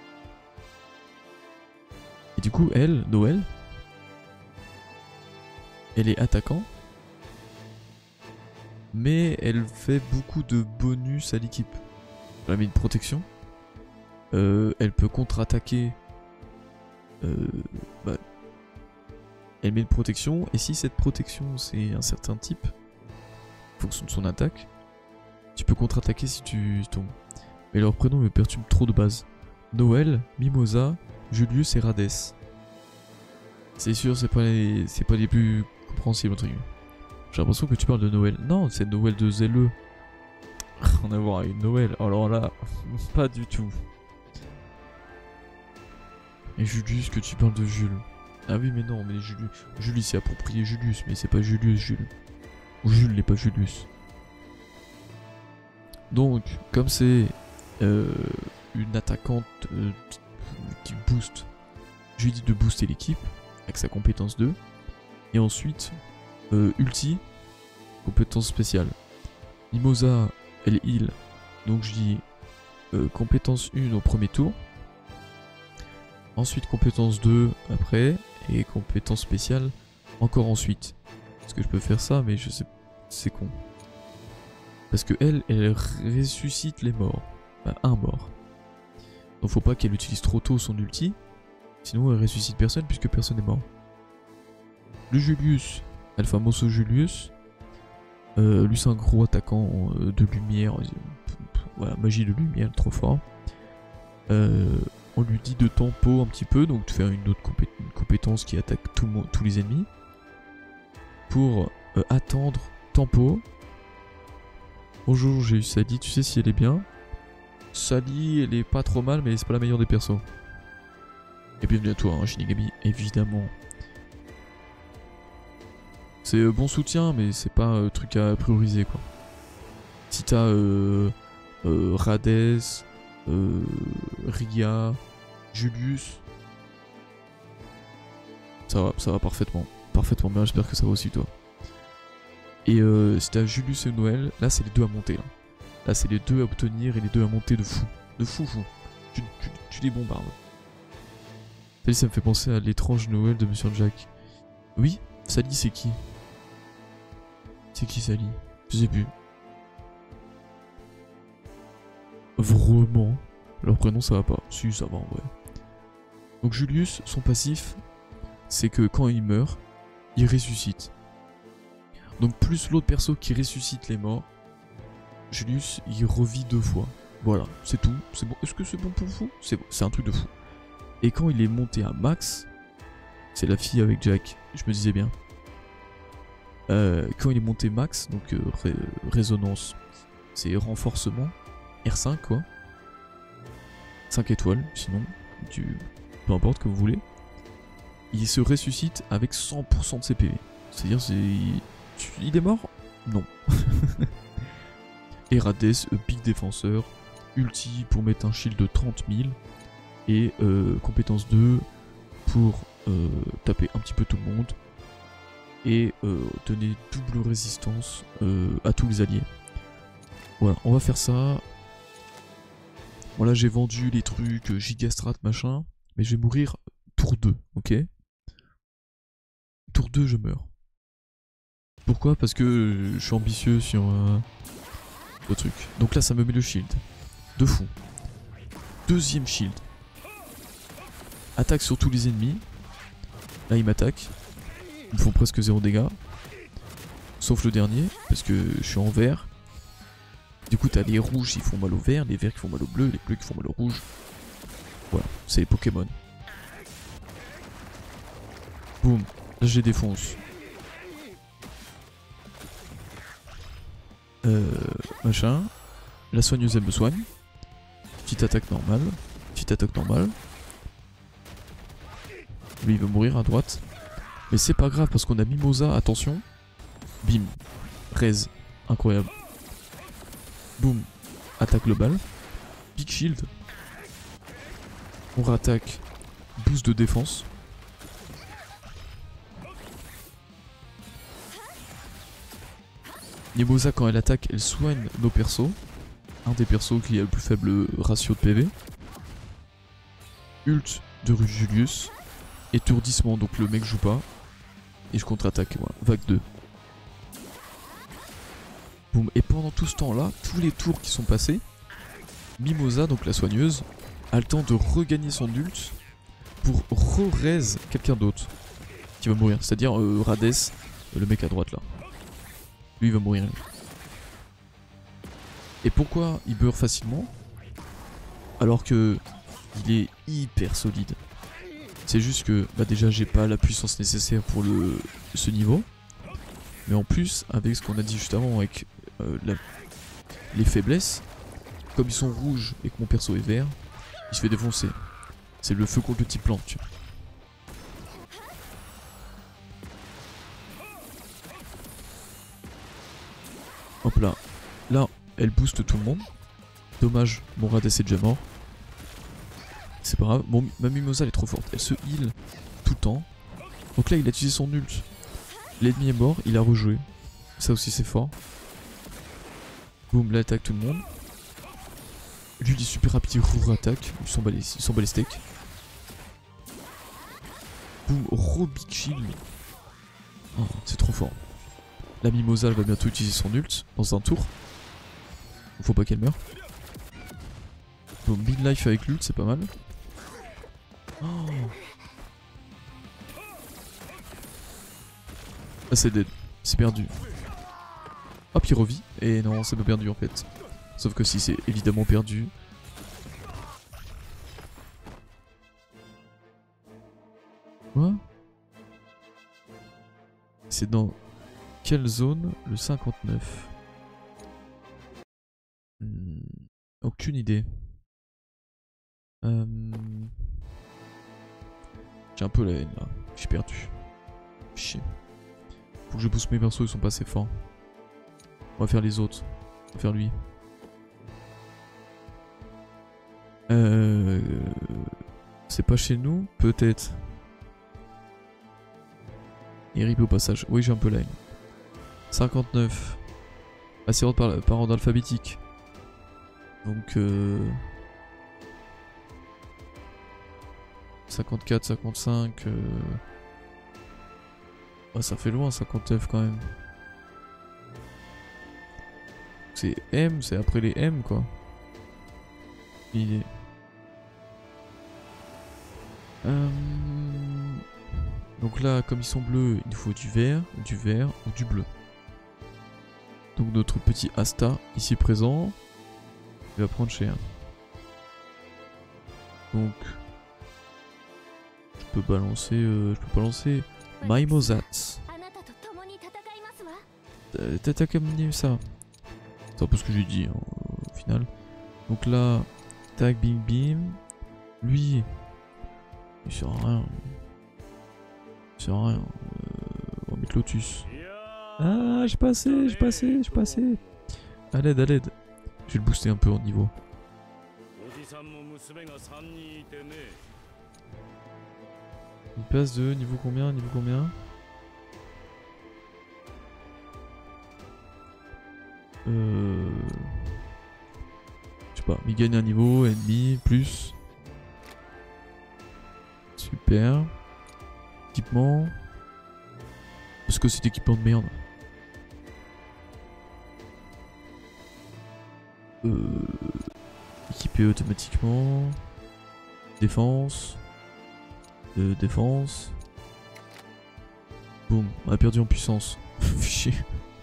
Et du coup, elle, Noël, elle est attaquant, mais elle fait beaucoup de bonus à l'équipe. Elle a mis une protection, euh, elle peut contre-attaquer, euh, bah, elle met une protection, et si cette protection c'est un certain type, en fonction de son attaque, tu peux contre-attaquer si tu tombes. Mais leur prénom me perturbe trop de base. Noël, Mimosa, Julius et Radès. C'est sûr, c'est pas les, c'est pas les plus incompréhensible entre guillemets. J'ai l'impression que tu parles de Noël. Non, c'est Noël de Zelleux. Rien à voir avec Noël. Alors là, pas du tout. Et Julius, que tu parles de Jules. Ah oui, mais non, mais Julius, Julius c'est approprié Julius, mais c'est pas Julius, Jules. Ou Jules n'est pas Julius. Donc, comme c'est euh, une attaquante euh, qui booste, je lui ai dit de booster l'équipe avec sa compétence deux. Et ensuite, euh, ulti, compétence spéciale. Mimosa, elle heal. Donc je dis euh, compétence un au premier tour. Ensuite compétence deux après. Et compétence spéciale encore ensuite. Est-ce que je peux faire ça? Mais je sais, c'est con. Parce que elle, elle ressuscite les morts. Enfin, un mort. Donc faut pas qu'elle utilise trop tôt son ulti. Sinon elle ressuscite personne puisque personne n'est mort. Le Julius, El Famoso Julius. Euh, lui c'est un gros attaquant euh, de lumière. Voilà, magie de lumière, trop fort. Euh, on lui dit de tempo un petit peu, donc de faire une autre compé une compétence qui attaque tout le monde, tous les ennemis. Pour euh, attendre tempo. Bonjour, j'ai eu Sally, tu sais si elle est bien? Sally, elle est pas trop mal, mais c'est pas la meilleure des persos. Et bienvenue à toi, hein, Shinigami, évidemment. C'est euh, bon soutien, mais c'est pas euh, truc à prioriser quoi. Si t'as euh, euh, Radez, euh, Ria, Julius, ça va, ça va parfaitement. Parfaitement bien, j'espère que ça va aussi toi. Et euh, si t'as Julius et Noël, là c'est les deux à monter. Là, là c'est les deux à obtenir et les deux à monter de fou. De fou fou. Tu, tu, tu les bombardes. Sally, ça me fait penser à l'étrange Noël de Monsieur Jack. Oui, Sally c'est qui? C'est qui Sally? Je sais plus. Vraiment? Leur prénom ça va pas. Si, ça va en vrai. Donc Julius, son passif, c'est que quand il meurt, il ressuscite. Donc plus l'autre perso qui ressuscite les morts, Julius il revit deux fois. Voilà, c'est tout. C'est bon. Est-ce que c'est bon pour vous? C'est bon. C'est un truc de fou. Et quand il est monté à max, c'est la fille avec Jack. Je me disais bien. Euh, quand il est monté max, donc euh, ré résonance, c'est renforcement, R cinq quoi. cinq étoiles, sinon, tu... peu importe que vous voulez. Il se ressuscite avec cent pour cent de ses P V. C'est-à-dire, c'est... il est mort? Non. Et Radez, pic défenseur, ulti pour mettre un shield de trente mille, et euh, compétence deux pour euh, taper un petit peu tout le monde. Et euh, donner double résistance euh, à tous les alliés. Voilà, on va faire ça. Voilà, j'ai vendu les trucs euh, Gigastrat machin, mais je vais mourir tour deux, ok? Tour deux, je meurs. Pourquoi? Parce que euh, je suis ambitieux sur euh, le truc. Donc là, ça me met le shield. De fou. Deuxième shield. Attaque sur tous les ennemis. Là, il m'attaque. Ils me font presque zéro dégâts. Sauf le dernier, parce que je suis en vert. Du coup, t'as les rouges qui font mal au vert, les verts qui font mal au bleu, les bleus qui font mal au rouge. Voilà, c'est les Pokémon. Boum, là je les défonce. Euh, machin. La soigneuse elle me soigne. Petite attaque normale. Petite attaque normale. Lui il va mourir à droite. Mais c'est pas grave parce qu'on a Mimosa, attention. Bim. Raise. Incroyable. Boum. Attaque globale. Big shield. On rattaque. Boost de défense. Mimosa quand elle attaque, elle soigne nos persos. Un des persos qui a le plus faible ratio de P V. Ult de Julius. Étourdissement, donc le mec joue pas. Et je contre-attaque, voilà. Vague deux. Boum. Et pendant tout ce temps là, tous les tours qui sont passés, Mimosa, donc la soigneuse, a le temps de regagner son ult pour re-raise quelqu'un d'autre qui va mourir. C'est-à-dire euh, Radez, le mec à droite là. Lui il va mourir. Et pourquoi il beurre facilement alors que il est hyper solide? C'est juste que bah déjà j'ai pas la puissance nécessaire pour le ce niveau. Mais en plus, avec ce qu'on a dit juste avant, avec euh, la... les faiblesses, comme ils sont rouges et que mon perso est vert, il se fait défoncer. C'est le feu contre le type plante, tu vois. Hop là. Là, elle booste tout le monde. Dommage, mon Radès est déjà mort. C'est pas grave. Bon, ma Mimosa elle est trop forte. Elle se heal tout le temps. Donc là, il a utilisé son ult. L'ennemi est mort, il a rejoué. Ça aussi, c'est fort. Boum, là, attaque tout le monde. Lui, il est super rapide, il re-attaque. Ils sont bat les steaks. Boum, Robic Shield. Oh, c'est trop fort. La Mimosa, elle va bientôt utiliser son ult dans un tour. Faut pas qu'elle meure. Boum, Big Life avec l'ult, c'est pas mal. Oh. Ah, c'est dead. C'est perdu. Hop, il revit. Et non, c'est pas perdu en fait. Sauf que si, c'est évidemment perdu. Quoi? C'est dans quelle zone? Le cinquante-neuf. Hmm, aucune idée. Euh... J'ai un peu la haine là. J'ai perdu. Chier. Faut que je pousse mes persos, ils sont pas assez forts. On va faire les autres. On va faire lui. Euh... C'est pas chez nous? Peut-être. Et rip au passage. Oui, j'ai un peu la haine. cinquante-neuf. Ah, c'est par, par ordre alphabétique. Donc euh... cinquante-quatre, cinquante-cinq... Euh... Ah, ça fait loin, cinquante-neuf quand même. C'est M, c'est après les M quoi. Il est... Euh... Donc là, comme ils sont bleus, il faut du vert, du vert ou du bleu. Donc notre petit Asta, ici présent, il va prendre cher. Donc... Je peux balancer... Euh, je peux balancer... Mimosat. T'attaques comme ça. C'est un peu ce que j'ai dit hein, au final. Donc là, tac, bing, bim. Lui, il sert à rien. Il sert à rien. Euh, on va mettre Lotus. Ah, j'ai passé, j'ai passé, j'ai passé. À l'aide, à l'aide. Je vais le booster un peu en niveau. Il passe de niveau combien, niveau combien? Euh... Je sais pas, il gagne un niveau, ennemi, plus. Super. Équipement. Parce que c'est équipement de merde. Euh... Équipé automatiquement. Défense. De défense. Boum, on a perdu en puissance. Chier.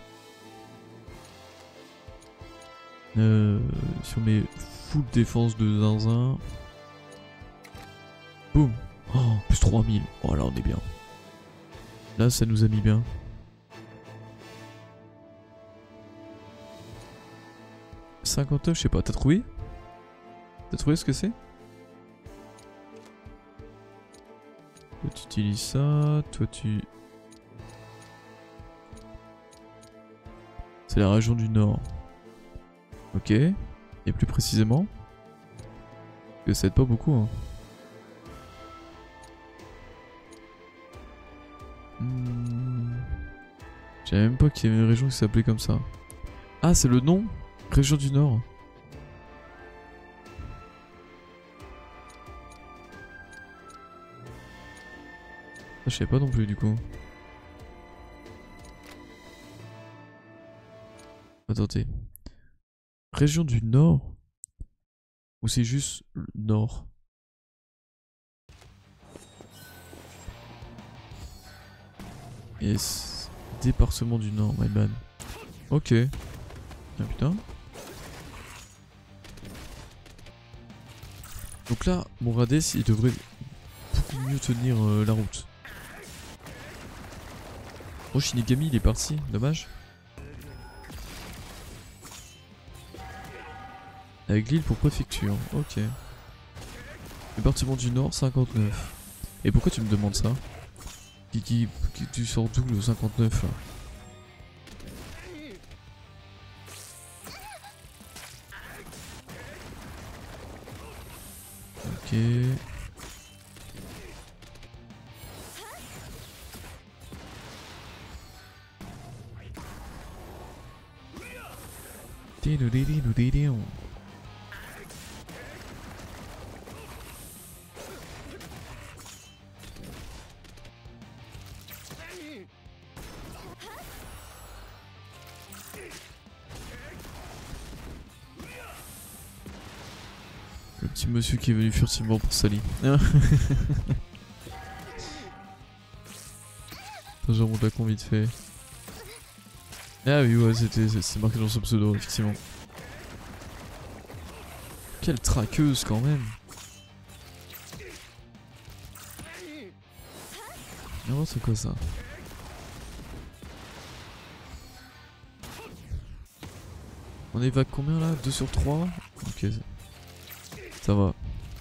Euh, si on met full défense de zinzin. Boum. Oh, plus trois mille. Oh là on est bien. Là ça nous a mis bien. cinquante-neuf, je sais pas, t'as trouvé? T'as trouvé ce que c'est? Toi tu utilises ça, toi tu... C'est la région du Nord. Ok. Et plus précisément? Que ça aide pas beaucoup hein. Hmm. Je savais même pas qu'il y avait une région qui s'appelait comme ça. Ah c'est le nom? Région du Nord. Je sais pas non plus du coup. Attendez. Région du Nord? Ou c'est juste le Nord? Yes. Département du Nord, my bad. Ok. Ah putain. Donc là, mon Radès, il devrait beaucoup mieux tenir euh, la route. Oh, Shinigami il est parti, dommage. Avec l'île pour préfecture, ok. Département du Nord, cinquante-neuf. Et pourquoi tu me demandes ça? qui, qui, qui, Tu sors d'où le cinquante-neuf là? Ok. Le petit monsieur qui est venu furtivement pour Sally. Attends, je remonte la con vite fait. Ah oui, ouais, c'était c'est marqué dans son pseudo, effectivement. Quelle traqueuse quand même. Non, c'est quoi ça? On évac combien là? deux sur trois? Ok, ça va.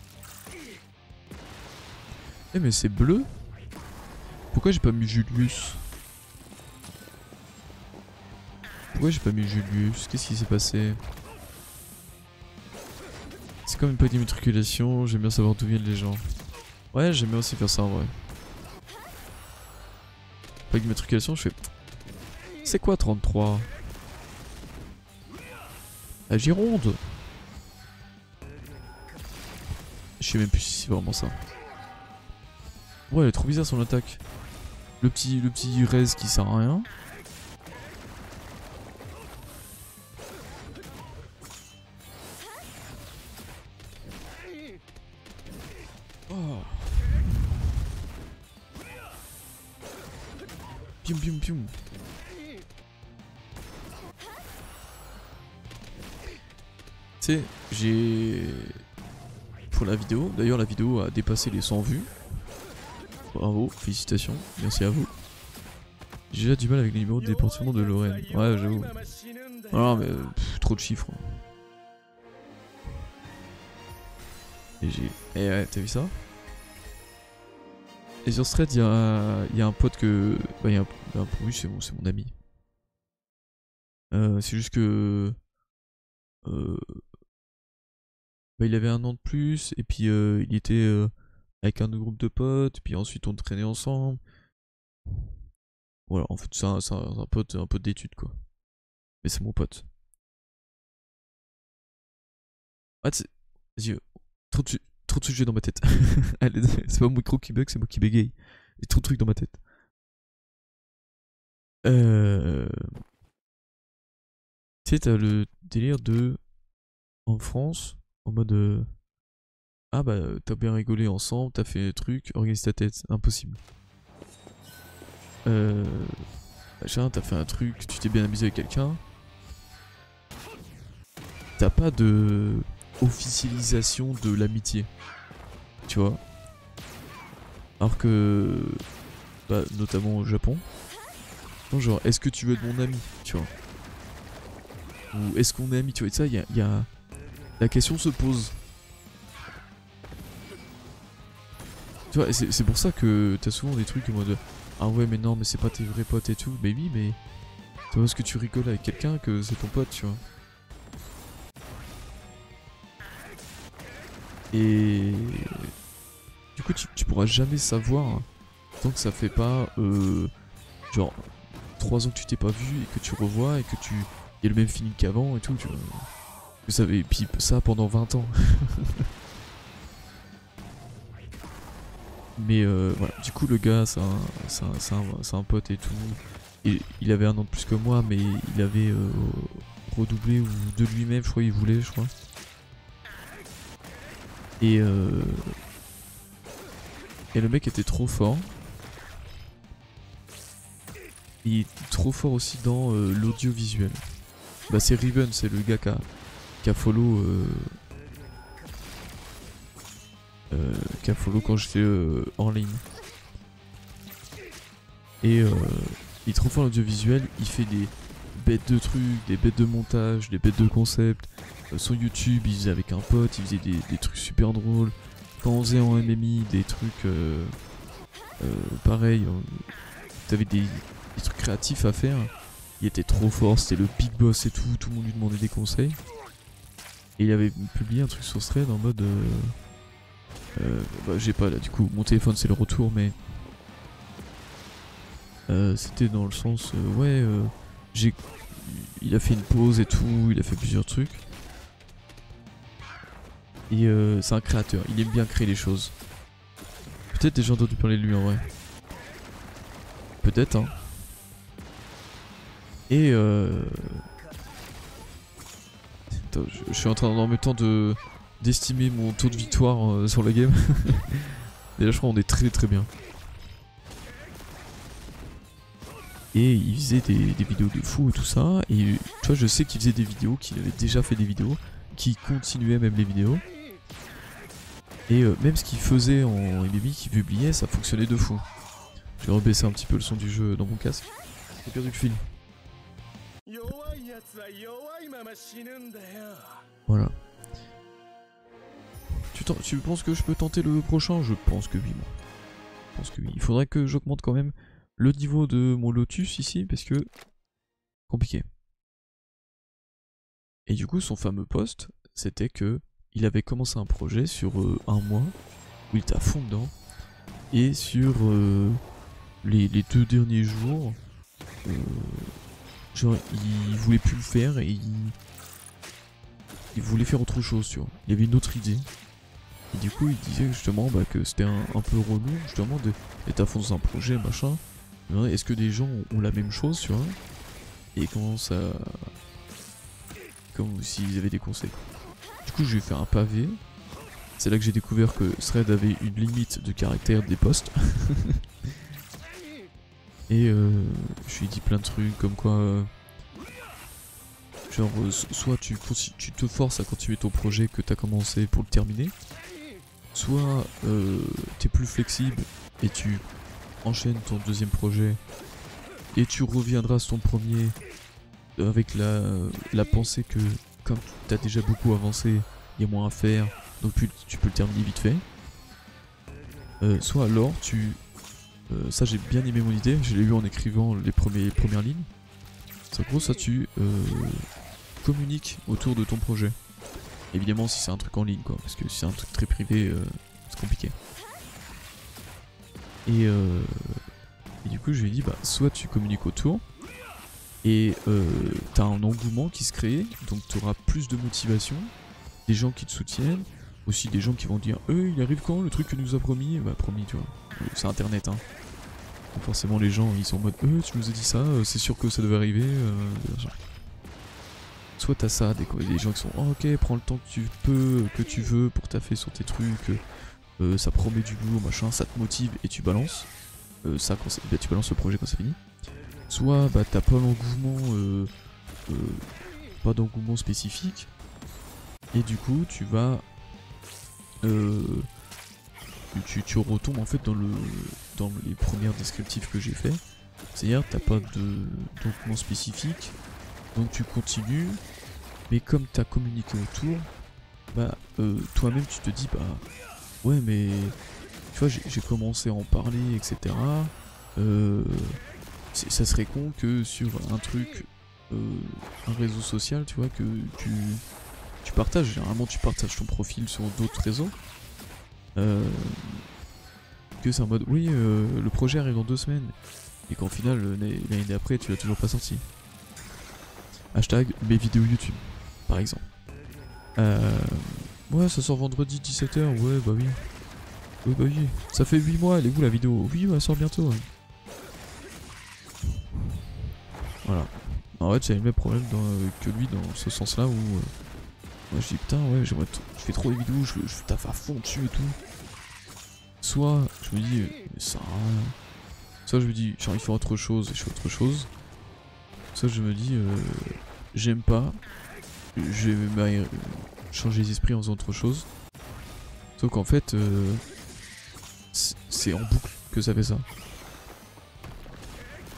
Eh mais c'est bleu? Pourquoi j'ai pas mis Julius? Pourquoi j'ai pas mis Julius? Qu'est-ce qui s'est passé? C'est comme une petite immatriculation, j'aime bien savoir d'où viennent les gens. Ouais, j'aime bien aussi faire ça en vrai. Pas d'immatriculation, je fais... C'est quoi trente-trois? La Gironde. Je sais même plus si c'est vraiment ça. Ouais, elle est trop bizarre son attaque. Le petit, le petit res qui sert à rien. Oh. Pium pium pium. Tu sais, j'ai... Pour la vidéo, d'ailleurs la vidéo a dépassé les cent vues. Bravo, félicitations, merci à vous. J'ai déjà du mal avec les numéros de département de Lorraine. Ouais, j'avoue. Non, mais pff, trop de chiffres. Et j'ai... Eh ouais, t'as vu ça? Et sur ce thread, il y a, y a un pote que... Bah, il y a un... un... Oui, c'est bon, c'est mon ami. Euh, c'est juste que... Euh... Bah, il avait un an de plus, et puis euh, il était euh, avec un autre groupe de potes, puis ensuite on traînait ensemble. Voilà, en fait c'est un, un, un pote, un pote d'études quoi. Mais c'est mon pote. Ah, vas-y, trop de, trop de sujets dans ma tête. C'est pas mon micro qui bug, c'est moi qui bégaye. Il y a trop de trucs dans ma tête. Euh... Tu sais, t'as le délire de... En France, en mode... Euh... Ah bah, t'as bien rigolé ensemble, t'as fait des trucs, organise ta tête. Impossible. Euh... Machin, t'as fait un truc, tu t'es bien amusé avec quelqu'un. T'as pas de... officialisation de l'amitié. Tu vois. Alors que... Bah, notamment au Japon. Non, genre, est-ce que tu veux être mon ami, tu vois? Ou est-ce qu'on est amis, tu vois? Et ça, il y a, y a... La question se pose. Tu vois, c'est pour ça que t'as souvent des trucs en mode... Ah ouais, mais non, mais c'est pas tes vrais potes et tout. Mais oui, mais... Tu vois, est-ce que tu rigoles avec quelqu'un que c'est ton pote, tu vois? Et... Du coup, tu, tu pourras jamais savoir tant que ça fait pas... Euh, genre... trois ans que tu t'es pas vu et que tu revois et que tu... Y a le même feeling qu'avant et tout, tu vois. Vous savez, et puis ça pendant vingt ans. Mais euh, voilà, du coup le gars c'est un, un, un, un pote et tout. Et il avait un an de plus que moi, mais il avait euh, redoublé ou de lui-même, je crois, il voulait, je crois. Et, euh, et le mec était trop fort. Il est trop fort aussi dans euh, l'audiovisuel. Bah c'est Riven, c'est le gars qui a, qui a follow... Euh, Euh, qui a follow quand j'étais euh, en ligne. Et, euh, il est trop fort en audiovisuel, il fait des bêtes de trucs, des bêtes de montage, des bêtes de concept. Euh, sur YouTube, il faisait avec un pote, il faisait des, des trucs super drôles. Quand on faisait en M M I des trucs euh, euh, pareil, euh, t'avais des, des trucs créatifs à faire. Il était trop fort, c'était le big boss et tout, tout le monde lui demandait des conseils. Et il avait publié un truc sur Thread en mode... Euh, euh, bah j'ai pas là du coup, mon téléphone c'est le retour mais... Euh, c'était dans le sens, euh, ouais, euh, j'ai... Il a fait une pause et tout, il a fait plusieurs trucs. Et euh, c'est un créateur, il aime bien créer les choses. Peut-être des gens entendu parler de lui en vrai. Peut-être hein. Et euh... Attends, je, je suis en train en même temps de d'estimer mon taux de victoire euh, sur la game. Déjà je crois qu'on est très très bien. Et il faisait des, des vidéos de fou et tout ça. Et tu vois, je sais qu'il faisait des vidéos, qu'il avait déjà fait des vidéos, qu'il continuait même les vidéos. Et euh, même ce qu'il faisait en M M I, qu'il publiait, ça fonctionnait de fou. Je vais rebaisser un petit peu le son du jeu dans mon casque. J'ai perdu le fil. Voilà. Tu, tu penses que je peux tenter le prochain? Je pense que oui, moi. Je pense que oui. Il faudrait que j'augmente quand même le niveau de mon Lotus ici, parce que... compliqué. Et du coup, son fameux post, c'était que il avait commencé un projet sur euh, un mois, où il était à fond dedans, et sur euh, les, les deux derniers jours, euh, genre, il voulait plus le faire, et il, il voulait faire autre chose, tu vois. Il avait une autre idée. Et du coup, il disait justement bah, que c'était un, un peu relou, justement, d'être à fond dans un projet, machin. Est-ce que des gens ont la même chose, tu vois? Et comment ça... Comme s'ils avaient des conseils. Du coup, je lui ai fait un pavé. C'est là que j'ai découvert que Thread avait une limite de caractère des posts. Et euh, je lui ai dit plein de trucs, comme quoi... Euh, genre, euh, soit tu, tu te forces à continuer ton projet que t'as commencé pour le terminer. Soit euh, t'es plus flexible et tu... enchaîne ton deuxième projet et tu reviendras sur ton premier avec la, la pensée que comme tu as déjà beaucoup avancé, il y a moins à faire, donc tu, tu peux le terminer vite fait. Euh, soit alors tu... Euh, ça j'ai bien aimé mon idée, je l'ai eu en écrivant les, premiers, les premières lignes. C'est en gros ça tu euh, communiques autour de ton projet. Évidemment si c'est un truc en ligne quoi, parce que si c'est un truc très privé euh, c'est compliqué. Et, euh, et du coup je lui ai dit bah soit tu communiques autour et euh, t'as un engouement qui se crée, donc t'auras plus de motivation, des gens qui te soutiennent, aussi des gens qui vont dire euh il arrive quand le truc que nous a promis? Bah promis tu vois, c'est internet hein. Donc forcément les gens ils sont en mode euh tu nous as dit ça, c'est sûr que ça devait arriver. Euh, soit t'as ça, des, des gens qui sont oh, ok prends le temps que tu peux, que tu veux pour taffer sur tes trucs. Euh, ça promet du boulot, machin, ça te motive et tu balances. Euh, ça, quand bah, tu balances le projet quand c'est fini. Soit bah t'as pas l'engouement, euh, euh, pas d'engouement spécifique. Et du coup tu vas, euh, tu, tu retombes en fait dans le, dans les premiers descriptifs que j'ai fait. C'est-à-dire t'as pas d'engouement spécifique, donc tu continues. Mais comme t'as communiqué autour, bah euh, toi-même tu te dis bah ouais mais tu vois j'ai commencé à en parler etc. Euh, ça serait con que sur un truc, euh, un réseau social tu vois que tu, tu partages, généralement tu partages ton profil sur d'autres réseaux. Euh, que c'est en mode oui euh, le projet arrive dans deux semaines et qu'en final l'année d'après tu l'as toujours pas sorti. Hashtag mes vidéos YouTube par exemple. Euh, ouais ça sort vendredi dix-sept heures, ouais bah oui. Oui bah oui, ça fait huit mois, elle est où la vidéo? Oui elle sort bientôt. Ouais. Voilà. En fait j'avais le même problème dans, euh, que lui dans ce sens là où euh, moi je dis putain ouais j'aimerais je fais trop les vidéos, je, je taffe à fond dessus et tout. Soit je me dis euh, ça rien. Soit je me dis j'ai envie de faire autre chose et je fais autre chose. Soit je me dis euh, j'aime pas, je vais changer les esprits en faisant autre chose. Sauf qu'en fait euh, c'est en boucle que ça fait ça.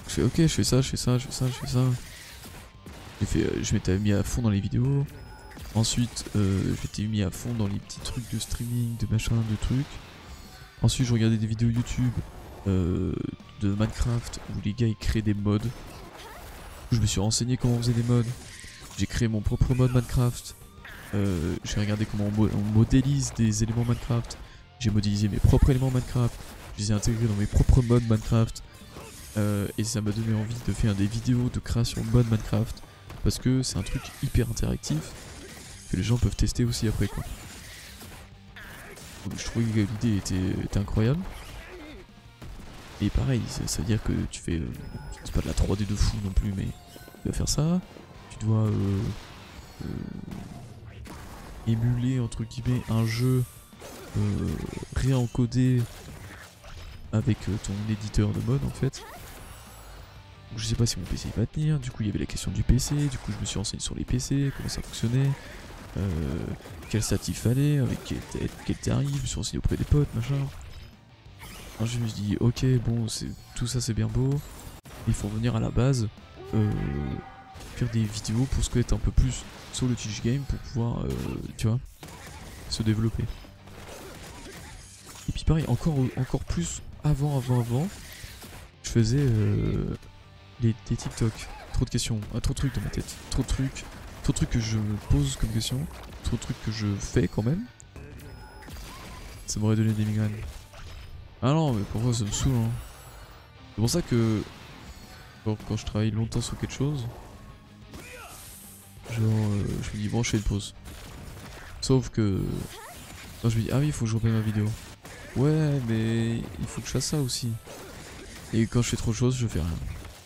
Je fais ok, je fais ça, je fais ça, je fais ça, je fais ça. J'ai fait, euh, je m'étais mis à fond dans les vidéos. Ensuite, euh, je m'étais mis à fond dans les petits trucs de streaming, de machin, de trucs. Ensuite, je regardais des vidéos YouTube euh, de Minecraft où les gars ils créaient des mods. Je me suis renseigné comment on faisait des mods. J'ai créé mon propre mode Minecraft. Euh, j'ai regardé comment on, mo on modélise des éléments Minecraft. J'ai modélisé mes propres éléments Minecraft. Je les ai intégrés dans mes propres mods Minecraft. Euh, et ça m'a donné envie de faire des vidéos de création de mode Minecraft. Parce que c'est un truc hyper interactif que les gens peuvent tester aussi après quoi. Donc je trouvais que l'idée était, était incroyable. Et pareil, ça, ça veut dire que tu fais... Euh, c'est pas de la trois D de fou non plus, mais tu dois faire ça. Tu dois euh, euh, émuler entre guillemets un jeu euh, réencodé avec euh, ton éditeur de mode en fait. Donc, je sais pas si mon P C va tenir, du coup il y avait la question du P C, du coup je me suis renseigné sur les P C, comment ça fonctionnait, euh, quel stat il fallait, avec quel, quel tarif, je me suis renseigné auprès des potes, machin. Alors je me suis dit ok bon tout ça c'est bien beau, il faut revenir à la base, euh, faire des vidéos pour se connaître un peu plus sur le Twitch game pour pouvoir euh, tu vois se développer. Et puis pareil encore, encore plus avant avant avant je faisais euh, les, des TikTok, trop de questions, ah, trop de trucs dans ma tête, trop de trucs, trop de trucs que je me pose comme question, trop de trucs que je fais quand même. Ça m'aurait donné des migraines. Ah non mais pour moi ça me saoule hein. C'est pour ça que quand, quand je travaille longtemps sur quelque chose, genre euh, je me dis bon je fais une pause. Sauf que quand je me dis ah oui il faut que je reprenne ma vidéo. Ouais mais il faut que je fasse ça aussi. Et quand je fais trop de choses je fais rien.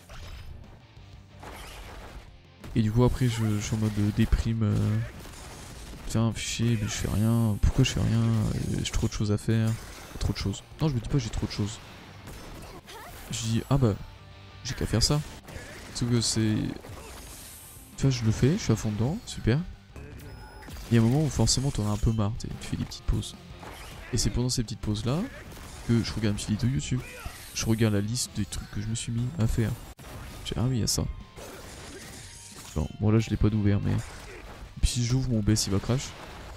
Et du coup après je, je suis en mode déprime. Euh, Putain fichier mais je fais rien. Pourquoi je fais rien? J'ai trop de choses à faire. Trop de choses. Non je me dis pas j'ai trop de choses. Je dis ah bah j'ai qu'à faire ça. Sauf que c'est... Tu vois je le fais, je suis à fond dedans, super. Il y a un moment où forcément t'en as un peu marre, tu fais des petites pauses. Et c'est pendant ces petites pauses là que je regarde une petite vidéo YouTube. Je regarde la liste des trucs que je me suis mis à faire. Je dis ah oui il y a ça. Bon, bon là je l'ai pas d'ouvert mais... Et puis si j'ouvre mon O B S il va crash.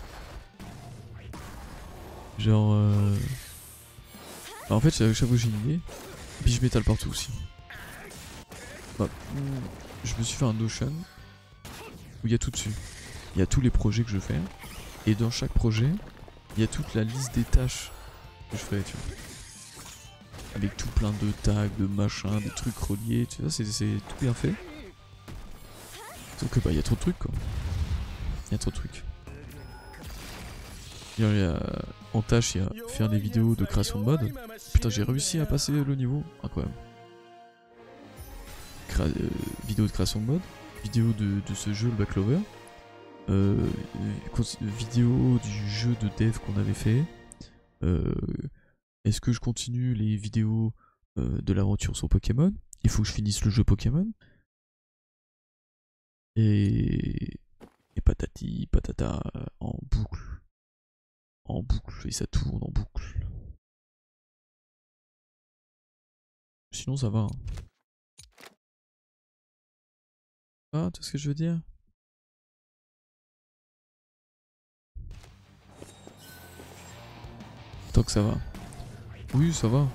Genre... Euh... Alors, en fait chaque fois que j'ai une idée, et puis je m'étale partout aussi. Bah, je me suis fait un Notion où il y a tout dessus. Il y a tous les projets que je fais. Et dans chaque projet, il y a toute la liste des tâches que je fais, tu vois. Avec tout plein de tags, de machins, des trucs reliés, tu vois, c'est tout bien fait. Sauf que bah il y a trop de trucs quoi. Il y a trop de trucs. Il y a, en tâche, il y a faire des vidéos de création de mode. Putain, j'ai réussi à passer le niveau. Incroyable. Créa euh, vidéo de création de mode. Vidéo de, de ce jeu, le Backlover. Euh, vidéo du jeu de dev qu'on avait fait. Euh, Est-ce que je continue les vidéos euh, de l'aventure sur Pokémon? Il faut que je finisse le jeu Pokémon. Et... Et patati, patata, en boucle. En boucle, et ça tourne en boucle. Sinon ça va. Hein. Ah, tu vois ce que je veux dire? Tant que ça va. Oui, ça va.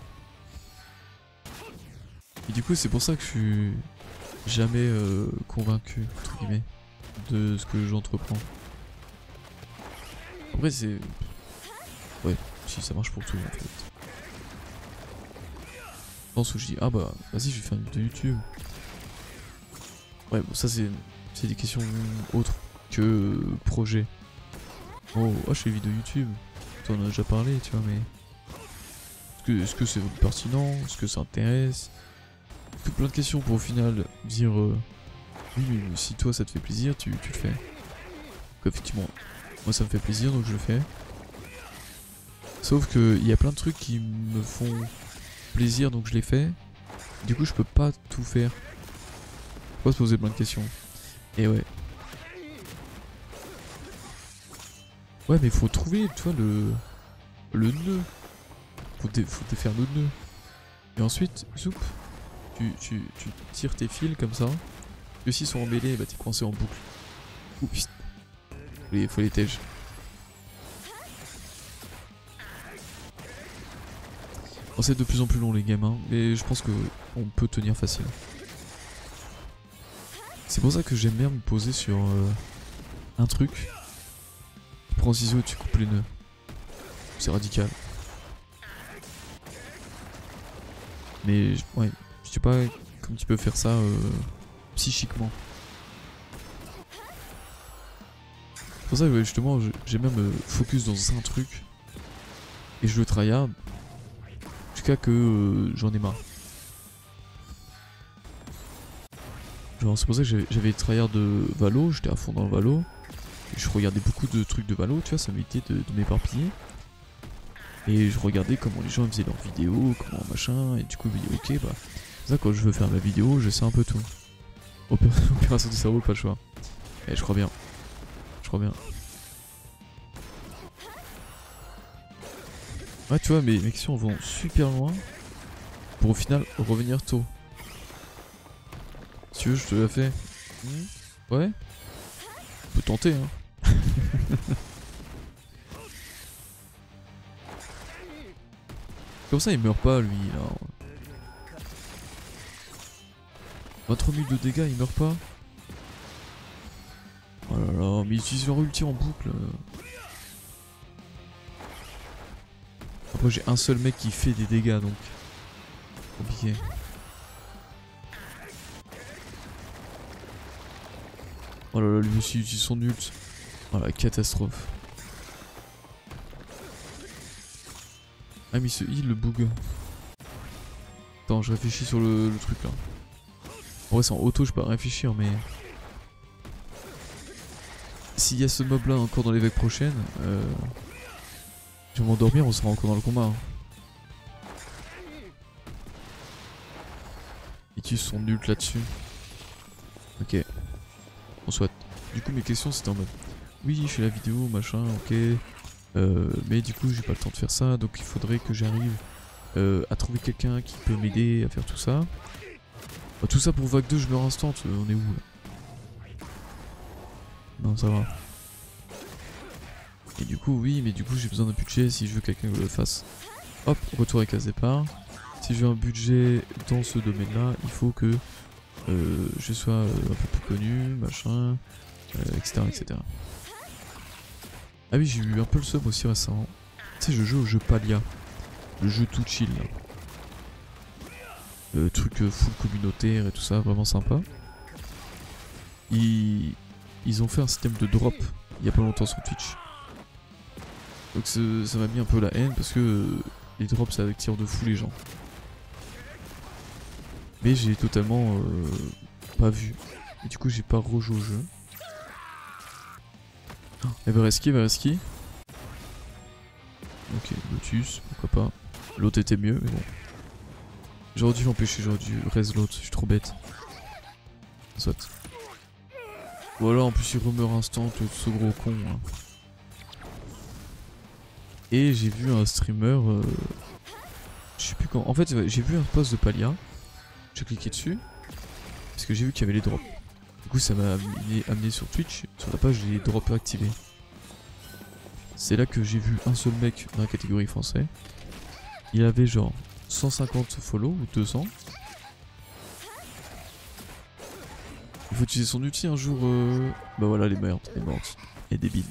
Et du coup, c'est pour ça que je suis jamais euh, convaincu, entre guillemets, de ce que j'entreprends. Après, c'est... Ouais, si ça marche pour tout, en fait. Je pense que je dis, ah bah, vas-y, je vais faire une vidéo YouTube. Ouais, bon, ça, c'est des questions autres que euh, projet. Oh, oh, je fais une vidéo YouTube. T'en as déjà parlé, tu vois, mais... Est-ce que c'est -ce pertinent? Est-ce que ça intéresse? Que plein de questions pour au final dire euh, oui mais si toi ça te fait plaisir tu, tu le fais. Donc effectivement moi ça me fait plaisir donc je le fais. Sauf que il y a plein de trucs qui me font plaisir donc je les fais. Du coup je peux pas tout faire. Faut pas se poser plein de questions. Et ouais. Ouais mais faut trouver tu vois le le nœud. Faut, dé faut défaire le nœud. Et ensuite, soup, tu, tu, tu tires tes fils comme ça. Et s'ils sont emmêlés, bah t'es coincé en boucle. Oups. Faut les, faut les tèges. Bon, c'est de plus en plus long les games, hein, mais je pense que on peut tenir facile. C'est pour ça que j'aime bien me poser sur euh, un truc. Tu prends un ciseau et tu coupes les nœuds. C'est radical. Mais ouais, je sais pas comment tu peux faire ça euh, psychiquement. C'est pour ça que justement j'aime bien me focus dans un truc et je le tryhard jusqu'à que euh, j'en ai marre. Genre c'est pour ça que j'avais tryhard de Valo, j'étais à fond dans le Valo. Et je regardais beaucoup de trucs de Valo, tu vois, ça m'évitait de, de m'éparpiller. Et je regardais comment les gens faisaient leurs vidéos, comment machin, et du coup je me dis ok bah ça quand je veux faire ma vidéo je sais un peu tout. Opé Opération du cerveau, pas le choix. Et je crois bien. Je crois bien. Ouais tu vois mes, mes questions vont super loin pour au final revenir tôt. Si tu veux je te la fais. Mmh. Ouais. On peut tenter hein. Comme ça il meurt pas lui là. vingt-trois mille de dégâts il meurt pas. Oh là là mais il utilise leur ulti en boucle. Après j'ai un seul mec qui fait des dégâts donc. Compliqué. Oh là là lui aussi il utilise son ult. Oh la catastrophe. Ah mais ce heal le bug. Attends je réfléchis sur le, le truc là. En vrai c'est en auto je peux pas réfléchir mais... S'il y a ce mob là encore dans les vagues prochaines, euh... je vais m'endormir, on sera encore dans le combat. Hein. Il utilise son ult là-dessus. Ok. On soit. Du coup mes questions c'était en mode... Oui je fais la vidéo machin ok. Euh, mais du coup j'ai pas le temps de faire ça donc il faudrait que j'arrive euh, à trouver quelqu'un qui peut m'aider à faire tout ça. Bah, tout ça pour vague deux je meurs instant, euh, on est où là? Non ça va. Et du coup oui mais du coup j'ai besoin d'un budget si je veux quelqu'un qui le fasse. Hop retour avec la départ. Si je veux un budget dans ce domaine là il faut que euh, je sois euh, un peu plus connu machin euh, etc etc. Ah oui j'ai eu un peu le sub aussi récemment. Tu sais je joue au jeu Palia. Le jeu tout chill là. Euh, truc euh, full communautaire et tout ça, vraiment sympa. Ils, ils ont fait un système de drop il y a pas longtemps sur Twitch. Donc ça m'a mis un peu la haine parce que euh, les drops ça attire de fou les gens. Mais j'ai totalement euh, pas vu. Et du coup j'ai pas rejoué au jeu. Oh, Everesky, Everesky. Ok, Lotus, pourquoi pas. L'autre était mieux, mais bon. J'aurais dû l'empêcher, j'aurais dû raise l'autre, je suis trop bête. Soit. Voilà, en plus il remeurt instant, ce gros con. Hein. Et j'ai vu un streamer. Euh, je sais plus quand. En fait, j'ai vu un post de Palia. J'ai cliqué dessus. Parce que j'ai vu qu'il y avait les drops. Du coup, ça m'a amené, amené sur Twitch. Sur la page, les drops activés. C'est là que j'ai vu un seul mec dans la catégorie français. Il avait genre cent cinquante follow ou deux cents. Il faut utiliser son outil un jour. Euh... Bah voilà, les mortes, les mortes. Et débile.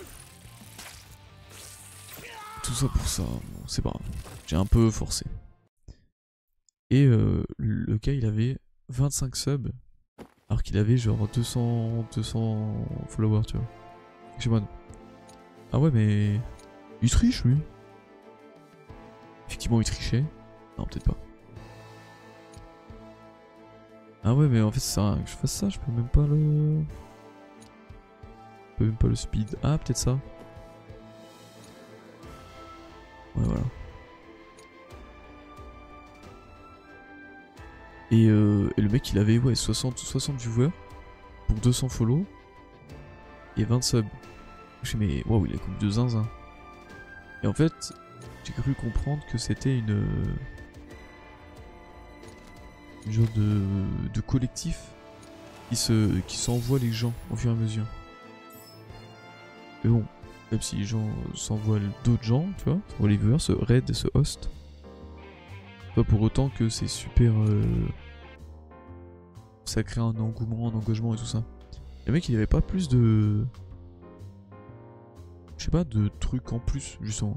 Tout ça pour ça, bon, c'est pas grave. J'ai un peu forcé. Et euh, le gars il avait vingt-cinq subs. Alors qu'il avait genre deux cents, deux cents followers, tu vois. Je sais pas. Ah ouais, mais. Il triche lui. Effectivement, il trichait. Non, peut-être pas. Ah ouais, mais en fait, ça sert à rien que je fasse ça. Je peux même pas le. Je peux même pas le speed. Ah, peut-être ça. Ouais, voilà. Et, euh, et le mec, il avait ouais, soixante, soixante viewers pour deux cents follow et vingt subs. Je sais, mais waouh, il a comme de zinzin. Et en fait, j'ai cru comprendre que c'était une. une genre de, de collectif qui se qui s'envoie les gens au fur et à mesure. Mais bon, même si les gens s'envoient d'autres gens, tu vois, s'envoient les viewers, ce raid et ce host, pas pour autant que c'est super... Euh, ça crée un engouement, un engagement et tout ça. Le mec il avait pas plus de... Je sais pas, de trucs en plus, justement.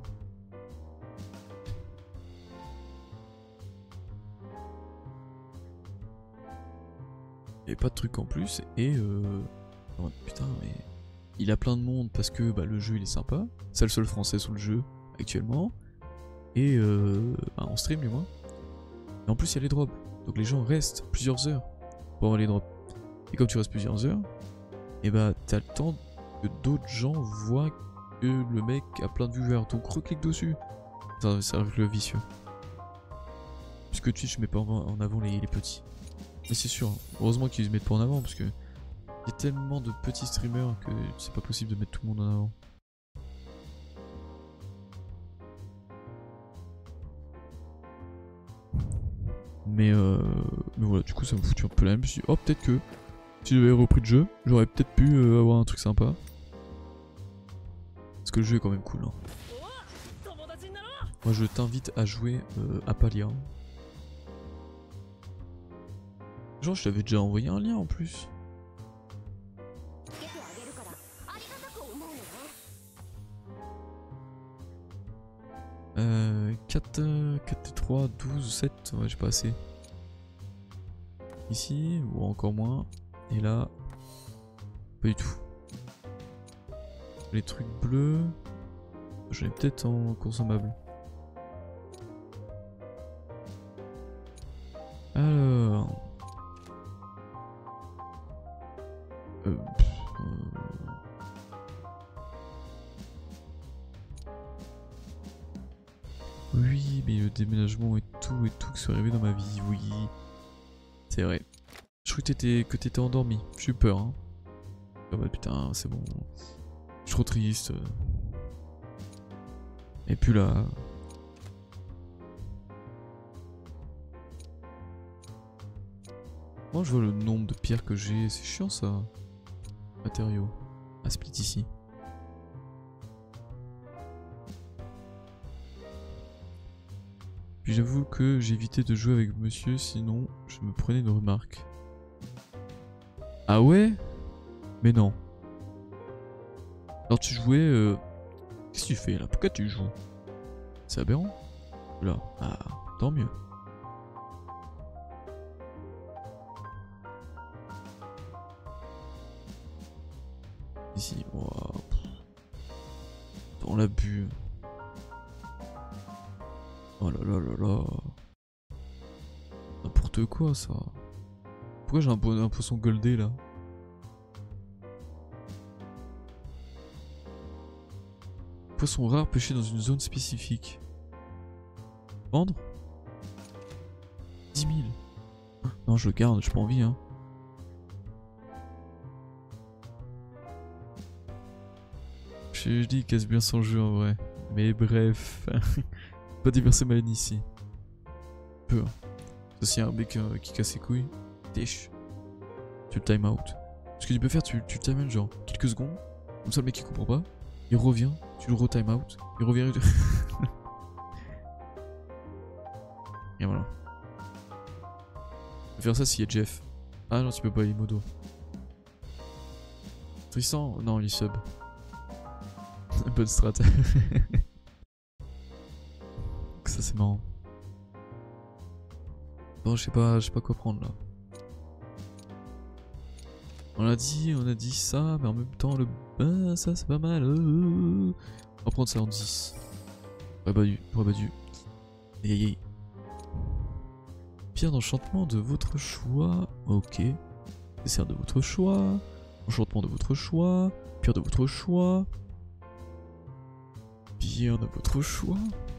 Il n'y avait pas de trucs en plus et euh... oh, putain mais il a plein de monde parce que bah, le jeu il est sympa. C'est le seul français sur le jeu actuellement. Et euh... bah, on stream du moins. Et en plus il y a les drops. Donc les gens restent plusieurs heures pour avoir les drops. Et comme tu restes plusieurs heures, et bah t'as le temps que d'autres gens voient que le mec a plein de viewers. Donc reclique dessus. Ça, ça arrive le vicieux. Puisque Twitch met pas en avant les, les petits. Mais c'est sûr, heureusement qu'ils se mettent pas en avant parce que il y a tellement de petits streamers que c'est pas possible de mettre tout le monde en avant. Mais euh, mais voilà, du coup ça me foutu un peu la même. Je me suis dit, oh peut-être que si j'avais repris le jeu, j'aurais peut-être pu euh, avoir un truc sympa. Parce que le jeu est quand même cool. Hein. Moi je t'invite à jouer euh, à Palia. Genre je t'avais déjà envoyé un lien en plus. Euh, quatre, quatre, trois, douze, sept, ouais j'ai pas assez. Ici, ou encore moins. Et là, pas du tout. Les trucs bleus, j'en ai peut-être en consommable. Alors... Euh, pff, euh... Oui, mais le déménagement et tout et tout qui sont arrivés dans ma vie, oui. C'est vrai. Je crois que t'étais que t'étais endormi. J'ai eu peur, hein. Oh bah putain, c'est bon. Je suis trop triste. Et puis là... Moi je vois le nombre de pierres que j'ai, c'est chiant ça. Matériaux. À split ici. Puis j'avoue que j'ai évité de jouer avec monsieur, sinon je me prenais une remarque. Ah ouais? Mais non. Alors tu jouais... Euh... Qu'est-ce que tu fais là? Pourquoi tu joues? C'est aberrant. Là. Ah, tant mieux. Ici, wow. Dans l'abus. Oh là là là là. N'importe quoi ça. Pourquoi j'ai un, po un poisson goldé là? Poisson rare pêché dans une zone spécifique. Vendre? dix mille. Non je le garde, j'ai pas envie hein. Je dis casse bien son jeu en vrai. Mais bref. Pas déverser ma haine ici. Peu. Ça s'il y a un mec euh, qui casse ses couilles, dèche. Tu le time out. Ce que tu peux faire, tu, tu time out genre quelques secondes. Comme ça le mec il comprend pas. Il revient, tu le re-time out. Il revient. Et voilà. Tu peux faire ça s'il y a Jeff. Ah non tu peux pas, il est modo. Tristan? Non il est sub. Bonne strat. Ça c'est marrant. Bon je sais pas, je sais pas quoi prendre là. On a dit, on a dit ça, mais en même temps le... Ah, ça c'est pas mal. On va prendre ça en dix. Rebadu, rebadu. Aïe aïe aïe. Pierre d'enchantement de votre choix. Ok. Dessert de votre choix. Enchantement de votre choix. Pierre de votre choix. Pierre de votre choix.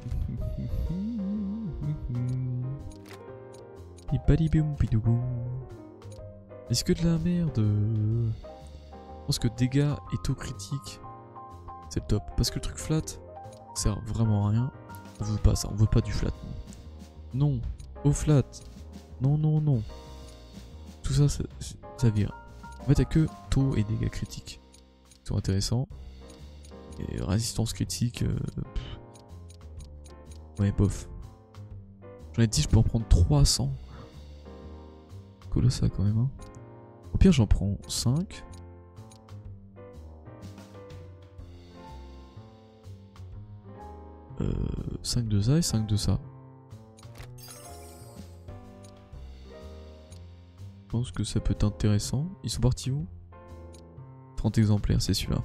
Est-ce que de la merde? Je pense que dégâts et taux critiques c'est le top. Parce que le truc flat sert vraiment à rien. On veut pas ça, on veut pas du flat. Non, au flat. Non, non, non. Tout ça, ça, ça vire. En fait, il n'y a que taux et dégâts critiques qui sont intéressants. Et résistance critique... Euh, ouais, bof. J'en ai dit, je peux en prendre trois cents. Colossal quand même. Hein. Au pire, j'en prends cinq. Euh, cinq de ça et cinq de ça. Je pense que ça peut être intéressant. Ils sont partis où? trente exemplaires, c'est celui-là.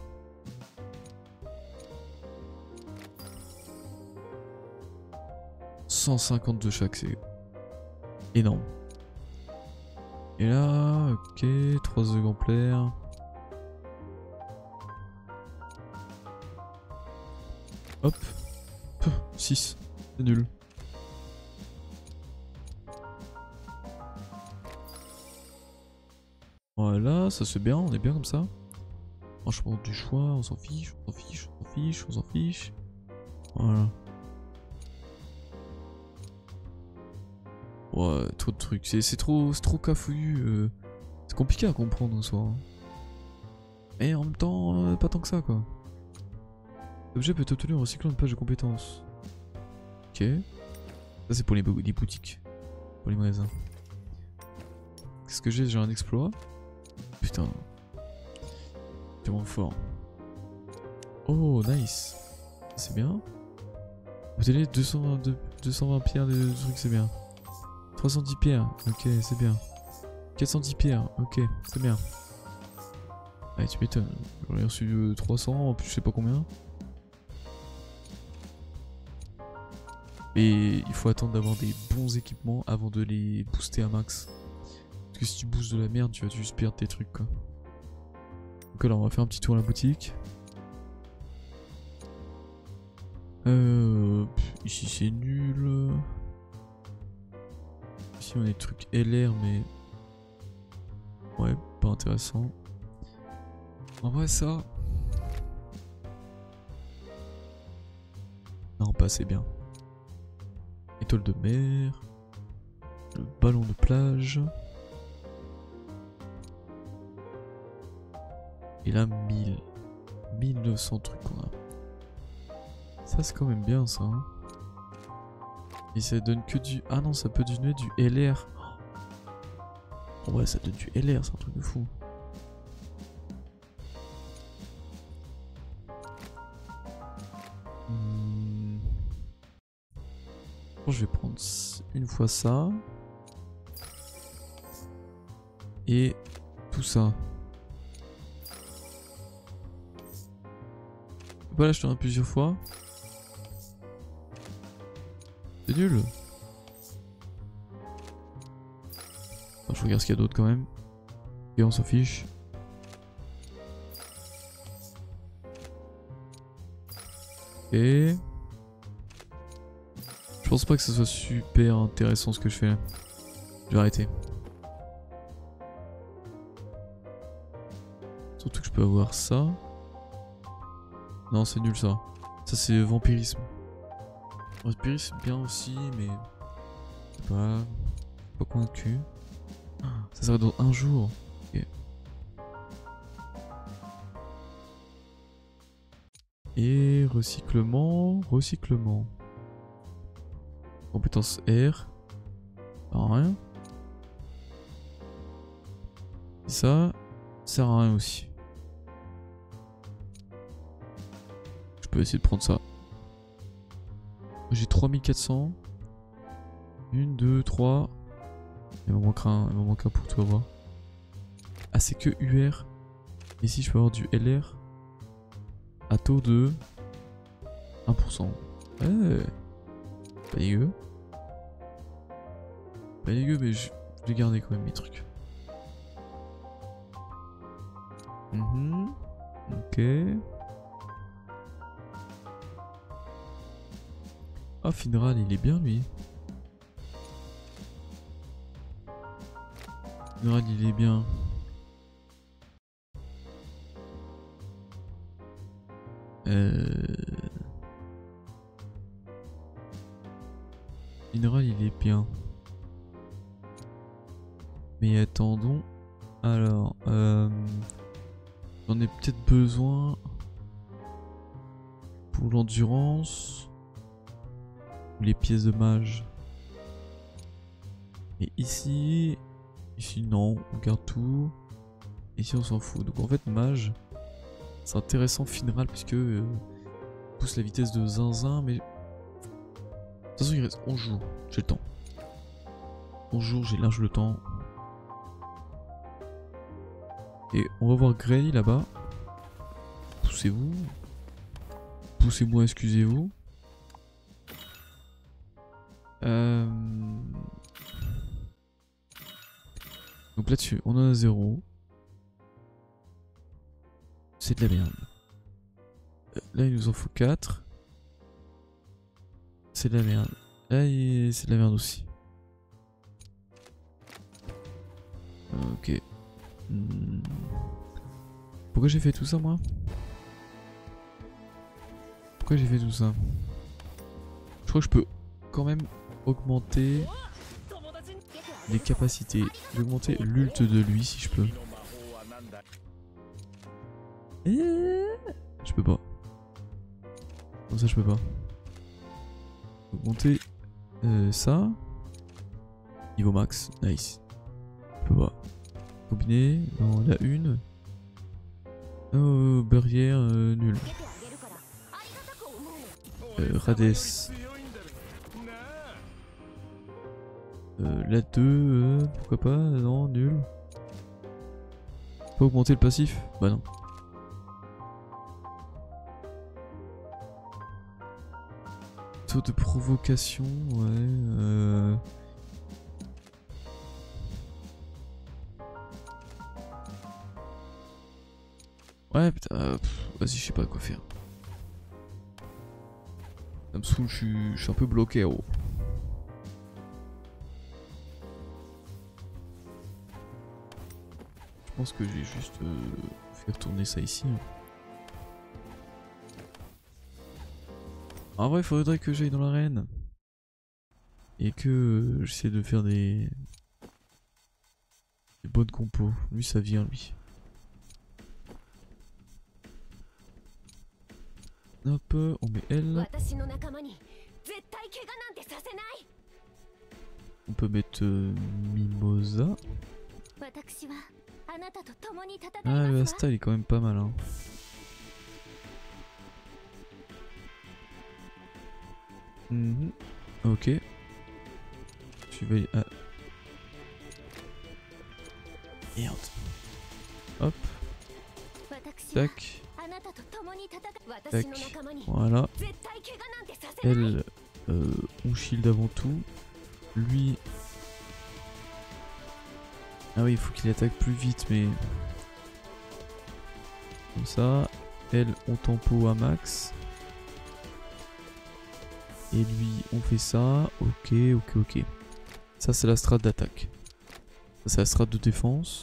cent cinquante de chaque, c'est énorme. Et là, ok, trois exemplaires. Hop. six, c'est nul. Voilà, ça c'est bien, on est bien comme ça. Franchement, du choix, on s'en fiche, on s'en fiche, on s'en fiche, on s'en fiche. Voilà. Ouais, trop de trucs, c'est trop, trop cafouillu. Euh, c'est compliqué à comprendre en soi. Hein. Et en même temps, euh, pas tant que ça quoi. L'objet peut être obtenu en recyclant une page de compétences. Ok. Ça c'est pour les, les boutiques. Pour les magasins. Qu'est-ce que j'ai? J'ai un exploit. Putain. C'est vraiment fort. Oh, nice. C'est bien. Obtenez deux cent vingt, deux cent vingt pierres de trucs, c'est bien. trois cent dix pierres, ok, c'est bien. quatre cent dix pierres, ok, c'est bien. Allez, tu m'étonnes. J'en ai reçu euh, trois cents, en plus je sais pas combien. Et il faut attendre d'avoir des bons équipements avant de les booster à max. Parce que si tu boostes de la merde, tu vas juste perdre tes trucs quoi. Donc là on va faire un petit tour à la boutique. Euh, pff, ici c'est nul. Ici on a des trucs L R mais... Ouais, pas intéressant. En vrai ça... Non, pas assez bien. Étoile de mer. Le ballon de plage. Et là, mille. mille neuf cents trucs qu'on a. Ça, c'est quand même bien, ça. Hein. Et ça donne que du... Ah non, ça peut donner du L R. Oh ouais, ça donne du L R, c'est un truc de fou. Hmm. Bon, je vais prendre une fois ça. Et tout ça. Je peux pas l'acheter en plusieurs fois. C'est nul. Enfin, je regarde ce qu'il y a d'autre quand même. Et on s'en fiche. Et... Je pense pas que ce soit super intéressant ce que je fais là. Je vais arrêter. Surtout que je peux avoir ça. Non, c'est nul ça. Ça c'est vampirisme. Vampirisme bien aussi, mais... Je sais pas... Pas convaincu. Ça serait dans un jour. Okay. Et recyclement, recyclement. Compétence R. Sert à rien. Et ça, sert à rien aussi. Je peux essayer de prendre ça. J'ai trois mille quatre cents. un, deux, trois. Il m'en manquera un, il m'en manque un pour tout avoir. Ah, c'est que U R. Ici, je peux avoir du L R. À taux de un pour cent. Ouais. Pas dégueu. Pas dégueu, mais je vais garder quand même mes trucs. Mmh. Ok. Ah, Finral, il est bien lui. Finral, il est bien. Euh... Mineral il est bien. Mais attendons. Alors, euh, j'en ai peut-être besoin pour l'endurance ou les pièces de mage. Et ici, ici non, on garde tout. Ici on s'en fout. Donc en fait mage, c'est intéressant Finral puisque euh, pousse la vitesse de zinzin, mais de toute façon il reste onze jours, j'ai le temps. onze jours, j'ai large le temps. Et on va voir Granny là-bas. Poussez-vous. Poussez-moi, excusez-vous. Euh... Donc là-dessus, on en a zéro. C'est de la merde. Là, il nous en faut quatre. C'est de la merde. Là, il... c'est de la merde aussi. Ok. Hmm. Pourquoi j'ai fait tout ça, moi? Pourquoi j'ai fait tout ça? Je crois que je peux quand même augmenter les capacités. Je vais augmenter l'ult de lui si je peux. Je peux pas. Comme ça je peux pas. Augmenter euh, ça. Niveau max. Nice. Je peux pas. Combiner dans la une. Oh, barrière euh, nulle. Euh, Rades. Euh, la deux, euh, pourquoi pas? Non, nul. Pas augmenter le passif? Bah non. Taux de provocation, ouais. Euh... Ouais, putain, euh, vas-y, je sais pas quoi faire. Ça me saoule, je suis, je suis un peu bloqué, oh. Je pense que j'ai juste euh, fait tourner ça ici. En vrai, il faudrait que j'aille dans l'arène. Et que euh, j'essaie de faire des... des bonnes compos. Lui, ça vient, lui. Hop, on met elle. On peut mettre euh, Mimosa. Ah, le Asta il est quand même pas mal, hein. Mmh. Ok. Tu vas y... Ah. Merde. Hop. Tac. Tac. Voilà. Elle, euh, on shield avant tout. Lui... Ah oui, il faut qu'il attaque plus vite, mais... Comme ça. Elle, on tempo à max. Et lui, on fait ça. Ok, ok, ok. Ça, c'est la strat d'attaque. Ça, c'est la strat de défense.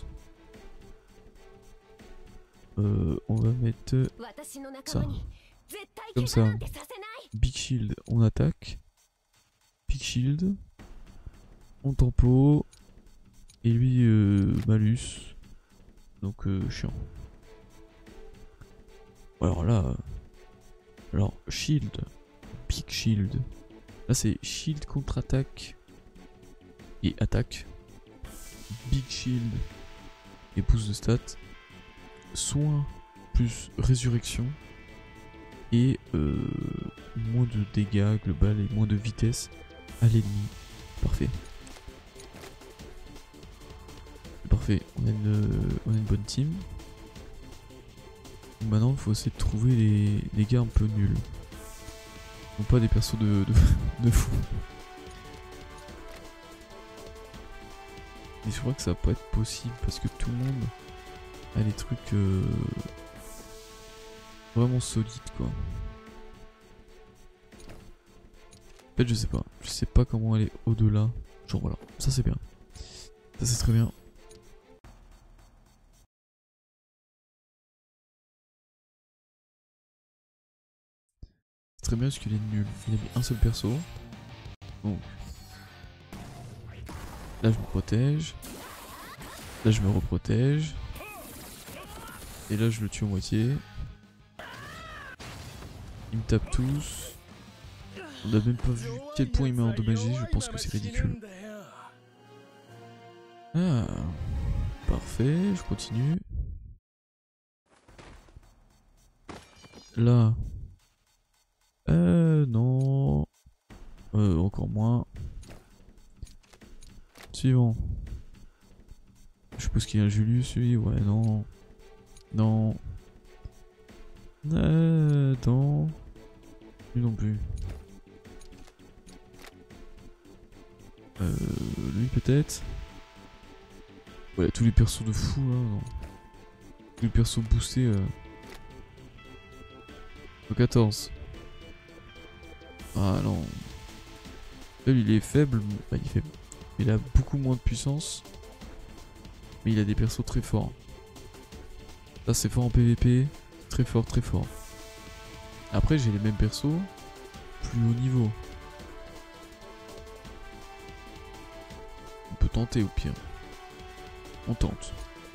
Euh, on va mettre ça. Comme ça. Big Shield, on attaque. Big Shield. On tempo. Et lui, euh, malus. Donc, euh, chiant. Alors là... Euh, alors, Shield. Big Shield. Là, c'est Shield contre-attaque. Et attaque. Big Shield. Et boost de stats. Soin plus résurrection. Et euh, moins de dégâts global et moins de vitesse à l'ennemi. Parfait. Parfait, on a une, on a une bonne team. Maintenant il faut essayer de trouver les, les gars un peu nuls. Non pas des persos de, de, de fou. Mais je crois que ça va pas être possible parce que tout le monde a des trucs euh, vraiment solides quoi. En fait je sais pas, je sais pas comment aller au-delà. Genre voilà, ça c'est bien. Ça c'est très bien. C'est très bien parce qu'il est nul. Il a mis un seul perso. Donc là je me protège. Là je me reprotège. Et là je le tue à moitié. Ils me tapent tous. On n'a même pas vu quel point il m'a endommagé, je pense que c'est ridicule. Ah, parfait, je continue. Là. Euh, non. Euh, encore moins. Suivant. Je suppose qu'il y a un Julius, lui, ouais, non. Non. Euh, non. Lui non plus. Euh, lui peut-être. Ouais, tous les persos de fou là, non. Tous les persos boostés. Euh... Au quatorze. Ah non. Là, il est faible. Bah, il est faible. Il a beaucoup moins de puissance. Mais il a des persos très forts. Là, c'est fort en P V P. Très fort, très fort. Après, j'ai les mêmes persos. Plus haut niveau. On peut tenter au pire. On tente.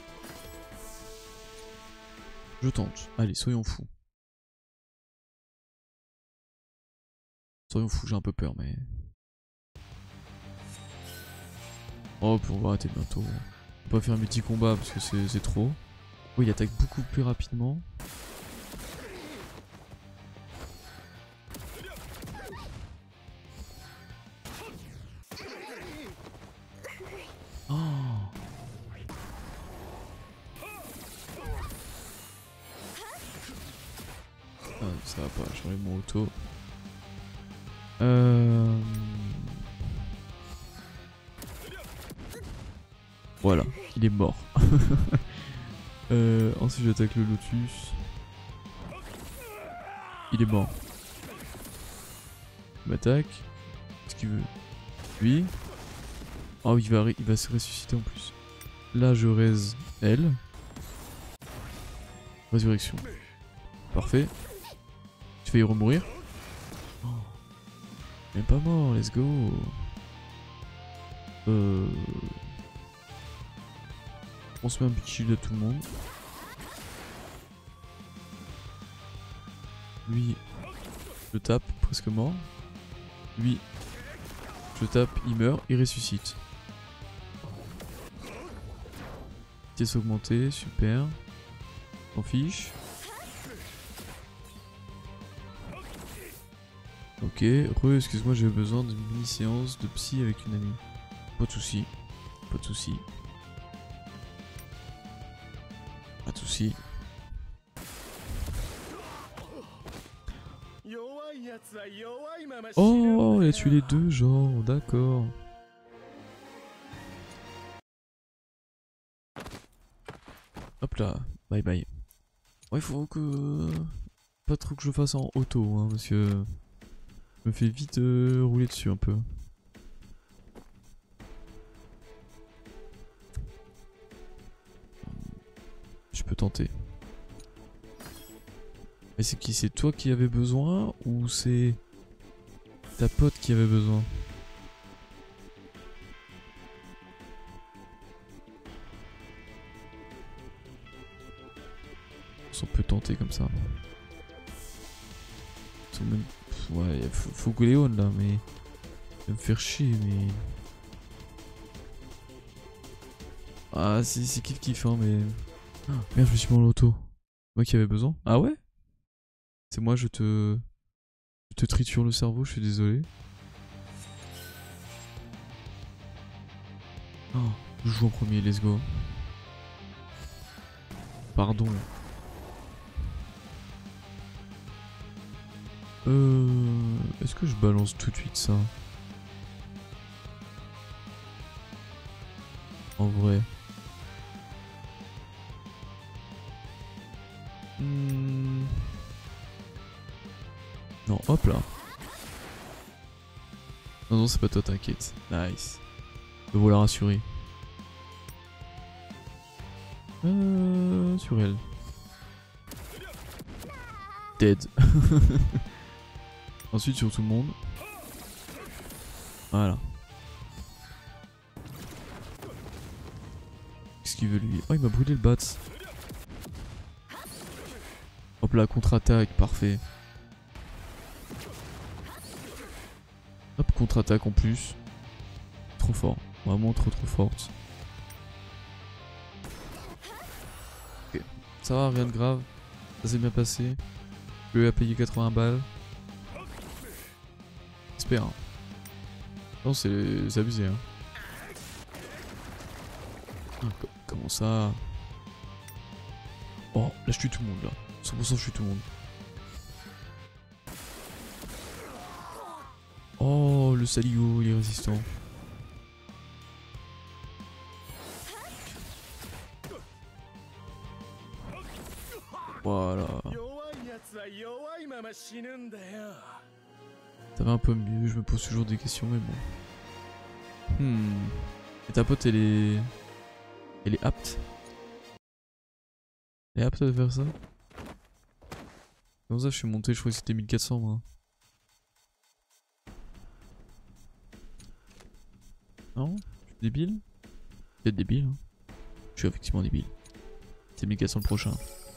Je tente. Allez, soyons fous. Soyons fous, j'ai un peu peur, mais... Oh, puis on va arrêter bientôt. On va pas faire un multi-combat parce que c'est trop. Oui, il attaque beaucoup plus rapidement. Oh. Ah, ça va pas, j'enlève mon auto. Euh... Voilà, il est mort. euh, ensuite j'attaque le Lotus. Il est mort. Il m'attaque. Qu'est-ce qu'il veut? Lui. Oh, il va, il va se ressusciter en plus. Là je raise elle. Résurrection. Parfait. Tu fais y remourir. Oh. Il est pas mort, let's go. Euh... On se met un big shield à tout le monde. Lui, je tape, presque mort. Lui, je tape, il meurt, il ressuscite. Pièce augmentée, super. T'en fiche. Ok, re, excuse-moi, j'ai besoin d'une mini séance de psy avec une amie. Pas de soucis, pas de soucis. Pas de soucis. Oh, il a tué les deux, genre, d'accord. Hop là, bye bye. Ouais, il faut que... Pas trop que je fasse en auto, hein, parce que... Je me fais vite euh, rouler dessus un peu. Je peux tenter. Mais c'est qui? C'est toi qui avais besoin ou c'est ta pote qui avait besoin? On peut tenter comme ça. Même... Ouais, il faut, faut que Léon là, mais... Il va me faire chier, mais... Ah, c'est kiff kiff, hein, mais... Ah, merde, je me suis mis en auto. Moi qui avais besoin. Ah ouais? C'est moi, je te... Je te triture le cerveau, je suis désolé. Oh, je joue en premier, let's go. Pardon. Euh... Est-ce que je balance tout de suite ça? En vrai. Hmm... Non, hop là. Non, non, c'est pas toi, t'inquiète. Nice. Me voilà rassuré. Euh... Sur elle. Dead. Ensuite sur tout le monde. Voilà. qu'il veut lui? Oh, il m'a brûlé le bat. Hop là, contre-attaque, parfait. Hop, contre-attaque en plus. Trop fort, vraiment trop trop forte. Ok, ça va, rien de grave. Ça s'est bien passé. Je lui ai payé quatre-vingts balles. J'espère. Non, c'est abusé. Hein. Ah, comment ça? Oh, là je tue tout le monde là. cent pour cent je tue tout le monde. Oh, le saligo, il est résistant. Voilà. Ça va un peu mieux, je me pose toujours des questions, mais bon. Hmm. Et ta pote, elle est... Elle est apte? Elle est apte à faire ça? Comment ça, je suis monté, je crois que c'était mille quatre cents, moi. Non? Je suis débile? Peut-être débile, hein. Je suis effectivement débile. C'est mille quatre cents le prochain.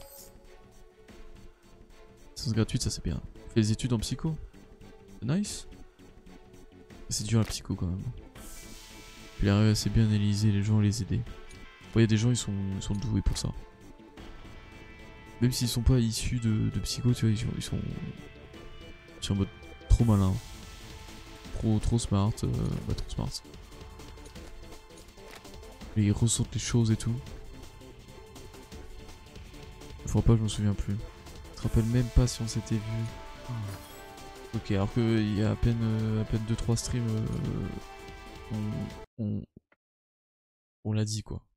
C'est gratuite, ça c'est bien. On fait des études en psycho. C'est nice. C'est dur la psycho quand même. Puis il arrive assez bien à analyser les gens et les aider. Il y a des gens, ils sont, ils sont doués pour ça. Même s'ils sont pas issus de, de psycho, tu vois, ils sont, ils sont, ils sont en mode trop malin. Trop, trop smart. Euh, bah, trop smart. Et ils ressentent les choses et tout. Je crois pas, je me souviens plus. Je me rappelle même pas si on s'était vu. Oh. Ok, alors qu'il y a à peine, euh, à peine deux trois streams, euh, on, on, on l'a dit quoi.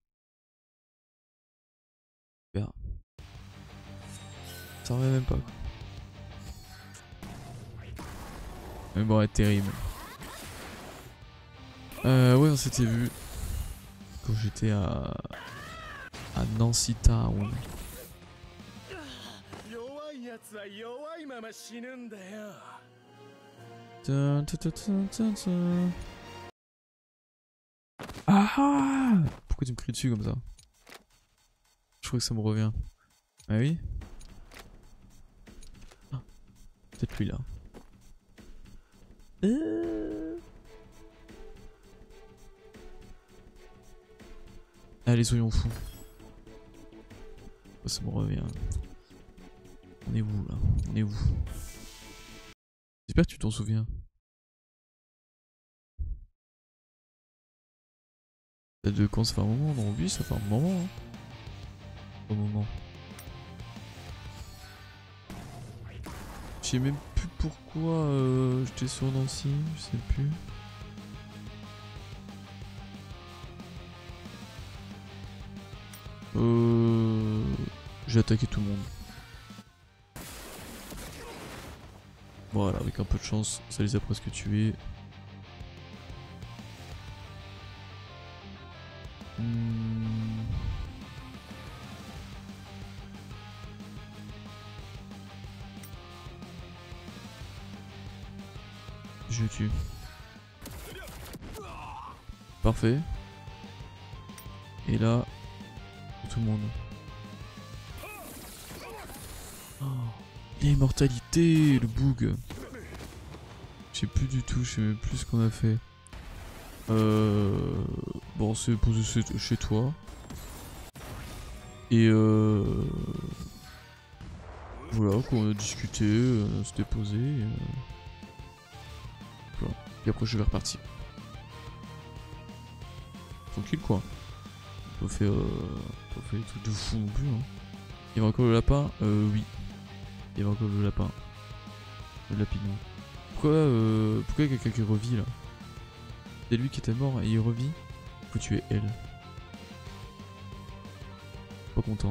Super. Ça revient même pas quoi. Mais bon, ouais, terrible. Euh, ouais, on s'était vu quand j'étais à, à Nancy Town. Dun, dun, dun, dun, dun, dun. Ah ah! Pourquoi tu me cries dessus comme ça? Je crois que ça me revient. Ah oui? Ah, peut-être lui là. Euh... Allez, soyons fous. Oh, ça me revient. On est où là? On est où? J'espère que tu t'en souviens. Ça de quand ça fait un moment, non? Oui, ça fait un moment. Hein. Un moment. Je sais même plus pourquoi euh, j'étais sur Nancy, je sais plus. Euh... J'ai attaqué tout le monde. Voilà, avec un peu de chance, ça les a presque tués. Hmm. Je le tue. Parfait. Et là, tout le monde. Oh, l'immortalité, le bug. Je sais plus du tout, je sais même plus ce qu'on a fait. Euh... Bon, c'est posé chez toi. Et euh... voilà, quoi, on a discuté, on s'était posé. Et, euh... voilà. Et après, je vais repartir. Tranquille, quoi. On peut faire, euh... on peut faire des trucs de fou non plus. Hein. Il y avait encore le lapin? Euh, oui. Il y avait encore le lapin. Le lapinou. Pourquoi, euh... Pourquoi il y a quelqu'un qui revit là? C'est lui qui était mort et il revit. Faut tuer elle. Pas content.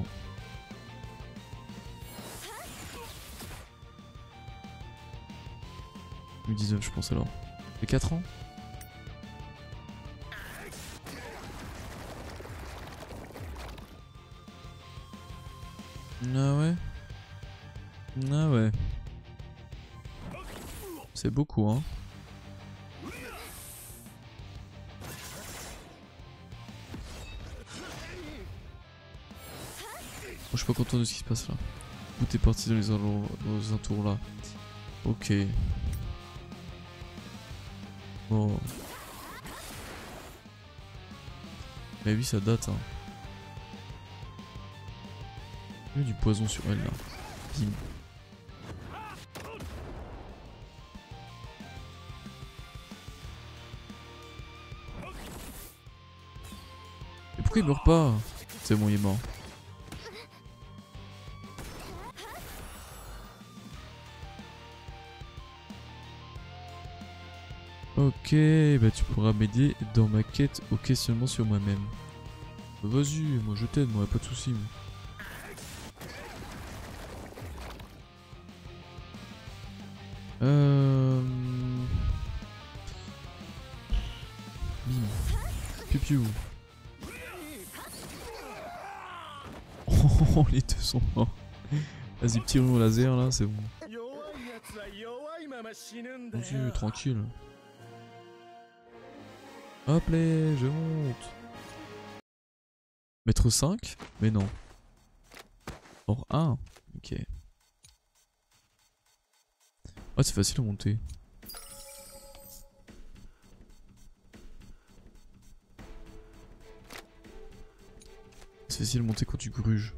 deux mille dix-neuf je pense alors. Il y a quatre ans. Ah ouais. Ah ouais. C'est beaucoup hein. je suis pas content de ce qui se passe là. Tout est parti dans les alentours là. Ok. Bon. Mais oui, ça date. Hein. Il y a du poison sur elle là. Bim. Mais pourquoi il meurt pas? C'est bon, il est mort. Ok, bah tu pourras m'aider dans ma quête au questionnement sur moi-même. Bah vas-y, moi je t'aide, moi pas de soucis. Euh... Bim. Piu piu. Oh, les deux sont morts. Vas-y, petit rond au laser là, c'est bon. Vas-y, tranquille. Hop là, je monte. Mettre cinq? Mais non. Or un. Ok. Ah, c'est facile à monter. C'est facile à monter quand tu gruges.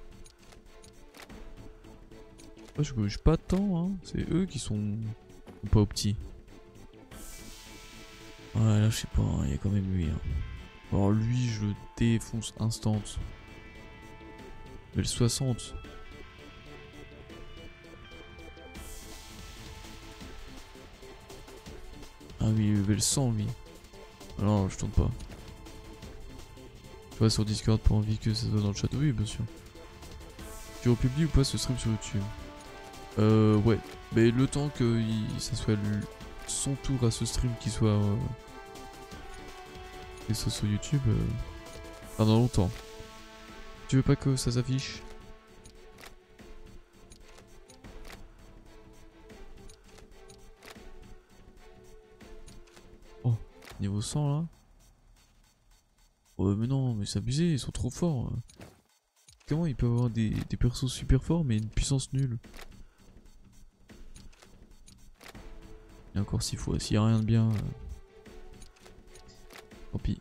Moi, je gruge pas tant, hein. C'est eux qui sont pas au petit. Ouais, là, je sais pas, il y a quand même lui. Hein. Alors, lui, je le défonce instant. Level soixante. Ah oui, level cent, lui. Alors, je tente pas. Tu vois, sur Discord pour envie que ça soit dans le chat. Oui, bien sûr. Tu republies ou pas ce stream sur YouTube? Euh, ouais. Mais le temps que il, ça soit le, son tour à ce stream qui soit. Euh, et ça sur YouTube. Euh, pendant longtemps. Tu veux pas que ça s'affiche? Oh, niveau cent là. Oh mais non, mais c'est abusé, ils sont trop forts. Comment ils peuvent avoir des, des persos super forts mais une puissance nulle? Et encore s'il faut, s'il y a rien de bien. Euh... Tant pis.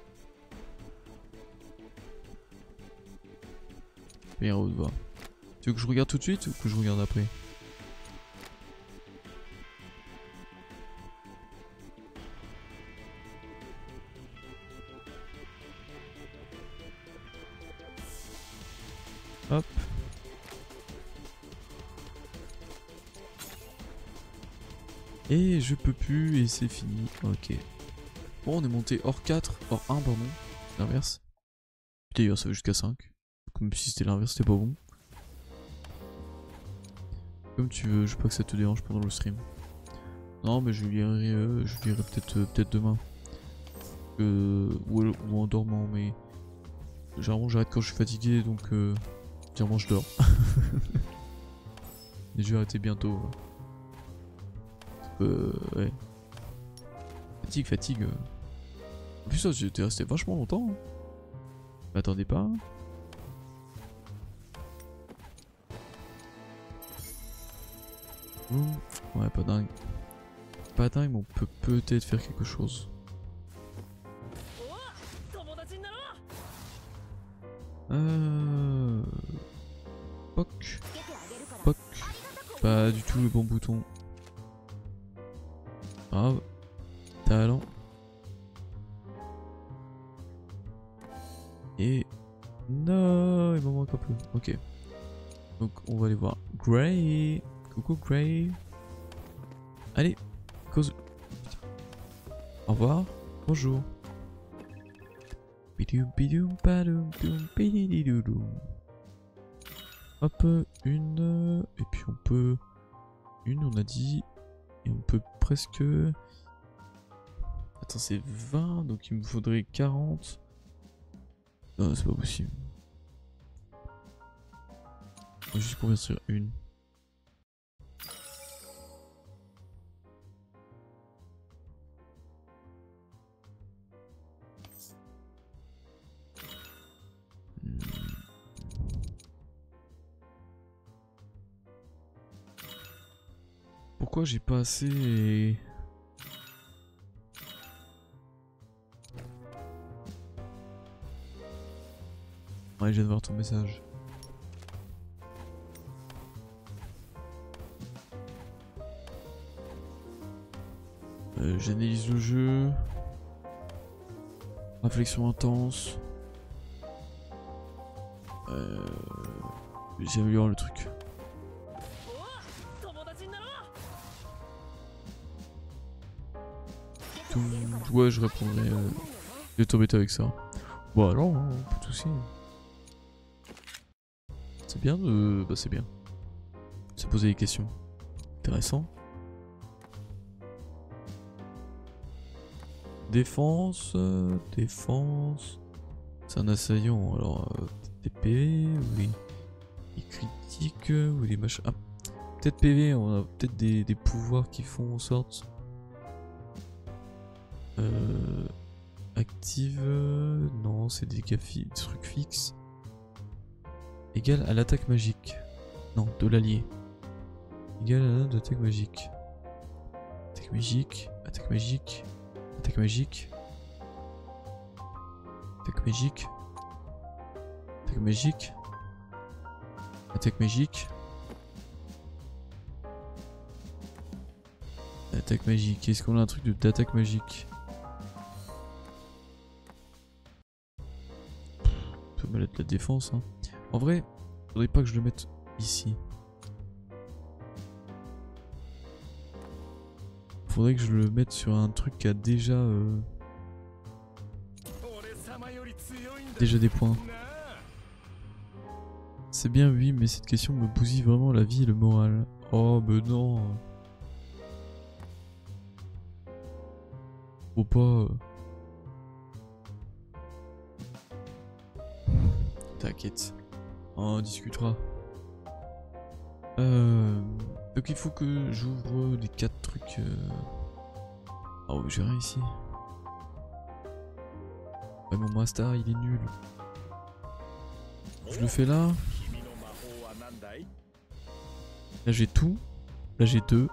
Et où va. Tu veux que je regarde tout de suite ou que je regarde après? Hop. Et je peux plus et c'est fini. Ok. Bon, on est monté hors quatre, hors un, pardon. L'inverse. D'ailleurs, ça va jusqu'à cinq. Comme si c'était l'inverse, c'était pas bon. Comme tu veux, je veux pas que ça te dérange pendant le stream. Non, mais je lirai, euh, je lirai peut-être euh, peut-être demain. Euh, ou, ou en dormant, mais. Généralement, j'arrête quand je suis fatigué, donc. Euh, généralement, je dors. Et je vais arrêter bientôt. Euh, ouais. Fatigue, fatigue. En plus, ça, j'étais resté vachement longtemps. Hein. M'attendez pas. Ouh. Ouais, pas dingue. Pas dingue, mais on peut peut-être faire quelque chose. Euh... Poc. Poc. Pas du tout le bon bouton. Grave. Talent. Et... Non, il m'en manque un peu. Ok. Donc on va aller voir Gray. Coucou Gray. Allez. Cause... Au revoir. Bonjour. Hop, une. Et puis on peut... Une, on a dit. Et on peut presque... Attends, c'est vingt, donc il me faudrait quarante. Non, c'est pas possible. On va juste convertir une. pourquoi j'ai pas assez... Ouais, je viens de voir ton message. Euh, J'analyse le jeu. Réflexion intense. Euh... J'améliore le truc. Tout... Ouais, je répondrai. Euh... Je vais t'embêter avec ça. Bon, alors, hein, pas de soucis. C'est bien de. Bah, c'est bien. Se poser des questions. Intéressant. Défense. Euh, défense. C'est un assaillant. Alors, euh, des P V ou les, les critiques ou les machins. Ah, peut-être P V, on a peut-être des, des pouvoirs qui font en sorte. Euh, active. Euh, non, c'est des, des trucs fixes. Égal à l'attaque magique. Non, de l'allié. Égal à l'attaque magique. Attaque magique. Attaque magique. Attaque magique. Attaque magique. Attaque magique. Attaque magique. Attaque magique. Est-ce qu'on a un truc d'attaque magique? On peut me mettre la défense. Hein. En vrai, faudrait pas que je le mette ici. Faudrait que je le mette sur un truc qui a déjà euh, déjà des points. C'est bien oui, mais cette question me bousille vraiment la vie et le moral. Oh ben non. Faut pas. Euh... T'inquiète. On discutera. Euh... Donc il faut que j'ouvre les quatre trucs. Euh... Oh, j'ai rien ici. Ouais, mon master il est nul. Je le fais là. Là j'ai tout. Là j'ai deux.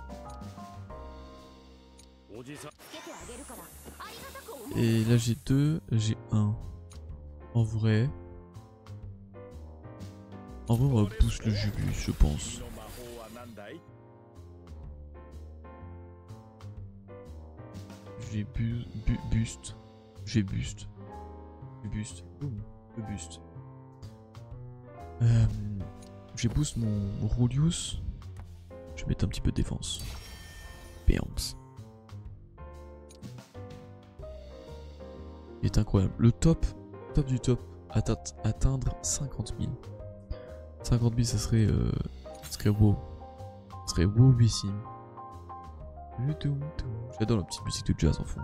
Et là j'ai deux. J'ai un. En vrai. En vrai on va boost le Jubus je pense. J'ai bu, bu, boost. J'ai boost. J'ai boost. Boum. Le boost. Euh, j'ai boost mon Rulius. Je vais mettre un petit peu de défense. Bounce. Il est incroyable. Le top, top du top, atteint, atteindre cinquante mille. cinquante mille ça serait, euh, ça serait wow. Ça serait wowissime. J'adore la petite musique de jazz en fond.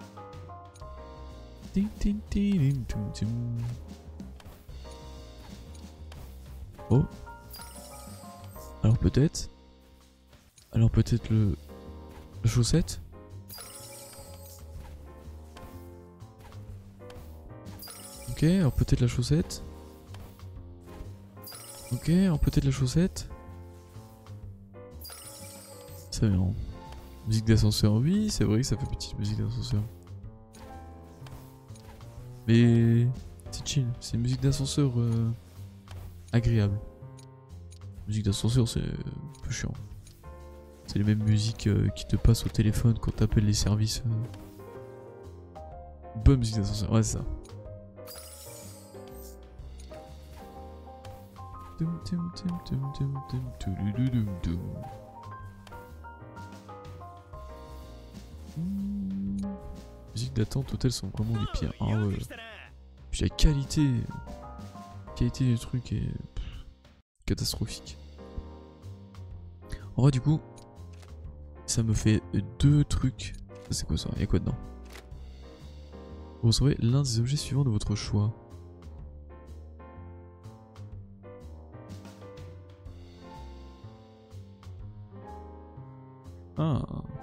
Oh. Alors peut-être. Alors peut-être le... La chaussette. Ok, alors peut-être la chaussette. Ok, alors peut-être la chaussette. C'est bien. Musique d'ascenseur, oui, c'est vrai que ça fait petite musique d'ascenseur. Mais c'est chill, c'est une musique d'ascenseur euh, agréable. Musique d'ascenseur, c'est un peu chiant. C'est les mêmes musiques euh, qui te passent au téléphone quand t'appelles les services. Euh... Bonne musique d'ascenseur, ouais, c'est ça. Mmh. Musique d'attente, hôtel sont vraiment les pires. Ah ouais. Puis la qualité. La qualité du truc est pff, catastrophique. En vrai, du coup, ça me fait deux trucs. C'est quoi ça? Y'a quoi dedans? Vous recevrez l'un des objets suivants de votre choix. Ah.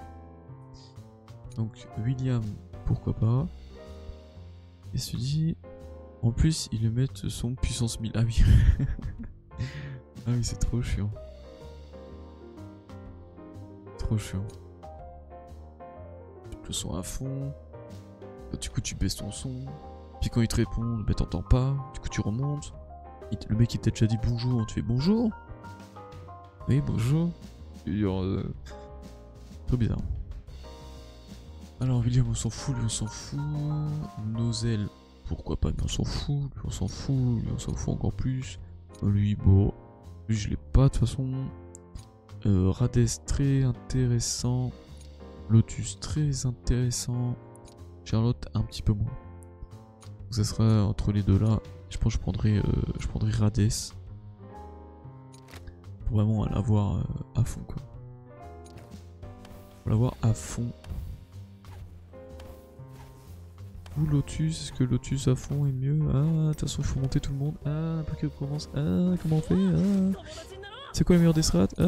Donc William, pourquoi pas. Et se dit, en plus ils le mettent son puissance mille. Ah oui. Ah oui, c'est trop chiant. trop chiant. Le son à fond. Du coup, tu baisses ton son. Puis quand il te répond, bah t'entends pas. Du coup, tu remontes. Il te- le mec il t'a déjà dit bonjour. Tu fais bonjour. Oui, bonjour. Genre, euh, trop bizarre. Alors, William, on s'en fout. Lui, on s'en fout. Nozel, pourquoi pas, mais on s'en fout. Lui, on s'en fout. Lui, on s'en fout encore plus. Lui, bon. Lui, je l'ai pas de toute façon. Euh, Rades, très intéressant. Lotus, très intéressant. Charlotte, un petit peu moins. Donc ça sera entre les deux là. Je pense que je prendrai, euh, je prendrai Rades. Pour vraiment l'avoir euh, à fond quoi. Pour l'avoir à fond. Ou Lotus, est-ce que Lotus à fond est mieux? Ah, de toute façon il faut monter tout le monde. Ah, pas que commence. Ah, comment on fait? Ah. C'est quoi le meilleur des strats? Ah.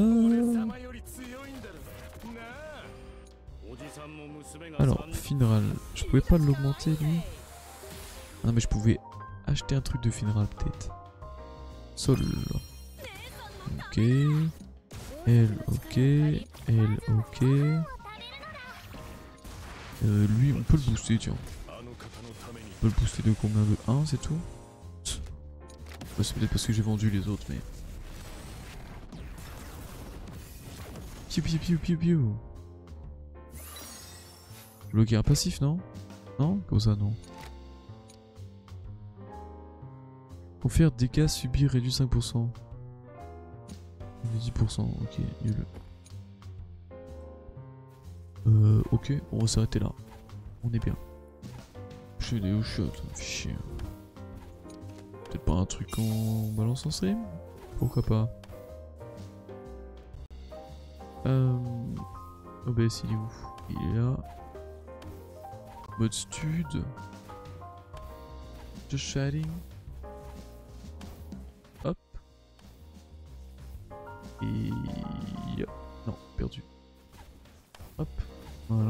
Alors, Finral, je pouvais pas l'augmenter lui. Ah, mais je pouvais acheter un truc de Finral peut-être. Sol. Ok. Elle, ok. Elle, ok. Euh, lui, on peut le booster, tiens. On peut le booster de combien? De un, c'est tout? Ouais, c'est peut-être parce que j'ai vendu les autres, mais... Piu piu piu piu piu. Bloquer un passif, non? Non? Comme ça, non. Confère dégâts subis réduit cinq pour cent. dix pour cent, ok, nul. Euh, ok, on va s'arrêter là. On est bien. Je fais des shots, ça me fait chier. Peut-être pas un truc en balance en stream? Pourquoi pas? Euh... O B S il est où? Il est là. Mode stud. Just chatting. Hop. Et... Yep. Non, perdu. Hop. Voilà.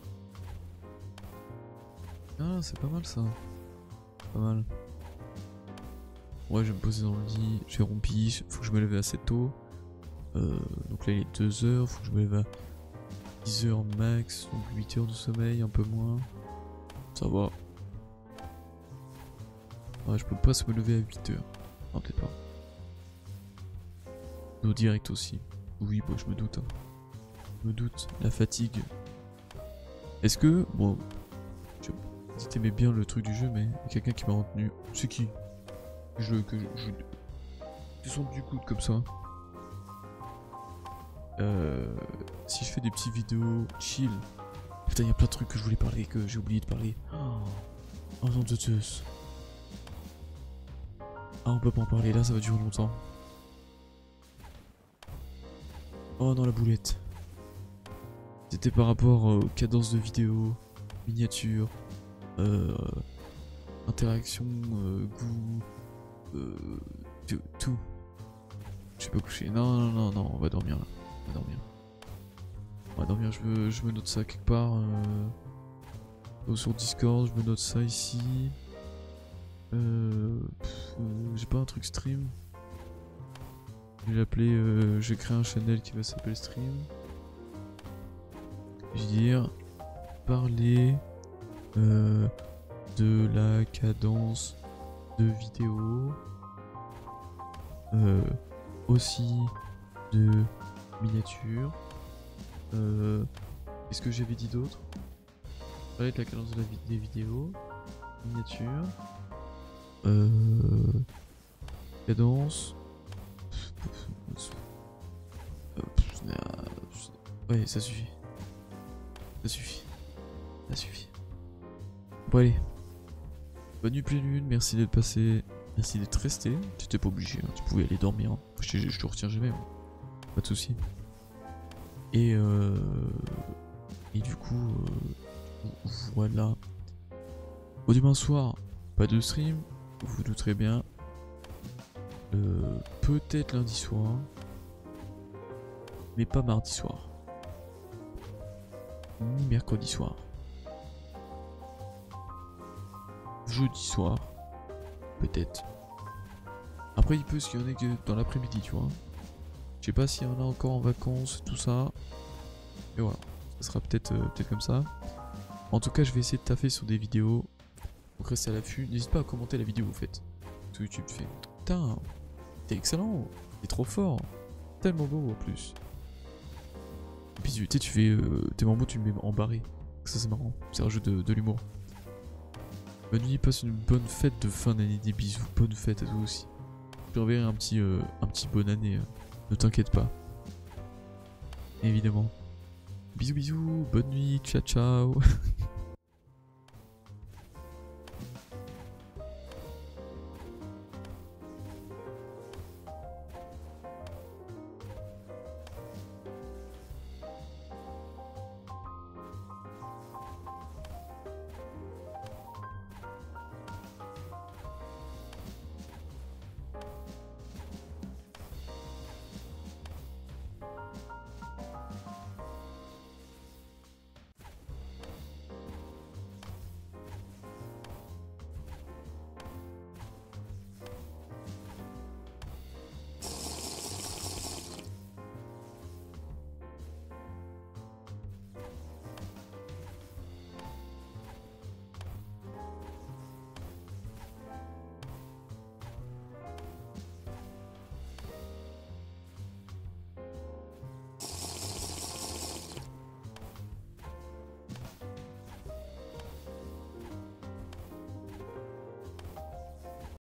Ah, c'est pas mal ça. Pas mal. Ouais, je vais me poser dans le lit. J'ai rompi. Faut que je me lève assez tôt. Euh, donc là, il est deux heures. Faut que je me lève à dix heures max. Donc huit heures de sommeil, un peu moins. Ça va. Ouais, je peux pas se me lever à huit heures. Non, peut-être pas. Nos direct aussi. Oui, bon, je me doute. Hein. Je me doute. La fatigue. Est-ce que... Bon... Je... Si t'aimais bien le truc du jeu, mais il y a quelqu'un qui m'a retenu. C'est qui? Je... Que je... je... Descends du coude comme ça. Euh... Si je fais des petites vidéos chill... Putain, il y a plein de trucs que je voulais parler que j'ai oublié de parler. Oh non de Zeus. Ah, on peut pas en parler, là ça va durer longtemps. Oh non, la boulette. C'était par rapport aux cadences de vidéo, miniature, euh, interaction, euh, goût, euh, tout, tout. Je suis pas couché. Non, non, non, non, on va dormir là. On va dormir. On va dormir, je me, je me note ça quelque part. Euh, sur Discord, je me note ça ici. Euh, euh, j'ai pas un truc stream. Je vais l'appeler, euh, j'ai créé un channel qui va s'appeler stream. Je vais dire parler euh, de la cadence de vidéo, euh, aussi de miniature. Euh, Qu'est-ce que j'avais dit d'autre? Parler de la cadence de la vi des vidéos, miniature, euh, cadence. Ouais, ça suffit. Ça suffit. Ça suffit. Bon allez. Bonne nuit pleine lune, merci d'être passé. Merci d'être resté. Tu n'étais pas obligé, hein. Tu pouvais aller dormir. Hein. Je, je, je te retiens jamais. Hein. Pas de soucis. Et euh... Et du coup... Euh... Voilà. Au demain soir, pas de stream. Vous vous douterez bien. Euh... Peut-être lundi soir. Mais pas mardi soir. Ni mercredi soir. Jeudi soir. Peut-être. Après il peut qu'il y en ait que dans l'après-midi, tu vois. Je sais pas s'il y en a encore en vacances, tout ça. Et voilà, ça sera peut-être euh, peut-être comme ça. En tout cas, je vais essayer de taffer sur des vidéos. Donc restez à l'affût. N'hésite pas à commenter la vidéo, en fait. Sur YouTube, tu fais putain, t'es excellent, t'es trop fort, tellement beau en plus. Et puis tu sais, tu fais euh, tes mambo, tu le mets en barré. Ça, c'est marrant, c'est un jeu de, de l'humour. Bonne nuit, passe une bonne fête de fin d'année, des bisous, bonne fête à toi aussi. Je t'enverrai un petit, euh, un petit bonne année, euh, ne t'inquiète pas. Évidemment. Bisous bisous, bonne nuit, ciao ciao.